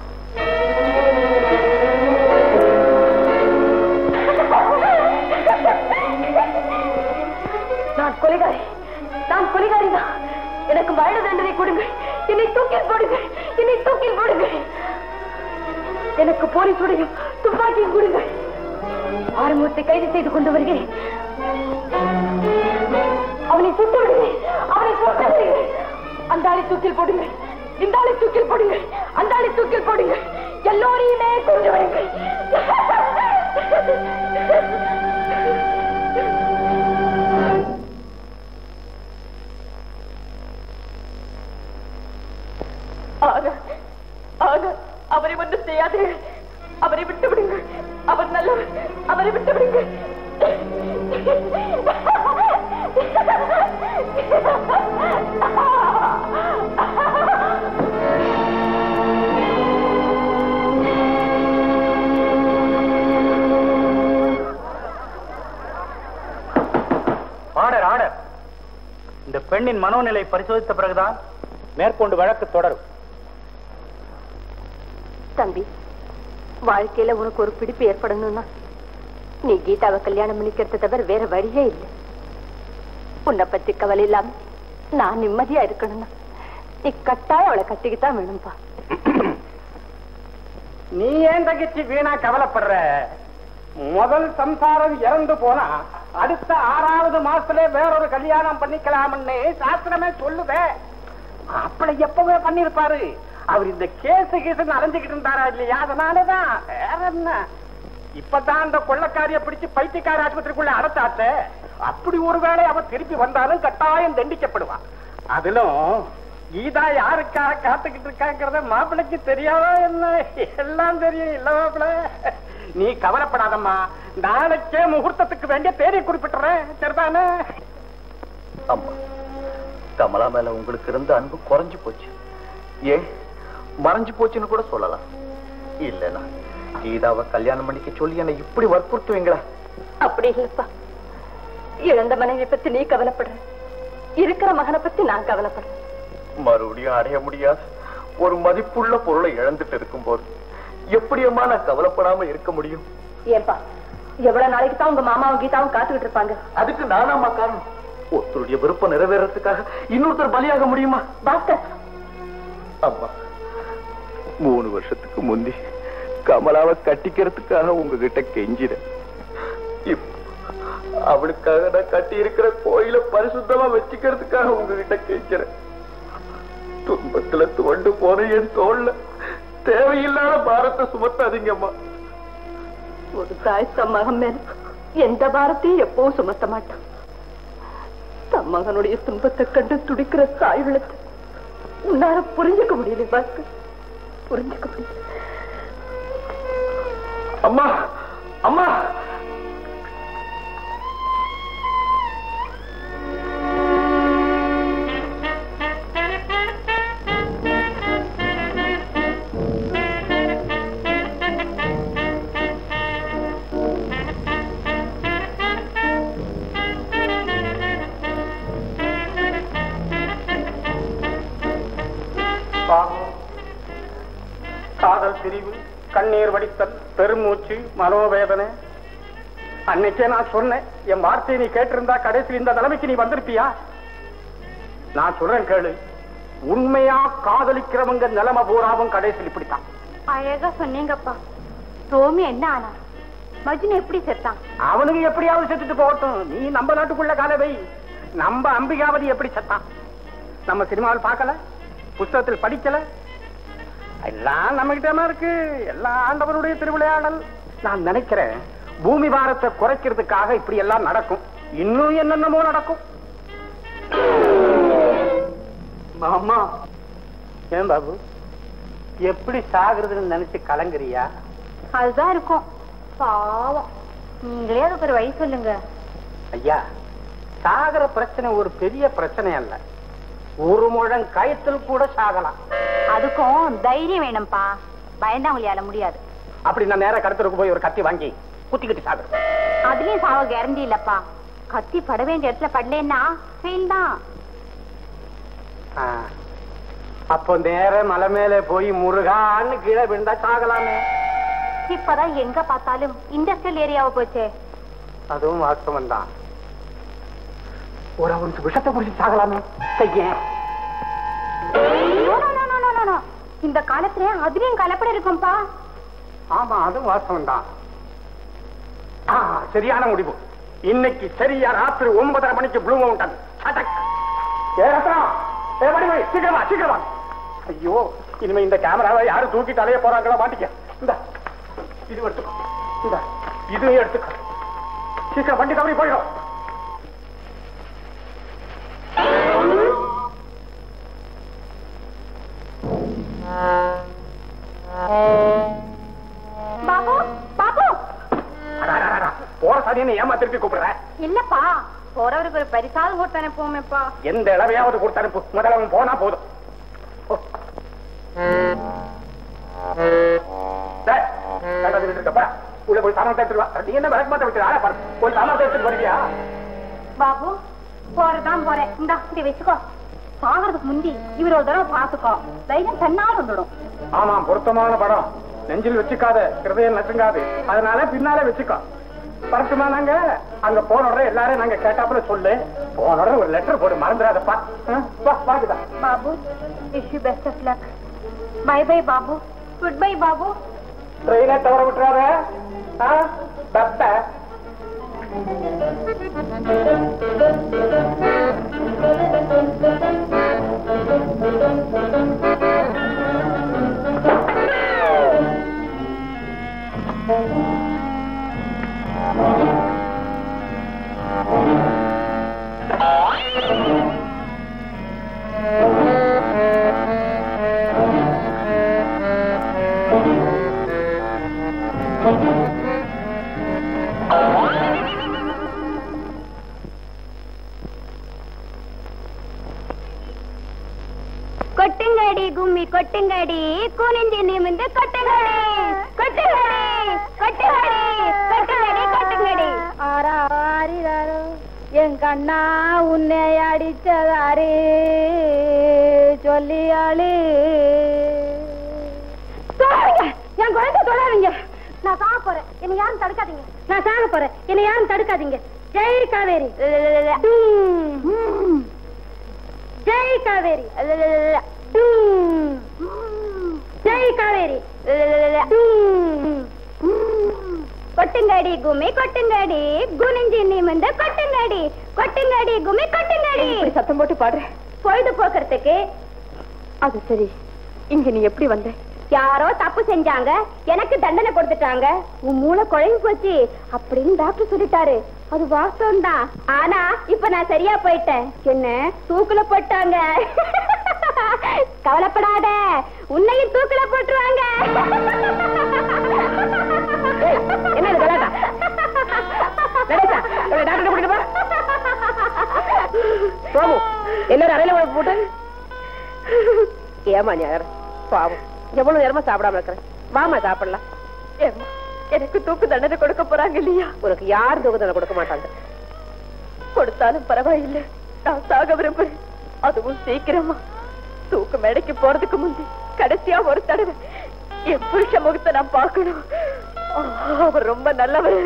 Speaker 2: நான் கொலைகாரி தான். எனக்கு மரண தண்டனை கொடுங்கள். என்னை தூக்கில் போடுங்கள். என்னை தூக்கில் போடுங்கள். எனக்கு போலீசுடையும் துப்பாக்கியும் கொடுங்கள். ஆறுமுகத்தை கைது செய்து கொண்டு வருகிறேன். அவனை சுட்டு விடுகிறேன். அவனை சுட்டு விடுகிறேன். அந்த ஆளை தூக்கில் போடுங்கள். இந்த ஆளை தூக்கில் போடுங்கள். அந்த ஆளை தூக்கில் போடுங்கள். எல்லோரையுமே கொண்டு வருங்கள். அவரை ஒன்றும் செய்யாதீர்கள். அவரை விட்டு விடுங்கள். அவர் நல்லவர். அவரை விட்டு விடுங்கள்.
Speaker 1: Order, order. இந்த பெண்ணின் மனோநிலை பரிசோதித்த பிறகுதான் மேற்கொண்டு வழக்கு தொடரும்.
Speaker 2: தம்பி, வாழ்க்கையில உனக்கு ஒரு பிடிப்பு ஏற்படணும்னா நீ கீதாவை கல்யாணம் பண்ணிக்கிறத தவிர வேற வழியே இல்லை. உன்னை பத்தி கவலை இல்லாம நான் நிம்மதியா இருக்கணும்னா நீ கட்டாயம் அவளை கட்டிக்கிட்டான் வேணும்பா.
Speaker 4: நீ ஏன் தங்கச்சி வீணா கவலைப்படுற? முதல் சம்சாரம் இறந்து போனா அடுத்த 6வது மாசத்துல வேறொரு கல்யாணம் பண்ணிக்கலாம்னு சாஸ்திரமே சொல்லுதே. அப்படி எப்பவே பண்ணிருப்பாரு. அவர் இந்த கேஸ் அலைஞ்சுக்கிட்டு இருந்தாரா இல்லையா? அதனாலதான். வேற என்ன, இப்பதான் அந்த கொள்ளக்காரிய பிடிச்சு பைத்தியக்கார ஆஸ்பத்திரிக்குள்ள அடைச்சாத்த. அப்படி ஒருவேளை அவன் திருப்பி வந்தாலும் கட்டாயம் தண்டிக்கப்படுவான். அதிலும் கீதா யாருக்காக காத்துக்கிட்டு இருக்காங்கிறத மாப்பிள்ளைக்கு தெரியாதா என்ன? எல்லாம் தெரியும் இல்ல மாப்பிள்ள? நீ கவலைப்படாதம்மா, நாளைக்கே முகூர்த்தத்துக்கு வேண்டிய தேதியை குறிப்பிட்டுறேன். சரிதானே?
Speaker 3: அம்மா, கமலா மேல உங்களுக்கு இருந்த அன்பு குறைஞ்சு போச்சு. ஏன் மறைஞ்சு போச்சுன்னு கூட சொல்லலாம். இல்லனா கீதாவை கல்யாணம் பண்ணிக்க சொல்லி என்னை இப்படி வற்புறுத்துவீங்களா?
Speaker 2: அப்படி இல்லப்பா. இழந்த மனைவி பத்தி நீ கவலைப்படுற, இருக்கிற மகனை பத்தி நான் கவலைப்படுறேன்.
Speaker 3: மறுபடியும் அடைய முடியாத ஒரு மதிப்புள்ள பொருளை இழந்துட்டு இருக்கும் போது எப்படியம்மா நான் கவலைப்படாம இருக்க முடியும்?
Speaker 2: ஏன்பா, எவ்வளவு நாளைக்கு தான் உங்க மாமாவும் கீதாவும் காத்துக்கிட்டு இருப்பாங்க?
Speaker 3: அதுக்கு நானாமா காரணம்? ஒருத்தருடைய விருப்பம் நிறைவேறதுக்காக இன்னொருத்தர் பலியாக முடியுமா?
Speaker 2: பாஸ்கர்,
Speaker 3: அம்மா, 3 வருஷத்துக்கு முந்தி கமலாவை கட்டிக்கிறதுக்காக உங்ககிட்ட கெஞ்சிறேன். அவளுக்காக நான் கட்டி இருக்கிற கோயில பரிசுத்தமா வச்சுக்கிறதுக்காக உங்ககிட்ட கெஞ்சிறேன். துன்பத்துல துவண்டு போன என் தோல்ல தேவையில்லாத பாரத்தை சுமத்தாதீங்கம்மா.
Speaker 2: ஒரு தாய் தம் மகன் மேல எந்த பாரத்தையும் எப்பவும் சுமத்த மாட்டான். தம் மகனுடைய துன்பத்தை கண்டு துடிக்கிற தாய் விளத்து உன்னால புரிஞ்சுக்க முடியல பாஸ்கர், புரிஞ்சுக்க முடியல.
Speaker 3: அம்மா அம்மா
Speaker 4: காதல் பிரிவு, கண்ணீர் வடித்தல், பெருமூச்சு, மனோவேதனை. அன்னைக்கே நான் சொன்னேன், என் வார்த்தையை நீ கேட்டிருந்தா கடைசியில் இந்த நிலைமைக்கு நீ வந்திருப்பியா? நான் சொல்றேன் கேளு, உண்மையா காதலிக்கிறவங்க நிலைமை பூராவும் கடைசியில் இப்படித்தான்.
Speaker 6: அழகா சொன்னீங்கப்பா. ரோமி என்ன ஆனா? மஜ்னு எப்படி செத்தான்?
Speaker 4: அவனுக்கு எப்படியாவது செத்துட்டு போகட்டும், நீ நம்ம நாட்டுக்குள்ள காலவை. நம்ம அம்பிகாவதி எப்படி செத்தான்? நம்ம சினிமாவில் பார்க்கல, புத்தகத்தில் படிக்கல, எல்லாம் நம்ம கிட்ட இருக்கு. எல்லாம் ஆண்டவனுடைய திருவிளையாடல். நான் நினைக்கிறேன் பூமி பாரத்தை குறைக்கிறதுக்காக இப்படி எல்லாம் நடக்கும். இன்னும் என்னென்னமோ நடக்கும். மாமா, ஏன் பாபு எப்படி சாகுறதுன்னு நினைச்சு கலங்குறியா?
Speaker 6: அதுதான் இருக்கும். பாவம், நீங்களே அதுக்கு ஒரு வழி சொல்லுங்க.
Speaker 4: ஐயா, சாகர பிரச்சனை ஒரு பெரிய பிரச்சனை அல்ல. ஒரு முழம் கயத்தில் கூட சாகலாம்.
Speaker 6: அதுக்கும் தைரியம் வேணும்பா. பயந்தா உங்களால முடியாது.
Speaker 4: அப்படி நான் நேர கடத்தலுக்கு போய் ஒரு கத்தி வாங்கி குத்திக்கிட்டு சாகுறேன்.
Speaker 6: அதுலயும் சாவ கேரண்டி இல்லப்பா. கத்தி பட வேண்டிய இடத்துல படலன்னா ஃபெயில் தான்.
Speaker 4: அப்போ நேர மலை மேல போய் முருகான்னு கீழே விழுந்தா சாகலாமே.
Speaker 6: இப்பதான் எங்க பார்த்தாலும் இண்டஸ்ட்ரியல் ஏரியாவை போச்சே.
Speaker 4: அதுவும் வாஸ்தவம் தான். ஒரு அவனுக்கு விஷத்தை குடிச்சு சாகலாமே. செய்ய
Speaker 6: இந்த காலத்துல அதுலயும் கலப்படம் இருக்கும்பா.
Speaker 4: ஆமா, அதுவும் வாஸ்தவம் தான். சரியான முடிவு. இன்னைக்கு சரியா ராத்திரி 9:30 மணிக்கு ப்ளூ மவுண்டன். சீக்கிரமா சீக்கிரமா. ஐயோ, இனிமே இந்த கேமராவை யாரும் தூக்கி தலைய போறாங்களா மாட்டிக்க. இந்த இது எடுத்துக்கோ, இந்த இதையும் எடுத்துக்கோ. சீக்கிரம் வண்டி தவறி போயிடும்.
Speaker 6: பாபு, பாபு,
Speaker 4: போற சாதியை ஏமா திருப்பி கூப்பிடுற?
Speaker 6: இல்லப்பா, போறவருக்கு ஒரு பரிசாவது கொடுத்து அனுப்புவோமேப்பா.
Speaker 4: எந்த இளவையாவது கொடுத்து அனுப்பு. முதல்ல போனா போதும். உள்ள போய் சாமான் எடுத்துட்டு வா. நீ என்ன விளக்கு மாத்த விட்டு போய் சாமான் எடுத்துட்டு வருவியா?
Speaker 6: பாபு, போறதான் போறேன். இந்தா இதை வச்சுக்கோ. சாகிறதுக்கு முந்தி இவர் ஒரு தடவை பாத்துக்கோ. தைரியம் தன்னால் வந்துடும்.
Speaker 4: ஆமா, பொருத்தமான படம். நெஞ்சில் வச்சுக்காத, கிருதயம் நசுங்காது. அதனால பின்னாலே வச்சுக்கோ. பரட்டுமா? நாங்க அங்க போன உடனே எல்லாரும் நாங்க கேட்டாப்புல சொல்லு. போன உடனே ஒரு லெட்டர் போடு, மறந்துடாதப்பா. பாக்குதான்
Speaker 6: Babu. Wish you best of luck. Bye bye Babu. Good bye Babu.
Speaker 4: ட்ரெயினை தவற விட்டுறாத.
Speaker 6: கொட்டுங்கடி கும்மி கொட்டுங்கடி, குனிஞ்சி நிமிந்து கொட்டுங்கடி, கொட்டுங்கடி, கொட்டுங்கடி, கொட்டுங்கடி, கொட்டுங்கடி. ஆராரிராரோ என் கண்ணா உன்னை அடிச்சதாரே சொல்லியாளு. தொடாதீங்க, என் குழந்தை தொடாதீங்க. நான் சாக போறேன், என்னை யாரும் தடுக்காதீங்க. நான் சாக போறேன், என்னை யாரும் தடுக்காதீங்க. ஜெய் காவேரி, ஜெய் காவேரி, ஜெய் காவேரி. கொட்டுங்கடி கும்மி கொட்டுங்கடி, குனிஞ்சி நிமிந்து கொட்டுங்கடி, கொட்டுங்கடி கும்மி கொட்டுங்கடி.
Speaker 2: சத்தம் போட்டு பாடுற.
Speaker 6: பொழுது போக்குறதுக்கு.
Speaker 2: அது சரி, இங்க நீ எப்படி வந்த?
Speaker 6: யாரோ தப்பு செஞ்சாங்க, எனக்கு தண்டனை கொடுத்துட்டாங்க, உன் மூளை குழம்பு போச்சு அப்படின்னு டாக்டர் சொல்லிட்டாரு. அது வாஸ்தவம் தான். ஆனா இப்ப நான் சரியா போயிட்டேன். என்ன தூக்குல போட்டாங்க. கவலைப்படாத, உன்னையும் தூக்குல போட்டுருவாங்க. என்ன எல்லாரும் அறையில போட்டு ஏமா ஞாயிறு பாவம் எவ்வளவு நேரமா சாப்பிடாம இருக்கிறேன். வாமா சாப்பிடலாம்.
Speaker 2: எனக்கு தூக்கு தண்டனை கொடுக்க போறாங்க இல்லையா?
Speaker 6: உனக்கு யாரும் தூக்கு தண்டனை கொடுக்க மாட்டாங்க.
Speaker 2: கொடுத்தாலும் பரவாயில்லை, நான் சாக விரும்புறேன். அதுவும் சீக்கிரமா. தூக்கு மேடைக்கு போறதுக்கு முந்தி கடைசியா ஒரு தடவை என் புருஷ முகத்தை நான் பார்க்கணும். அவர் ரொம்ப நல்லவர்.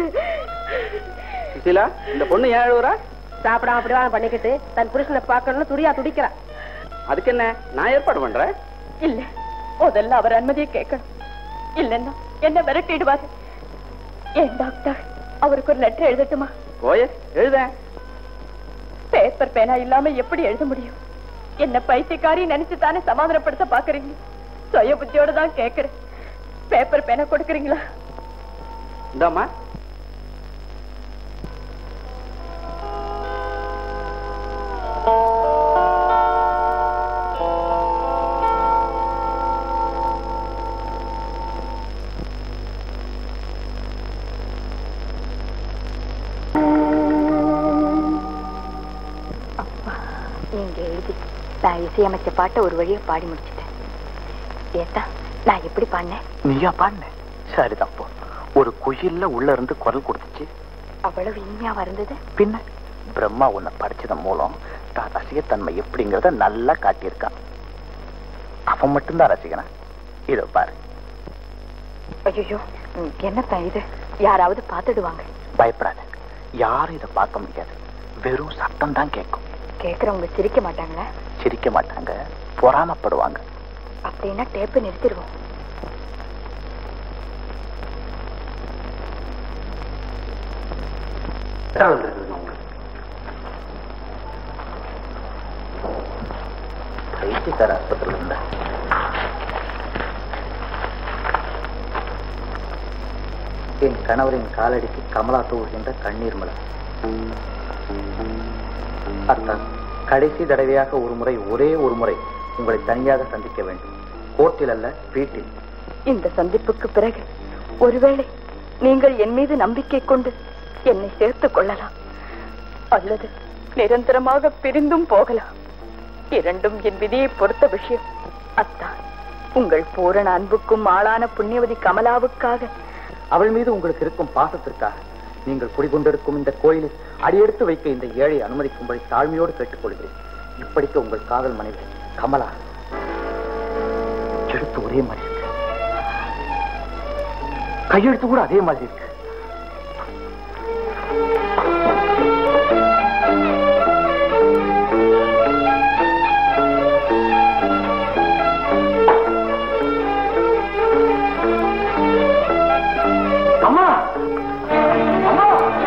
Speaker 3: இந்த பொண்ணு ஏன் அழுவுறா?
Speaker 6: சாப்பிடாம அப்படிவா பண்ணிக்கிட்டு தன் புருஷனை பார்க்கணும்னு துடியா துடிக்கிறா.
Speaker 3: அதுக்கு என்ன, நான் ஏற்பாடு பண்றேன்.
Speaker 2: இல்ல, முதல்ல அவர் அனுமதியை கேட்கணும். இல்லன்னா என்ன மிரட்டிடுவாரு. ஏன் டாக்டர், அவருக்கு ஒரு லெட்டர் எழுதட்டுமா?
Speaker 3: ஓயே எழுத.
Speaker 2: பேப்பர் பேனா இல்லாம எப்படி எழுத முடியும்? என்ன பைத்தியக்காரி நினைச்சுதானே சமாதானப்படுத்த பாக்குறீங்க? சுய புத்தியோட தான் கேக்குறேன். பேப்பர் பேனா கொடுக்குறீங்களா?
Speaker 3: இந்தாமா.
Speaker 2: நீங்க எழுதி நான் இசையமைச்ச பாட்டை ஒரு வழியா பாடி முடிச்சிட்டேன். ஏத்தா, நான் எப்படி பாடினேன்?
Speaker 1: நீயா பாடின? சரிதான். போ, ஒரு குயில்ல உள்ள இருந்து குரல் கொடுத்துச்சு.
Speaker 2: அவ்வளவு இனிமையா இருந்தது.
Speaker 1: பின்ன பிரம்மா உன்னை படிச்சதன் மூலம் தான் ரசிகத்தன்மை எப்படிங்கிறத நல்லா காட்டியிருக்கான். அவன் மட்டும்தான் ரசிகனா? இதோ பாரு.
Speaker 2: ஐயோ, என்னத்தான் இது? யாராவது பார்த்துடுவாங்க.
Speaker 1: பயப்படாத, யாரும் இதை பார்க்க முடியாது. வெறும் சத்தம் தான் கேட்கும்.
Speaker 2: கேக்குறவங்க சிரிக்க மாட்டாங்களா?
Speaker 1: சிரிக்க மாட்டாங்க, பொறாமப்படுவாங்க.
Speaker 2: அப்படின்னா டேப்பை நிறுத்திடுவோம்.
Speaker 1: பைத்தியக்கார ஆஸ்பத்திரியில் இருந்த என் கணவரின் காலடிக்கு கமலா தூவுகின்ற கண்ணீர் மலர். அத்தான், கடைசி தடவையாக ஒரே ஒரு முறை உங்களை தனியாக சந்திக்க வேண்டும். கோர்ட்டில் அல்ல, வீட்டில்.
Speaker 2: இந்த சந்திப்புக்கு பிறகு ஒருவேளை நீங்கள் என் மீது நம்பிக்கை கொண்டு என்னை சேர்த்துக் கொள்ளலாம், அல்லது நிரந்தரமாக பிரிந்தும் போகலாம். இரண்டும் என் விதியை பொறுத்த விஷயம். அத்தான், உங்கள் பூரண அன்புக்கும் ஆளான புண்ணியவதி கமலாவுக்காக,
Speaker 1: அவள் மீது உங்களுக்கு இருக்கும் பாசத்திற்காக, நீங்கள் குடிகொண்டிருக்கும் இந்த கோயிலில் அடியெடுத்து வைக்க இந்த ஏழை அனுமதிக்கும்படி தாழ்மையோடு கேட்டுக்கொள்கிறேன். இப்படிக்கு உங்கள் காதல் மனைவி கமலா. எழுத்து ஒரே மாதிரி இருக்கு, கையெழுத்து கூட அதே மாதிரி இருக்கு. அம்மா, அம்மா,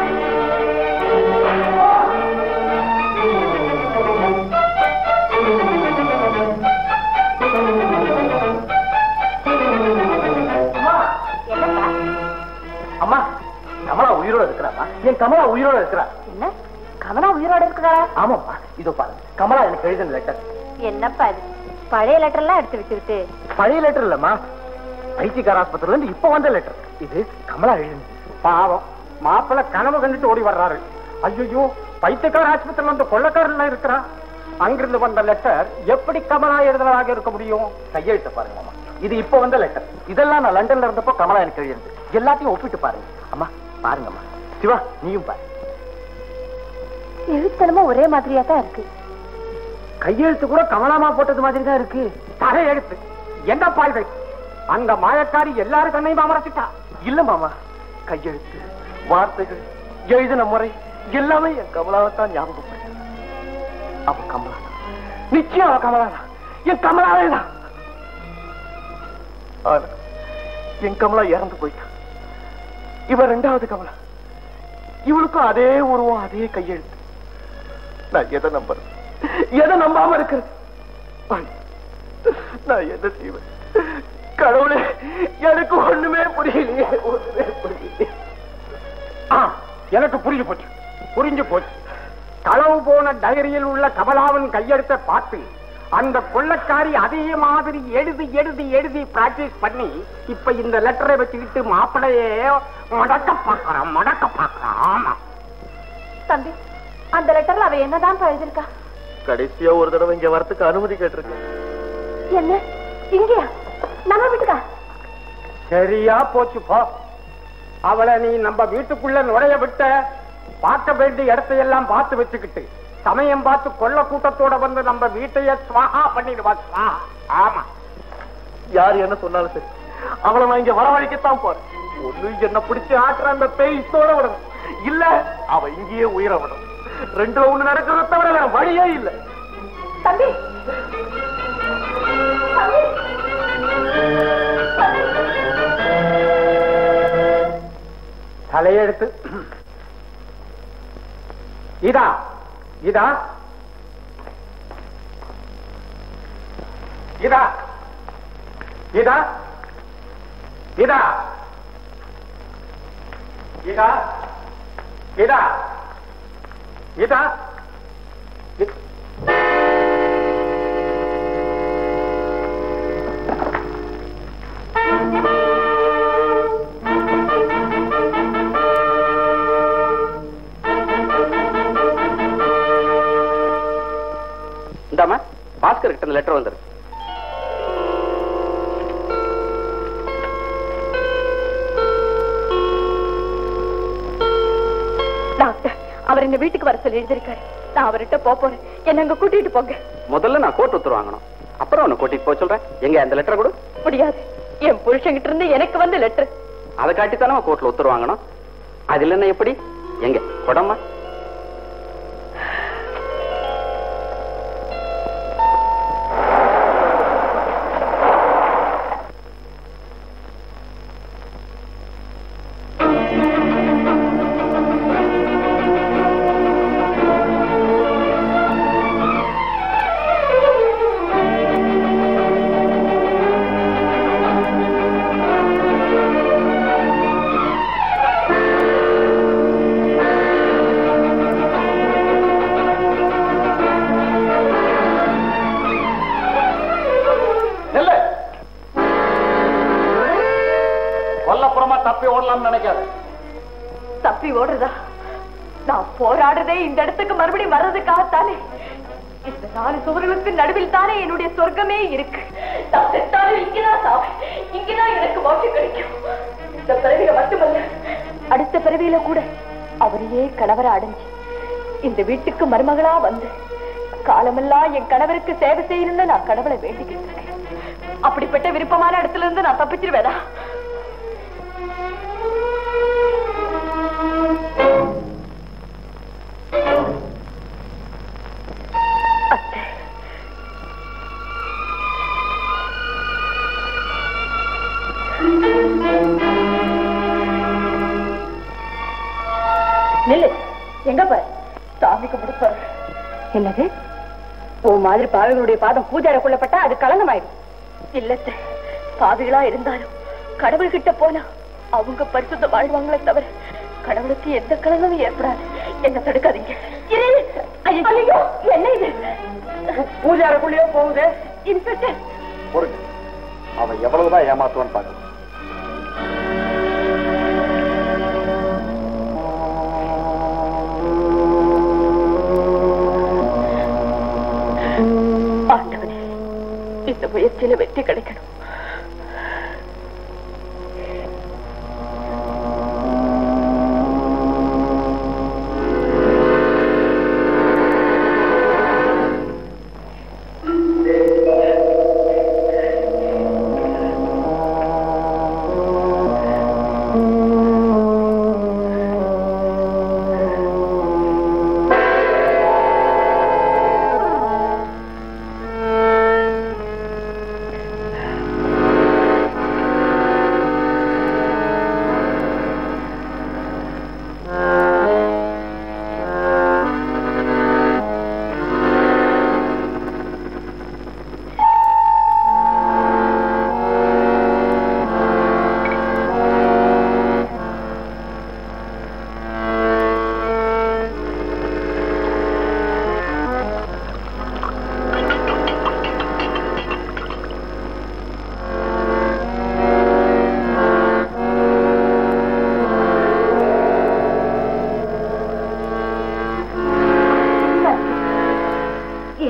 Speaker 1: அம்மா, கமலா உயிரோட இருக்கிறாமா? என் கமலா உயிரோட இருக்கிறா.
Speaker 2: என்ன கமலா உயிரோட இருக்கிறாரா?
Speaker 1: ஆமாம்மா, இதோ பாருங்க, கமலா எனக்கு எழுதின லெட்டர்.
Speaker 6: என்னப்பா இது, பழைய லெட்டர் எல்லாம் எடுத்து வச்சுக்கிட்டு?
Speaker 1: பழைய லெட்டர் இல்லம்மா, பைத்தியக்கார ஆஸ்பத்திரில இருந்து இப்ப வந்த லெட்டர். இது கமலா எழுதின.
Speaker 4: பாவம், மாப்பிள்ள கனவு கண்டுட்டு ஓடி வர்றாரு. ஐயோ, பைத்தியக்கார ஆஸ்பத்திரியில வந்து கொள்ளக்காரன் இருக்கிறா. அங்கிருந்து வந்த லெட்டர் எப்படி கமலா எழுதுனதாக இருக்க முடியும்?
Speaker 1: கையெழுத்த பாருங்க அம்மா, இது இப்ப வந்த லெட்டர். இதெல்லாம் நான் லண்டன்ல இருந்தப்போ கமலா எனக்கு எழுதினது. எல்லாத்தையும் ஒப்பிட்டு பாருங்க அம்மா. பாருங்கம்மா. சிவா, நீயும் பாரு.
Speaker 2: எழுத்தனமா ஒரே மாதிரியா தான் இருக்கு.
Speaker 4: கையெழுத்து கூட கமலாமா போட்டது மாதிரி தான் இருக்கு. தலை எழுத்து என்ன பாய்வை? அந்த மாயக்காரி எல்லாரும் கண்ணையும் அமரச்சிட்டா.
Speaker 1: இல்ல மாமா, கையெழுத்து, வார்த்தைகள், எழுதின முறை எல்லாமே என் கமலாவைத்தான் ஞாபகப்படுத்த. அவ கமலா,
Speaker 4: நிச்சயம் அவ கமலா தான். என் கமலாவே தான்.
Speaker 1: ஆனா என் கமலா இறந்து போயிட்டான். இவ ரெண்டாவது கமலா. இவளுக்கும் அதே உருவம், அதே கையெழுத்து. நான் எதை நம்புறேன், எதை நம்பாம இருக்கிறது? நான் என்ன செய்வேன்?
Speaker 4: கடவுளே, எனக்கு ஒண்ணுமே புரியலையே, ஒண்ணுமே புரியலையே. எனக்கு புரிஞ்சு போச்சு. களவு போன டைரியில் உள்ள கமலாவின் கையெழுத்தை பார்த்து அந்த கொள்ளக்காரி அதே மாதிரி எழுதி பிராக்டிஸ் பண்ணி இப்ப இந்த லெட்டரை வச்சுக்கிட்டு மாப்பிளையே மடக்க பாக்குறான். ஆமா
Speaker 2: தம்பி, அந்த லெட்டர்ல அவ என்னதான் எழுதிருக்கா?
Speaker 3: கடைசியா ஒரு தடவை இங்க வரத்துக்கு அனுமதி கேட்டிருக்கேன்.
Speaker 2: என்ன, இங்கயா? நம்ம வீட்டுக்கா?
Speaker 4: சரியா போச்சு போ. அவளை நீ நம்ம வீட்டுக்குள்ள நுழைய விட்ட, பார்க்க வேண்டிய இடத்தையெல்லாம் பார்த்து வச்சுக்கிட்டு சமயம் பார்த்து கொள்ள கூட்டத்தோட வந்து நம்ம வீட்டையே ஸ்வாஹா பண்ணிடுவா. ஆமா,
Speaker 3: யார் என்ன சொன்னாலும் சரி, அவளை நான் இங்க வரவழைக்கத்தான் போறேன். ஒண்ணு என்ன பிடிச்சு ஆட்டுற அந்த பேய்த்தோட விடணும், இல்ல அவ இங்கேயே உயிர விடணும். ரெண்டுல ஒண்ணு நடக்கிறத தவிர வேற வழியே இல்ல.
Speaker 2: தம்பி,
Speaker 4: தலையெழுத்து இதா இதா இதா இதா இதா இதா இதா இதா
Speaker 3: இந்தாமா, பாஸ்கர் கிட்ட இந்த லெட்டர் வந்துரு.
Speaker 2: டாக்டர், அவர் என்ன வீட்டுக்கு வர சொல்லி எழுதிருக்காரு. நான் அவர்கிட்ட போறேன். என்ன அங்க கூட்டிட்டு போங்க.
Speaker 3: முதல்ல நான் கோர்ட் உத்தரவு வாங்கணும், அப்புறம் உன்னை கூட்டிட்டு போக சொல்றேன். எங்க அந்த லெட்டர் கொடு.
Speaker 2: முடியாது. என் புருஷன்கிட்ட இருந்து எனக்கு வந்து லெட்டர்.
Speaker 3: அதை காட்டித்தானே கோர்ட்ல உத்தரவு வாங்கணும். அது இல்லைன்னா எப்படி? எங்க கொடம்மா.
Speaker 2: தப்பி ஓடுறதா? நான் போராடுறதே இந்த இடத்துக்கு மறுபடியும் வர்றதுக்காகத்தானே. இந்த 4 சுவர்களுக்கு நடுவில் தானே என்னுடைய சொர்க்கமே இருக்கு. நான் செத்தாலும் இங்கதான் எனக்கு வாக்கு கிடைக்கும். இந்த பிறவியில மட்டுமல்ல, அடுத்த பிறவியில கூட அவரையே கணவரை அடைஞ்சு இந்த வீட்டுக்கு மருமகளா வந்து காலமெல்லாம் என் கணவருக்கு சேவை செய்யணும்னு நான் கடவுளை வேண்டிக்கிட்டு இருக்கேன். அப்படிப்பட்ட விருப்பமான இடத்துல இருந்து நான் தப்பிச்சிருவேதா? நில்லு, எங்க பாரு, சாமிக்கு முடிப்பாரு. என்னது? உன் மாதிரி பாவிகளுடைய பாதம் பூஜாரக்குள்ளப்பட்டா அது களங்கமாயிடும். இல்லத்த, பாவிகளா இருந்தாலும் கடவுள்கிட்ட போனா அவங்க பரிசுத்த வாழ்வாங்களே தவிர கடவுளுக்கு எந்த களங்கமும் ஏற்படாது. என்ன தடுக்காதீங்க. ஐயோ, என்ன இது?
Speaker 4: பூஜாரக்குள்ளேயோ போகுது.
Speaker 2: இன்ஸ்பெக்டர்,
Speaker 3: அவன் எவ்வளவுதான் ஏமாத்துவான்னு பாருங்க.
Speaker 2: ஆண்டவனே, இந்த முயற்சியில வெற்றி கிடைக்கணும்.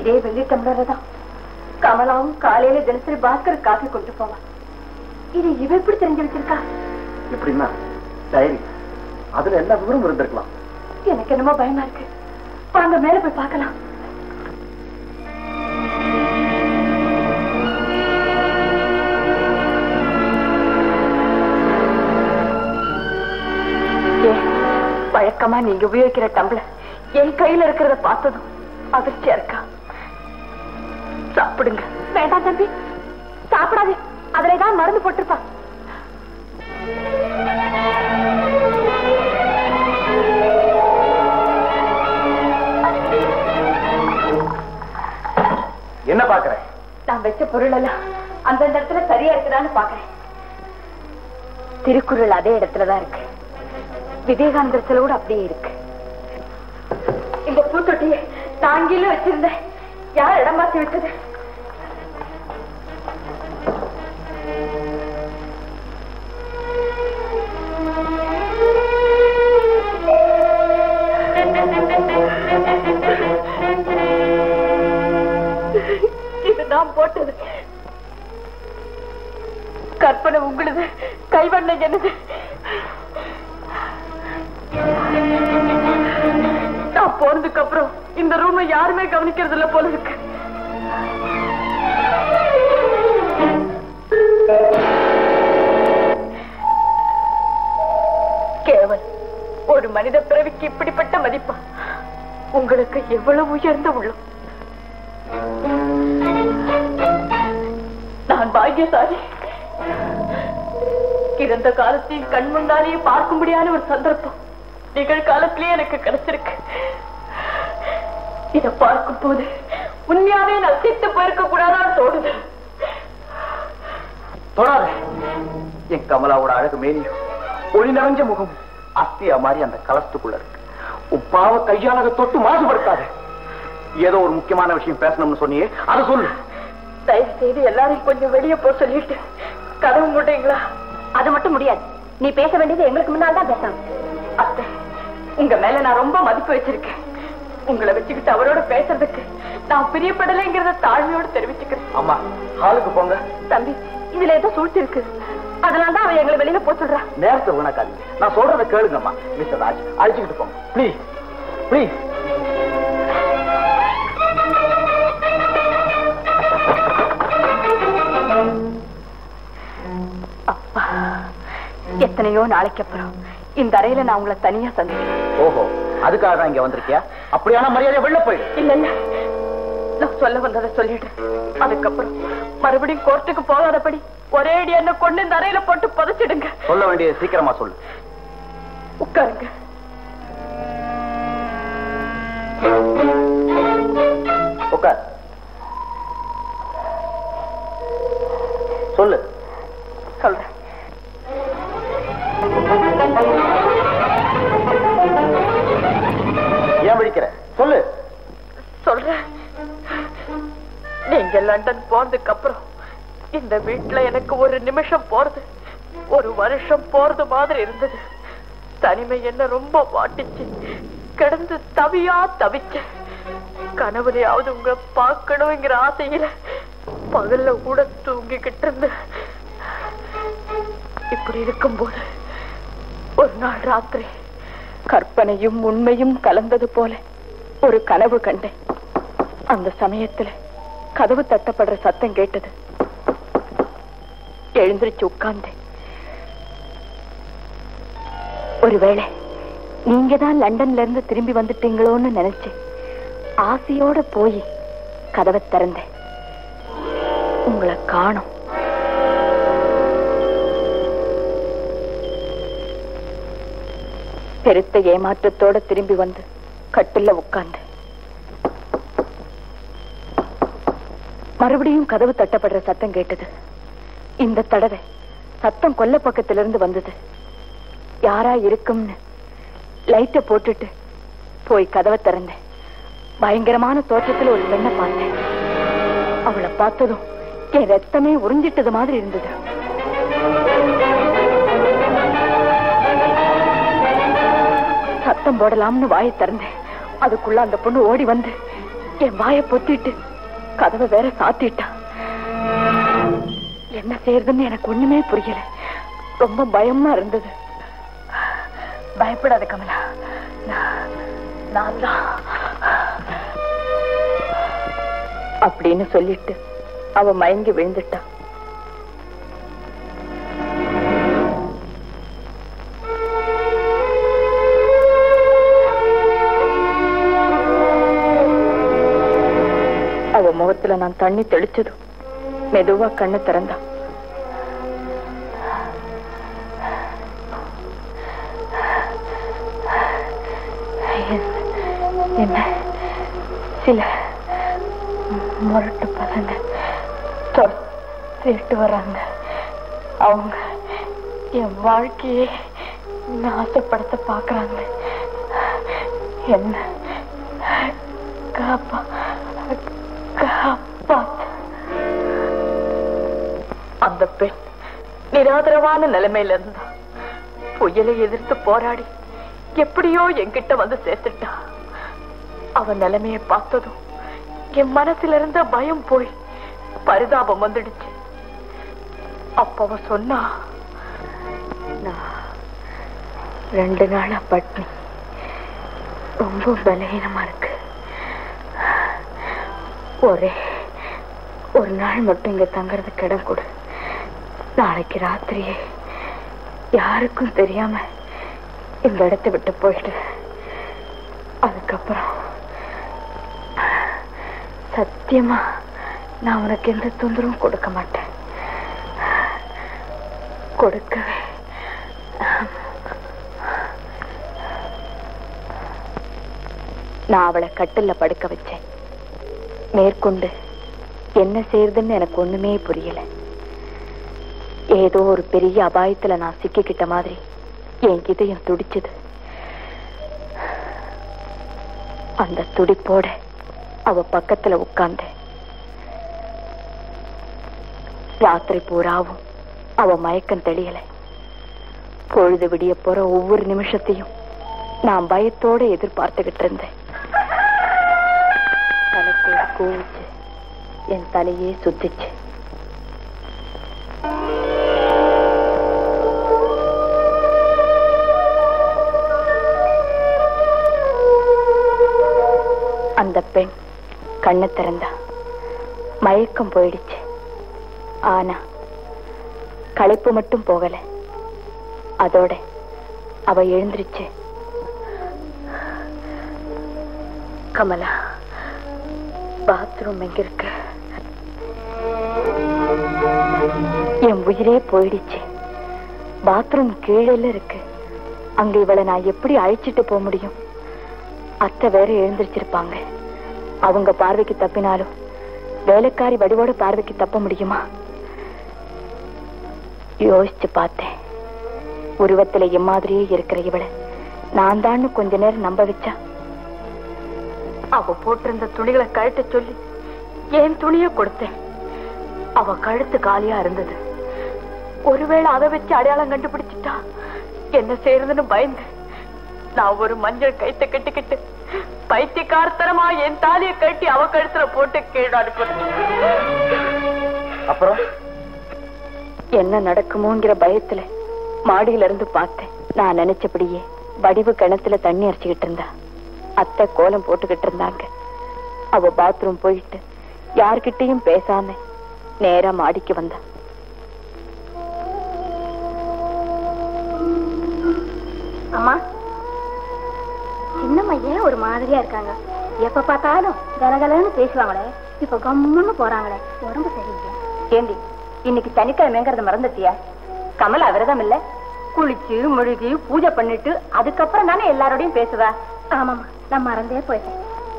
Speaker 2: இதே வெள்ளி டம்ளர் தான் கமலாவும் காலையில தினசரி பாஸ்கர் காஃபி கொண்டு போவான். இது இவ எப்படி தெரிஞ்சு வச்சிருக்கா?
Speaker 3: இப்படின்னா டைரி அதுல எல்லா விவரம் இருந்திருக்கலாம்.
Speaker 2: எனக்கு என்னமோ பயமா இருக்கு. வாங்க மேல போய் பார்க்கலாம். வழக்கமா நீங்க உபயோகிக்கிற டம்ளர் என் கையில இருக்கிறத பார்த்ததும் அதிர்ச்சியா இருக்கா? சாப்பிடுங்க. வேண்டாம் தம்பி, சாப்பிடாது. அதுல தான் மருந்து போட்டிருப்பா.
Speaker 3: என்ன பாக்குறேன்?
Speaker 2: நான் வச்ச பொருள் எல்லாம் அந்தந்த இடத்துல சரியா இருக்குதான்னு பாக்குறேன். திருக்குறள் அதே இடத்துலதான் இருக்கு. விவேகானந்தர் சில கூட அப்படியே இருக்கு. இந்த பூத்தொட்டியை தாங்கில வச்சிருந்தேன். யார் இடம் மாத்தி விட்டது? இது நான் போட்டது. கற்பனை உங்களுது, கைவண்ணை என்னது. நான் போனதுக்கு அப்புறம் இந்த ரூமை யாருமே கவனிக்கிறது இல்ல போல இருக்கு. கேவல் ஒரு மனித பிறவிக்கு இப்படிப்பட்ட மதிப்பா? உங்களுக்கு எவ்வளவு உயர்ந்த உள்ளம். நான் பாக்கியசாலி. இறந்த காலத்தையும் கண் முன்னாலேயே பார்க்கும்படியான ஒரு சந்தர்ப்பம் நிகழ்காலத்திலேயே எனக்கு கிடைச்சிருக்கு. இதை பார்க்கும் போது உண்மையாவே நான் சித்து போயிருக்க கூடாதான்னு தோணுது.
Speaker 3: தொடாத. என் கமலாவோட அழகு மேனியும் ஒளி நிறைஞ்ச முகம் அஸ்தியா மாதிரி அந்த கலசத்துக்குள்ள இருக்கு. உன் பாவ கையாளக தொட்டு மாசுபடுத்தாது. ஏதோ ஒரு முக்கியமான விஷயம் பேசணும்னு சொன்னியே, அதை சொல்லு.
Speaker 2: தயவு செய்து எல்லாரையும் கொஞ்சம் வெளியே போக சொல்லிட்டு கதவு மூட்டீங்களா? அது மட்டும் முடியாது. நீ பேச வேண்டியது எங்களுக்கு முன்னால் தான் பேசணும். அத்தை, உங்க மேல நான் ரொம்ப மதிப்பு வச்சிருக்கேன். உங்களை வச்சுக்கிட்டு அவரோட பேசுறதுக்கு நான் பிரியப்படலைங்கிறத தாழ்மையோடு தெரிவிச்சுக்கிறேன்.
Speaker 3: அம்மா, ஹாலுக்கு போங்க.
Speaker 2: தம்பி, இதுல ஏதோ சூழ்ச்சி இருக்கு. அதனாலதான் அவன் எங்களை வெளியில போக சொல்றான்.
Speaker 3: நேரத்தை வீணாக்காதீங்க. நான் சொல்றதை கேளுங்கம்மா. மிஸ்டர் ராஜ், அழிச்சுக்கிட்டு போங்க பிளீஸ், பிளீஸ்.
Speaker 2: அப்பா, எத்தனையோ நாளைக்கு அப்புறம் இந்த அறையில நான் உங்களை தனியா சந்திக்கிறேன்.
Speaker 3: ஓஹோ, அதுக்காக தான் இங்க வந்திருக்கியா? அப்படியான மரியாதை வெளில போயிடு.
Speaker 2: இல்ல இல்ல, நான் சொல்ல வந்ததை சொல்லிடுறேன். அதுக்கப்புறம் மறுபடியும் கோர்ட்டுக்கு போகாதபடி ஒரே அடி என்ன கொண்டு இந்த அறையில போட்டு புதைச்சிடுங்க.
Speaker 3: சொல்ல வேண்டியது சீக்கிரமா சொல்லு.
Speaker 2: உட்காருங்க.
Speaker 3: உட்கார். சொல்லு.
Speaker 2: சொல்றேன்.
Speaker 3: ஏன் விழிக்கிற? சொல்லு.
Speaker 2: சொல்றேன். நீங்க லண்டன் போனதுக்கு அப்புறம் இந்த வீட்டுல எனக்கு ஒரு நிமிஷம் போறது ஒரு வருஷம் போறது மாதிரி இருந்தது. தனிமை என்ன ரொம்ப வாட்டிச்சு. கிடந்து தவியா தவிச்ச. கனவுலையாவது உங்களை பார்க்கணுங்கிற ஆசையில பகல்ல கூட தூங்கிக்கிட்டு இருந்த. இப்படி இருக்கும்போது ஒரு நாள் ராத்திரி கற்பனையும் உண்மையும் கலந்தது போல ஒரு கனவு கண்டேன். அந்த சமயத்துல கதவு தட்டப்படுற சத்தம் கேட்டது. எழுந்திருச்சு உட்கார்ந்தேன். ஒருவேளை நீங்க தான் லண்டன்ல இருந்து திரும்பி வந்துட்டீங்களோன்னு நினைச்சேன். ஆசையோட போய் கதவை திறந்தேன். உங்களை காணோம். பெருத்த ஏமாற்றத்தோட திரும்பி வந்து கட்டில்ல உட்கார்ந்து மறுபடியும் கதவு தட்டப்படுற சத்தம் கேட்டது. இந்த தடவை சத்தம் கொல்ல பக்கத்திலிருந்து வந்தது. யாரா இருக்கும்னு லைட்ட போட்டுட்டு போய் கதவை திறந்தேன். பயங்கரமான தோற்றத்துல ஒரு பெண்ணை பார்த்தேன். அவளை பார்த்ததும் என் ரத்தமே உறிஞ்சிட்டது மாதிரி இருந்தது. சத்தம் போடலாம்னு வாயை திறந்தேன். அதுக்குள்ள அந்த பொண்ணு ஓடி வந்து என் வாயை பொத்திட்டு கதவை வேற சாத்திட்டா. என்ன செய்யறதுன்னு எனக்கு ஒண்ணுமே புரியல. ரொம்ப பயமா இருந்தது. பயப்படாத கமலா, நான் தான் அப்படின்னு சொல்லிட்டு அவ மயங்கி விழுந்துட்டா. அவ முகத்துல நான் தண்ணி தெளிச்சதும் மெதுவா கண்ணு திறந்தா. என்ன சில முரட்டு பசங்க துரத்திட்டு வர்றாங்க. அவங்க என் வாழ்க்கையை நாசப்படுத்த பாக்குறாங்க. என்ன அந்த பெண் நிராதரவான நிலைமையில இருந்தா. புயலை எதிர்த்து போராடி எப்படியோ என்கிட்ட வந்து சேர்த்துட்டா. அவன் நிலைமையை பார்த்ததும் என் மனசுல இருந்த பயம் போய் பரிதாபம் வந்துடுச்சு. அப்ப சொன்னா, நான் 2 நாளா பட்னி, ரொம்ப பலகீனமா இருக்கு. ஒரு நாள் மட்டும் இங்க தங்கறதுக்கு இடம் கொடு. நாளைக்கு ராத்திரியே யாருக்கும் தெரியாம இந்த இடத்தை விட்டு போயிடு. அதுக்கப்புறம் சத்தியமா நான் உனக்கு எந்த தொந்தரவும் கொடுக்க மாட்டேன். கொடுக்கவே நான் அவளை கட்டில்ல படுக்க வச்சேன். மேற்கொண்டு என்ன செய்யறதுன்னு எனக்கு ஒண்ணுமே புரியல. ஏதோ ஒரு பெரிய அபாயத்துல நான் சிக்கிக்கிட்ட மாதிரி என் இதயம் துடிச்சது. அந்த துடிப்போட அவ பக்கத்துல உட்கார்ந்து ராத்திரி பூராவும் அவ மயக்கம் தெளியல. பொழுது விடிய போற ஒவ்வொரு நிமிஷத்தையும் நான் பயத்தோட எதிர்பார்த்துக்கிட்டு இருந்தேன். தலைக்கு கூவிச்சு என் தலையே சுத்திச்சு. அந்த பெண் கண்ணு திறந்தா. மயக்கம் போயிடுச்சு. ஆனா களைப்பு மட்டும் போகல. அதோட அவ எழுந்திருச்சு. கமலா, பாத்ரூம் எங்க இருக்கு? என் உயிரே போயிடுச்சு. பாத்ரூம் கீழே இருக்கு. அங்க இவளை நான் எப்படி அழைச்சிட்டு போக முடியும்? அத்தை வேற எழுந்திருச்சிருப்பாங்க. அவங்க பார்வைக்கு தப்பினாலும் வேலைக்காரி வடிவோட பார்வைக்கு தப்ப முடியுமா? யோசிச்சு பார்த்தேன். உருவத்துல எம்மாதிரியே இருக்கிற இவளை நான் தான் கொஞ்ச நேரம் நம்ப வச்சா. அவ போட்டிருந்த துணிகளை கழட்ட சொல்லி என் துணிய கொடுத்தேன். அவ கழுத்து காலியா இருந்தது. ஒருவேளை அதை வச்சு அடையாளம் கண்டுபிடிச்சிட்டா என்ன செய்யறதுன்னு பயந்து நான் ஒரு மஞ்சள் கைத்தை கட்டிக்கிட்டு பைத்தியக்காரத்தனமா என் தாலியை கட்டி அவ கழுத்துல போட்டு கீழே அனுப்புறேன்.
Speaker 3: அப்புறம்
Speaker 2: என்ன நடக்குமோங்கிற பயத்துல மாடியில இருந்து பார்த்தேன். நான் நினைச்சபடியே வடிவு கிணத்துல தண்ணி அரைச்சுக்கிட்டு இருந்தா. அத்தை கோலம் போட்டுக்கிட்டு இருந்தாங்க. அவ பாத்ரூம் போயிட்டு யார்கிட்டையும் பேசாம நேரா மாடிக்கு வந்தா.
Speaker 6: அம்மா, சின்னம்மா ஏன் ஒரு மாதிரியா இருக்காங்க? எப்ப பார்த்தாலும் கலகலன்னு பேசுவாங்களே, இப்ப கம்முன்னு போறாங்களே, உடம்பு சரியில்லை.
Speaker 2: ஏண்டி, இன்னைக்கு சனிக்கிழமைங்கிறத மறந்துட்டியா? கமலா விரதம் இல்ல, குளிச்சு முழுகி பூஜை பண்ணிட்டு அதுக்கப்புறம் தானே எல்லாரோடையும் பேசுவா.
Speaker 6: ஆமாம்மா, நான் மறந்தே போயிட்டேன்.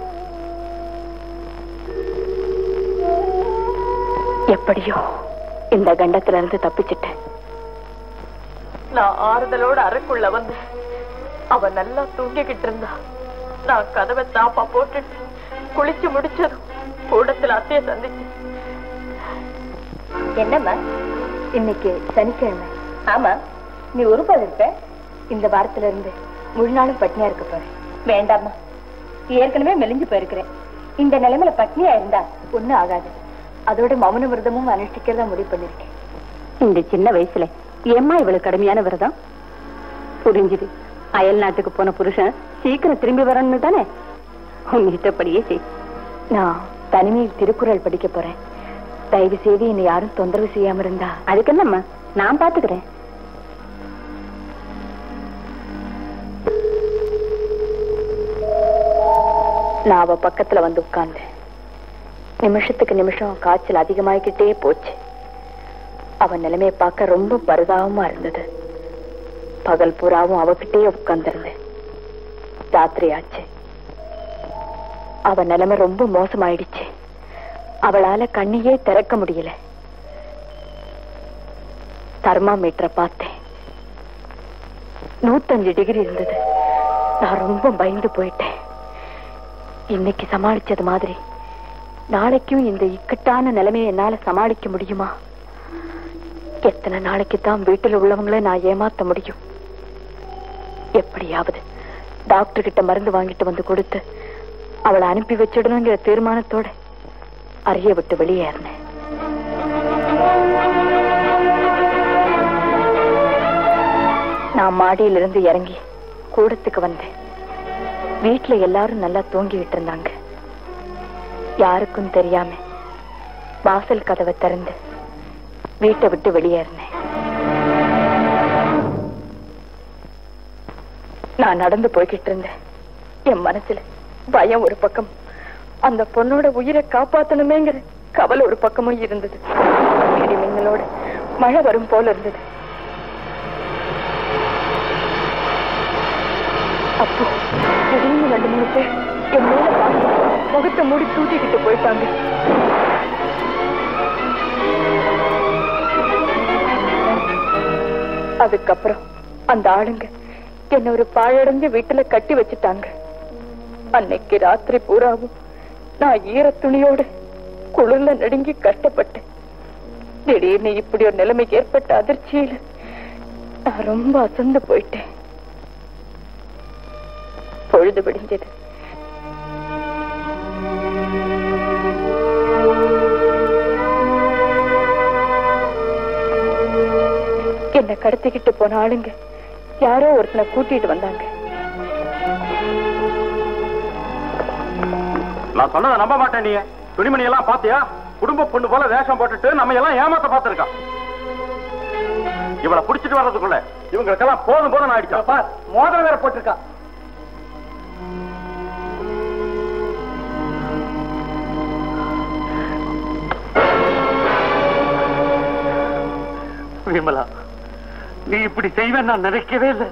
Speaker 2: எப்படியோ இந்த கண்டத்துல இருந்து தப்பிச்சிட்டேன். நான் ஆறுதலோட அறைக்குள்ள வந்து அவ நல்லா தூங்கிக்கிட்டு இருந்தா. நான் கதவை தாப்பா போட்டுட்டு குளிச்சு முடிச்சதும் கூடத்துல அத்தைய சந்திச்சு. என்னம்மா, இன்னைக்கு சனிக்கிழமை? ஆமா, நீ உருப்பது இருக்க. இந்த வாரத்துல இருந்து முழு நாளும் பட்னியா இருக்க போறேன். வேண்டாமா, ஏற்கனவே மெலிஞ்சு போயிருக்கிறேன். இந்த நிலைமையில பட்னியா இருந்தா ஒண்ணும் ஆகாது. அதோட மௌன விரதமும் அனுஷ்டிக்கிறதா முடிவு பண்ணிருக்கேன். இந்த சின்ன வயசுல ஏம்மா இவ்வளவு கடுமையான விரதம்? புரிஞ்சுது. அயல் நாட்டுக்கு போன புருஷன் சீக்கிரம் திரும்பி வரணும்னு தானே. உங்க இஷ்டப்படியே செய். நான் தனிமையில் திருக்குறள் படிக்க போறேன். தயவு செய்து என்னை யாரும் தொந்தரவு செய்யாம இருந்தா. அதுக்கு என்னம்மா, நான் பாத்துக்கிறேன். நான் அவ பக்கத்துல வந்து உட்கார்ந்தேன். நிமிஷத்துக்கு நிமிஷம் காய்ச்சல் அதிகமாகிக்கிட்டே போச்சு. அவன் நிலைமையை பார்க்க ரொம்ப பரிதாபமா இருந்தது. பகல் பூராவும் அவகிட்டே உட்கார்ந்திருந்தேன். ராத்திரி ஆச்சு. அவன் நிலைமை ரொம்ப மோசமாயிடுச்சு. அவளால கண்ணையே திறக்க முடியல. தெர்மாமீட்டரை பார்த்தேன். 105 டிகிரி இருந்தது. நான் ரொம்ப பயந்து போயிட்டேன். இன்னைக்கு சமாளிச்சது மாதிரி நாளைக்கும் இந்த இக்கட்டான நிலைமையை என்னால சமாளிக்க முடியுமா? எத்தனை நாளைக்கு தான் வீட்டில் உள்ளவங்களை நான் ஏமாத்த முடியும்? எப்படியாவது டாக்டர் கிட்ட மருந்து வாங்கிட்டு வந்து கொடுத்து அவளை அனுப்பி வச்சிடணுங்கிற தீர்மானத்தோட அறைய விட்டு வெளியேறினேன். நான் மாடியிலிருந்து இறங்கி கூடத்துக்கு வந்தேன். வீட்டுல எல்லாரும் நல்லா தூங்கிட்டு இருந்தாங்க. யாருக்கும் தெரியாம வாசல் கதவை திறந்து வீட்டை விட்டு வெளியேறினேன். நான் நடந்து போய்கிட்டு இருந்தேன். என் மனசுல பயம் ஒரு பக்கம், அந்த பொண்ணோட உயிரை காப்பாத்தணுமேங்கிற கவலை ஒரு பக்கமும் இருந்தது. இடி மின்னலோட மழை வரும் போல இருந்தது. அப்போ திடீர்னு 2-3 பேர் என் மேல பாஞ்சு முகத்தை மூடி தூக்கிக்கிட்டு போயிட்டாங்க. அதுக்கப்புறம் அந்த ஆளுங்க என்ன ஒரு பாழடைஞ்ச வீட்டுல கட்டி வச்சுட்டாங்க. அன்னைக்கு ராத்திரி பூராவும் நான் ஈர துணியோட குளிர்ல நடுங்கி கஷ்டப்பட்டேன். திடீர்னு இப்படி ஒரு நிலைமைக்கு ஏற்பட்ட அதிர்ச்சியில நான் ரொம்ப அசந்து போயிட்டேன். பொழுது விடிஞ்சது. என்ன கடத்திக்கிட்டு போன ஆளுங்க யாரோ ஒருத்தனை கூட்டிட்டு வந்தாங்க.
Speaker 3: நான் சொன்னதை நம்ப மாட்டேன். நீ துணிமணி எல்லாம் பாத்தியா? குடும்ப பொண்ணு போல வேஷம் போட்டுட்டு நம்ம எல்லாம் ஏமாத்த பாத்துருக்கா. இவளை புடிச்சிட்டு வர்றதுக்குள்ள இவங்களுக்கெல்லாம் போதும் போதும் ஆயிடுச்சா. மோதிரம் வேற போட்டிருக்கா. விமலா, நீ இப்படி செய்வேன் நான் நினைக்கவே இல்லை.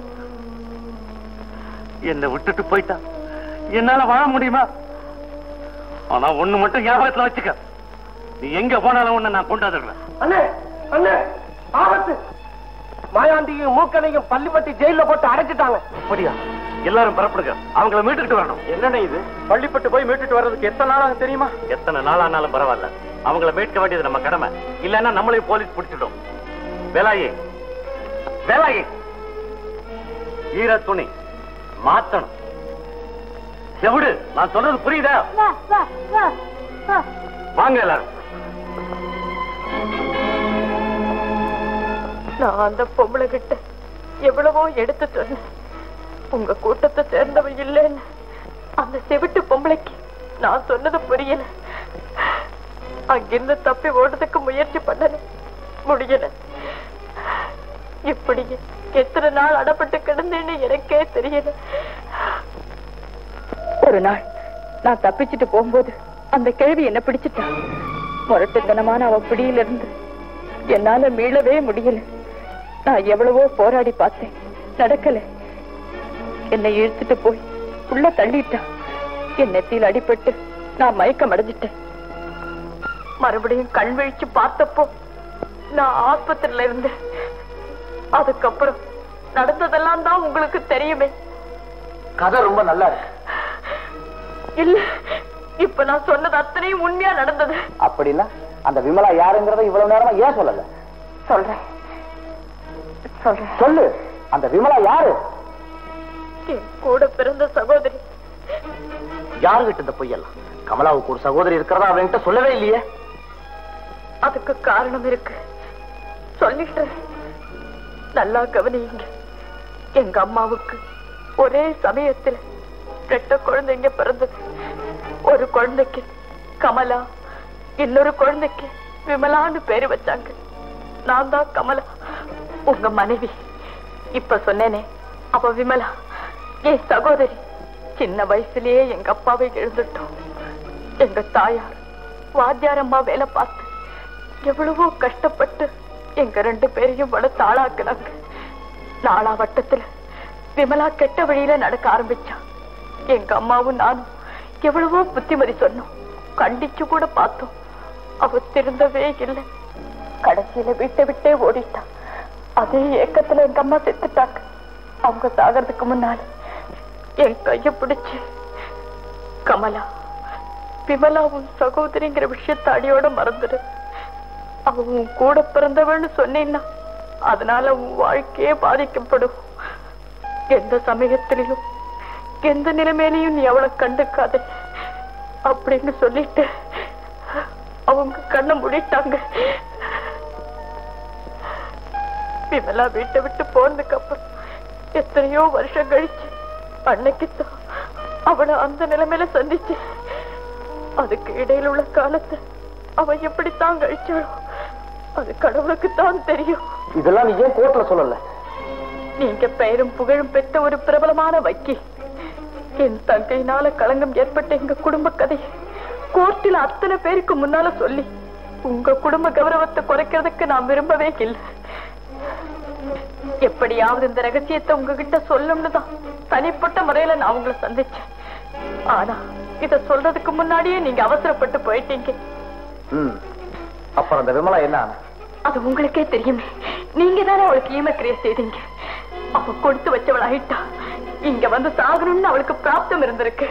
Speaker 3: என்னை விட்டுட்டு போயிட்டா என்னால வாழ முடியுமா? ஆனா ஒண்ணு மட்டும் ஞாபகத்துல வச்சுக்க, நீ எங்க போனாலும் ஒண்ணு நான் கொண்டாடுறேன்.
Speaker 4: அண்ணே அண்ணே, ஆபத்து! மாயாண்டியும் மூக்கனையும் பள்ளிப்பட்டி ஜெயில போட்டு அடைச்சிட்டாங்க.
Speaker 3: அப்படியா? எல்லாரும் பரப்படுங்க, அவங்கள மீட்டுக்கிட்டு வரணும். என்னென்ன இது? பள்ளிப்பட்டு போய் மீட்டுட்டு வர்றதுக்கு எத்தனை நாளாக தெரியுமா? எத்தனை நாளானாலும் பரவாயில்ல, அவங்கள மீட்க வேண்டியது நம்ம கடமை. இல்லன்னா நம்மளையும் போலீஸ் பிடிச்சிடும். வேலாயே வேலாயே, ஈர துணி மாத்தணும். செவிடு, நான் சொல்றது புரியுதா? வாங்க எல்லாரும்.
Speaker 2: நான் அந்த பொம்பளை கிட்ட எவ்வளவோ எடுத்து சொன்னேன். உங்க கூட்டத்தை சேர்ந்தவ இல்லைன்னு. அந்த செவிட்டு பொம்பளைக்கு நான் சொன்னது புரியல. அங்கிருந்து தப்பி ஓடுறதுக்கு முயற்சி பண்ணல, முடியல. இப்படி எத்தனை நாள் அடப்பட்டு கிடந்தேன்னு எனக்கே தெரியல. ஒரு நாள் நான் தப்பிச்சுட்டு போகும்போது அந்த கிழவி என்ன பிடிச்சிட்டா. முரட்டுத்தனமான அவ பிடியிலிருந்து என்னால மீளவே முடியல. நான் எவ்வளவோ போராடி பார்த்தேன், நடக்கல. என்னை இழுத்துட்டு போய் உள்ள தள்ளிட்டா. என் நெத்தியில் அடிபட்டு நான் மயக்கம் அடைஞ்சிட்டேன். மறுபடியும் கண் விழிச்சு பார்த்தப்போ நான் ஆஸ்பத்திரியில இருந்தேன். அதுக்கப்புறம் நடந்ததெல்லாம் தான் உங்களுக்கு தெரியுமே.
Speaker 4: கதை ரொம்ப நல்லா இருக்கு.
Speaker 2: இல்ல, இப்ப நான் சொன்னது அத்தனையும் உண்மையா நடந்தது.
Speaker 4: அப்படின்னா அந்த விமலா யாருங்கிறத இவ்வளவு நேரமா ஏன் சொல்லல?
Speaker 2: சொல்றேன் சொல்றேன்.
Speaker 4: சொல்லு, அந்த விமலா யாரு?
Speaker 2: என் கூட பிறந்த சகோதரி
Speaker 3: யாருகிட்ட இந்த பொய்யெல்லாம்? கமலாவுக்கு ஒரு சகோதரி இருக்கிறதா அவன்கிட்ட சொல்லவே இல்லையே.
Speaker 2: அதுக்கு காரணம் இருக்கு, சொல்லிட்டு நல்லா கவனிங்க. எங்க அம்மாவுக்கு ஒரே சமயத்துல 2 குழந்தைங்க பிறந்தது. ஒரு குழந்தைக்கு கமலா, இன்னொரு குழந்தைக்கு விமலான்னு பேரு வச்சாங்க. நான் தான் கமலா, உங்க மனைவி. இப்ப சொன்னேனே, அவ விமலா என் சகோதரி. சின்ன வயசுலயே எங்க அப்பாவை எழுந்துட்டோம். எங்க தாயார் வாத்தியாரம்மா வேலை பார்த்து எவ்வளவோ கஷ்டப்பட்டு எங்க 2 பேரையும் வளர்த்து ஆளாக்குனாங்க. நாளா வட்டத்துல விமலா கெட்ட வழியில நடக்க ஆரம்பிச்சா. எங்க அம்மாவும் நானும் எவ்வளவோ புத்திமதி சொன்னோம், கண்டிச்சு கூட பார்த்தோம். அவ திருந்தவே இல்லை. கடைசியில வீட்டை விட்டே ஓடிட்டா. அதே ஏக்கத்துல எங்க அம்மா செத்துட்டாங்க. அவங்க சாகிறதுக்கு முன்னால என் கைய பிடிச்சு, கமலா, விமலா உன் சகோதரிங்கிற விஷயத்த அடியோட மறந்துடு. அவ உன் கூட பிறந்தவன்னு சொன்னீன்னா அதனால உன் வாழ்க்கையே பாதிக்கப்படும். எந்த சமயத்திலும் எந்த நிலைமையிலையும் நீ அவளை கண்டுக்காத அப்படின்னு சொல்லிட்டு அவங்க கண்ணை மூடிட்டாங்க. விமலா வீட்டை விட்டு போனதுக்கு அப்புறம் எத்தனையோ வருஷம் கழிச்சு அன்னைக்குத்தான் அவளை அந்த நிலைமையில சந்திச்சு. அதுக்கு இடையில உள்ள காலத்தை அவ எப்படித்தான் கழிச்சாளோ அது கடவுளுக்குத்தான் தெரியும்.
Speaker 3: இதெல்லாம் நீ ஏன் கோர்ட்ல சொல்லல?
Speaker 2: நீங்க பெயரும் புகழும் பெற்ற ஒரு பிரபலமான வக்கீல். என் தங்கையினால களங்கம் ஏற்பட்ட எங்க குடும்ப கதை கோர்ட்டில் அத்தனை பேருக்கு முன்னால சொல்லி உங்க குடும்ப கௌரவத்தை குறைக்கிறதுக்கு நான் விரும்பவே இல்லை. எப்படியாவது இந்த ரகசியத்தை உங்ககிட்ட சொல்லணும்னு தான் தனிப்பட்ட முறையில நான் உங்களை சந்திச்சேன். ஆனா இத சொல்றதுக்கு முன்னாடியே நீங்க அவசரப்பட்டு போயிட்டீங்க.
Speaker 3: அப்புறம் அந்த விமலா என்ன?
Speaker 2: அது உங்களுக்கே தெரியுமே. நீங்க தானே அவளுக்கு ஈமக்கிரியை செய்தீங்க. அவ கொடுத்து வச்சவள் ஆயிட்டா. இங்க வந்து சாகணும்னு அவளுக்கு பிராப்தம் இருந்திருக்கு.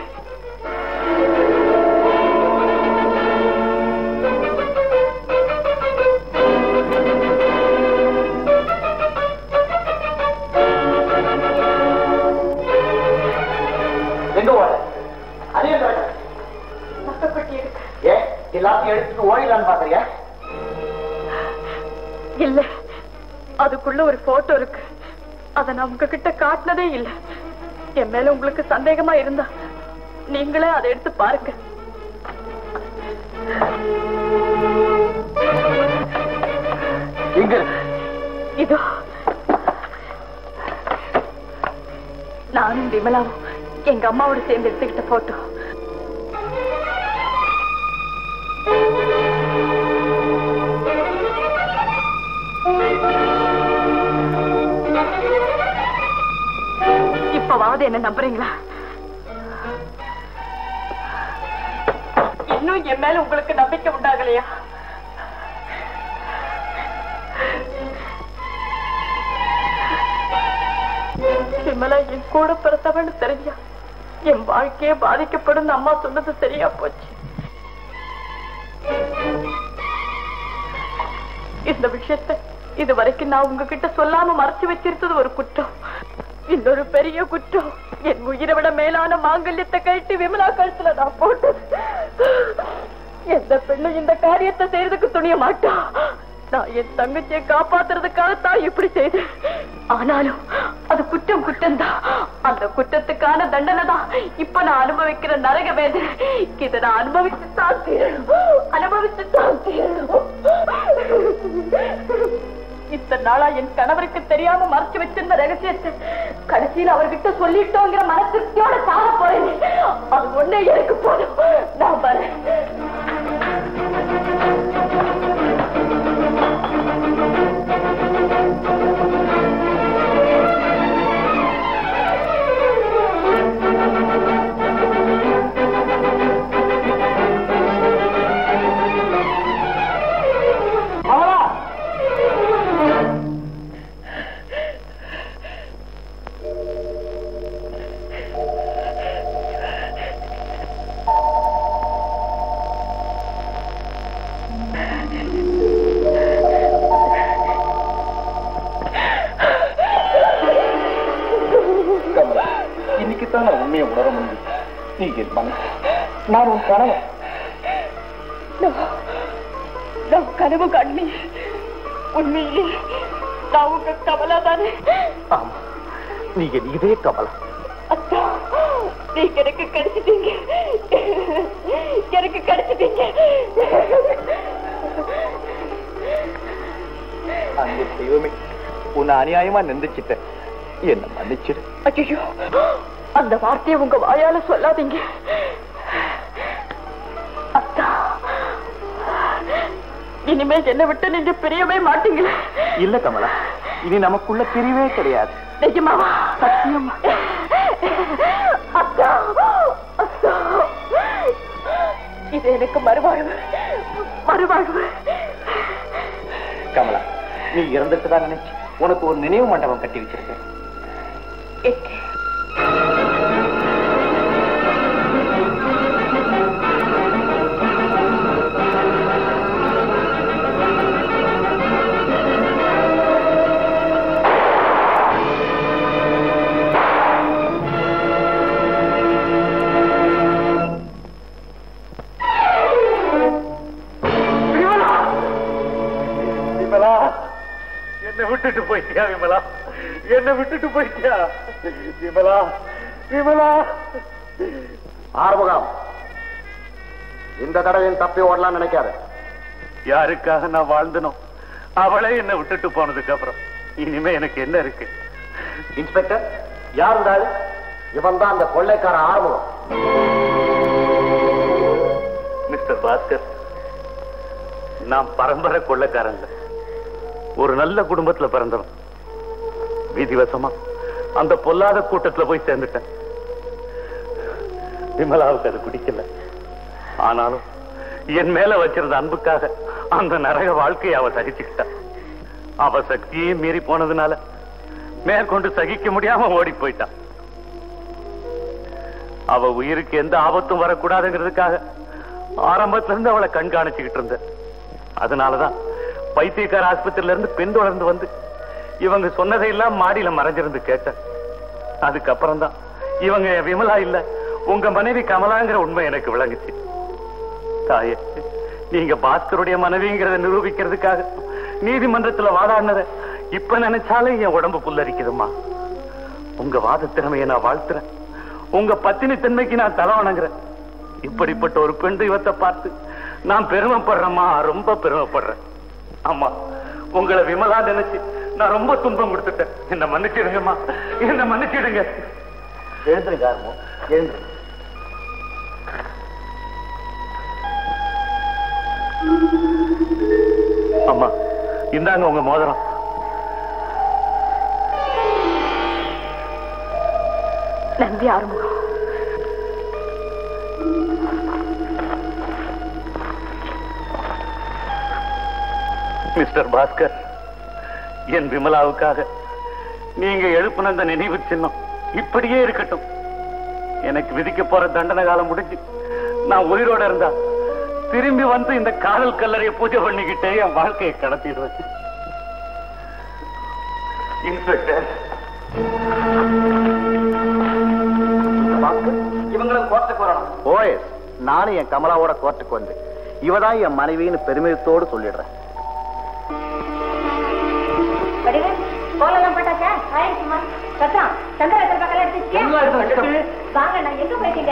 Speaker 3: எல்லாத்தையும் எடுத்துட்டு ஓடிலான்னு பாக்குறியா?
Speaker 2: இல்ல, அதுக்குள்ள ஒரு போட்டோ இருக்கு. அத நான் உங்ககிட்ட காட்டினதே இல்ல. என் மேல உங்களுக்கு சந்தேகமா இருந்தா நீங்களே அதை எடுத்து பாருங்க. இதோ நானும் விமலாவும் எங்க அம்மாவோட சேர்ந்து எடுத்துக்கிட்ட போட்டோ. இப்பவாவது என்ன நம்புறீங்களா? இன்னும் என் மேல உங்களுக்கு நம்பிக்கை உண்டாகலையா? விமலா என் கூட பிறந்தவன்னு தெரிஞ்சா என் வாழ்க்கையே பாதிக்கப்படும். அம்மா சொன்னது சரியா போச்சு. இந்த விஷயத்தை இது வரைக்கும் நான் உங்ககிட்ட சொல்லாம மறைச்சு வச்சிருந்தது ஒரு குற்றம். இன்னொரு பெரிய குற்றம், என் உயிரை விட மேலான மாங்கல்யத்தை கழட்டி விமலா கழுத்துல நான் போட்டது. எந்த பெண்ணு இந்த காரியத்தை செய்யறதுக்கு துணிய மாட்டா. நான் என் தங்கச்சியை காப்பாத்துறதுக்காகத்தான் இப்படி செய்தேன். ஆனாலும் அது குற்றம் குற்றம்தான். அந்த குற்றத்துக்கான தண்டனை தான் இப்ப நான் அனுபவிக்கிற நரக வேதனை. இதை நான் அனுபவிச்சுத்தான் தீரணும். இத்தனை நாளா என் கணவருக்கு தெரியாம மறைச்சு வச்சிருந்த ரகசியத்தை கடைசியில் அவர்கிட்ட சொல்லிட்டோங்கிற மனத்திற்கியோட சாக போறேன். அது ஒண்ணே எனக்கு போதும். நான் வரேன்.
Speaker 3: இன்னைக்குத்தான் நான் உண்மையை உணர முடியும். நீங்க இருப்பாங்க. நான் உன் கனவு
Speaker 2: நான் கனவு கண்ணி உண்மையிலே நான் உங்க கமலா தானே?
Speaker 3: ஆமா, நீங்க இதே கமலா.
Speaker 2: அத்தா, நீங்க எனக்கு கிடைச்சிட்டீங்க, எனக்கு கிடைச்சிட்டீங்க.
Speaker 3: அந்த தெய்வமே, உன்னை அநியாயமா நிந்திச்சிட்டேன், என்ன மன்னிச்சிடு.
Speaker 2: ஐயோ, அந்த வார்த்தையை உங்க வாயால சொல்லாதீங்க. அத்தா, இனிமே என்னை விட்டு நீங்க பிரியவே மாட்டீங்களே?
Speaker 3: இல்ல கமலா, இனி நமக்குள்ள பிரிவே கிடையாது.
Speaker 2: நிஜமாவா? சத்தியமா? அத்தா, அத்தா, இது எனக்கு மறுவாழ்வு, மறுவாழ்வு.
Speaker 3: கமலா, நீ இறந்துட்டு தான் நினைச்சு உனக்கு ஒரு நினைவு மண்டபம் கட்டி வச்சிருக்கேன்.
Speaker 1: என்ன விட்டுட்டு போயிட்டியா விமலா? என்ன விட்டுட்டு போயிட்டியா விமலா? விமலா,
Speaker 3: ஆறுமுகம், இந்த தடவையும் தப்பி ஓடலாம் நினைக்காத.
Speaker 1: யாருக்காக நான் வாழ்ந்தனோ அவளே என்ன விட்டுட்டு போனதுக்கு அப்புறம் இனிமே எனக்கு என்ன இருக்கு?
Speaker 3: இன்ஸ்பெக்டர், யார் இருந்தாலும் இவன் தான் அந்த கொள்ளைக்கார ஆறுமுகம்.
Speaker 1: மிஸ்டர் பாஸ்கர், நான் பரம்பரை கொள்ளைக்காரங்க. ஒரு நல்ல குடும்பத்துல பிறந்தவன். விதிவசமா அந்த பொல்லாத கூட்டத்துல போய் சேர்ந்துட்டேன். விமலாவுக்கு அது பிடிக்கல. ஆனாலும் என் மேல வச்சிருந்த அன்புக்காக அந்த நரக வாழ்க்கையை அவ சகிச்சுக்கிட்டா. அவ சக்தியே மீறி போனதுனால மேற்கொண்டு சகிக்க முடியாம ஓடி போயிட்டான். அவ உயிருக்கு எந்த ஆபத்தும் வரக்கூடாதுங்கிறதுக்காக ஆரம்பத்துல இருந்து அவளை கண்காணிச்சுக்கிட்டு இருந்த. அதனாலதான் பைத்தியக்கார ஆஸ்பத்திரியில இருந்து பெண் தொடர்ந்து வந்து இவங்க சொன்னதையெல்லாம் மாடியில மறைஞ்சிருந்து கேட்டேன். அதுக்கப்புறம் தான் இவங்க விமலா இல்ல, உங்க மனைவி கமலாங்கிற உண்மை எனக்கு விளங்குச்சு. தாயே, நீங்க பாஸ்கருடைய மனைவிங்கிறத நிரூபிக்கிறதுக்காக நீதிமன்றத்துல வாதாடினத இப்ப நினைச்சாலே என் உடம்பு புல்லரிக்குதுமா. உங்க வாத திறமையை நான் வாழ்த்துறேன். உங்க பத்தினி தன்மைக்கு நான் தலை வணங்குறேன். இப்படிப்பட்ட ஒரு பெண் தெய்வத்தை பார்த்து நான் பெருமைப்படுறேம்மா, ரொம்ப பெருமைப்படுறேன். ஆமா, உங்களை விமலா நினைச்சு நான் ரொம்ப துன்பம் கொடுத்துட்டேன். என்ன மன்னிச்சிடுங்கம்மா, என்ன மன்னிச்சிடுங்க.
Speaker 3: எழுந்துருங்க ஆறுமுகம், எழுந்துரு.
Speaker 1: அம்மா, இந்தாங்க உங்க மோதிரம்.
Speaker 2: நன்றி ஆறுமுகம்.
Speaker 1: மிஸ்டர் பாஸ்கர், என் விமலாவுக்காக நீங்க எழுப்பின அந்த நினைவு சின்னம் இப்படியே இருக்கட்டும். எனக்கு விதிக்க போற தண்டனை காலம் முடிஞ்சு நான் உயிரோட இருந்தா திரும்பி வந்து இந்த காதல் கல்லறையை பூஜை பண்ணிக்கிட்டே என் வாழ்க்கையை கடத்திடுவேன். இன்ஸ்பெக்டர்,
Speaker 3: இவங்களும் கோர்ட்டுக்கு வரணும். ஓய், நானும் என் கமலாவோட கோர்ட்டுக்கு வந்து இவதான் என் மனைவின்னு பெருமிதத்தோடு சொல்லிடுறேன்.
Speaker 6: கோலெல்லாம் போட்டாச்சா? ஆயிடுச்சுமா. சத்தம், சந்திரத்தில் பக்கம் எடுத்துச்சு. வாங்க, நான் எங்க போயிட்டீங்க?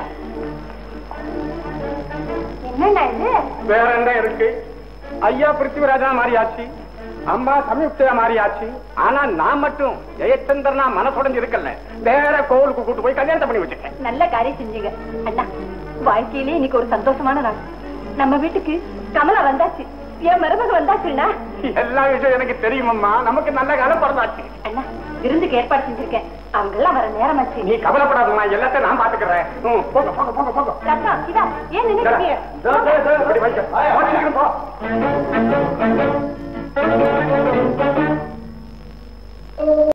Speaker 6: என்னண்ணா இது?
Speaker 4: வேற என்ன இருக்கு? ஐயா பிருத்திவிராஜா மாறியாச்சு, அம்மா சம்யுக்தா மாறியாச்சு. ஆனா நான் மட்டும் ஜெயச்சந்திரனா மனசுடைஞ்சு இருக்கல. வேற கோவிலுக்கு கூட்டு போய் கல்யாணத்தை பண்ணி வச்சுட்டேன்.
Speaker 2: நல்ல காரியம் செஞ்சீங்க அண்ணா. வாழ்க்கையிலே இன்னைக்கு ஒரு சந்தோஷமான நாள். நம்ம வீட்டுக்கு கமலா வந்தாச்சு, என் மருமக வந்தாச்சுண்ணா.
Speaker 4: எல்லா விஷயம் எனக்கு தெரியுமம்மா. நமக்கு நல்ல காலம் பிறந்தாச்சு.
Speaker 2: அண்ணா, விருந்துக்கு ஏற்பாடு செஞ்சிருக்கேன். அவங்க எல்லாம் வர நேரமாச்சு.
Speaker 4: நீ கவலைப்படாதம்மா, எல்லாத்தையும் நான் பாத்துக்கிறேன். போங்க போங்க போங்க போங்க.
Speaker 2: சத்தா, இதா, ஏன் நினைக்கிறீங்க?
Speaker 4: இப்படி வைக்க. போ.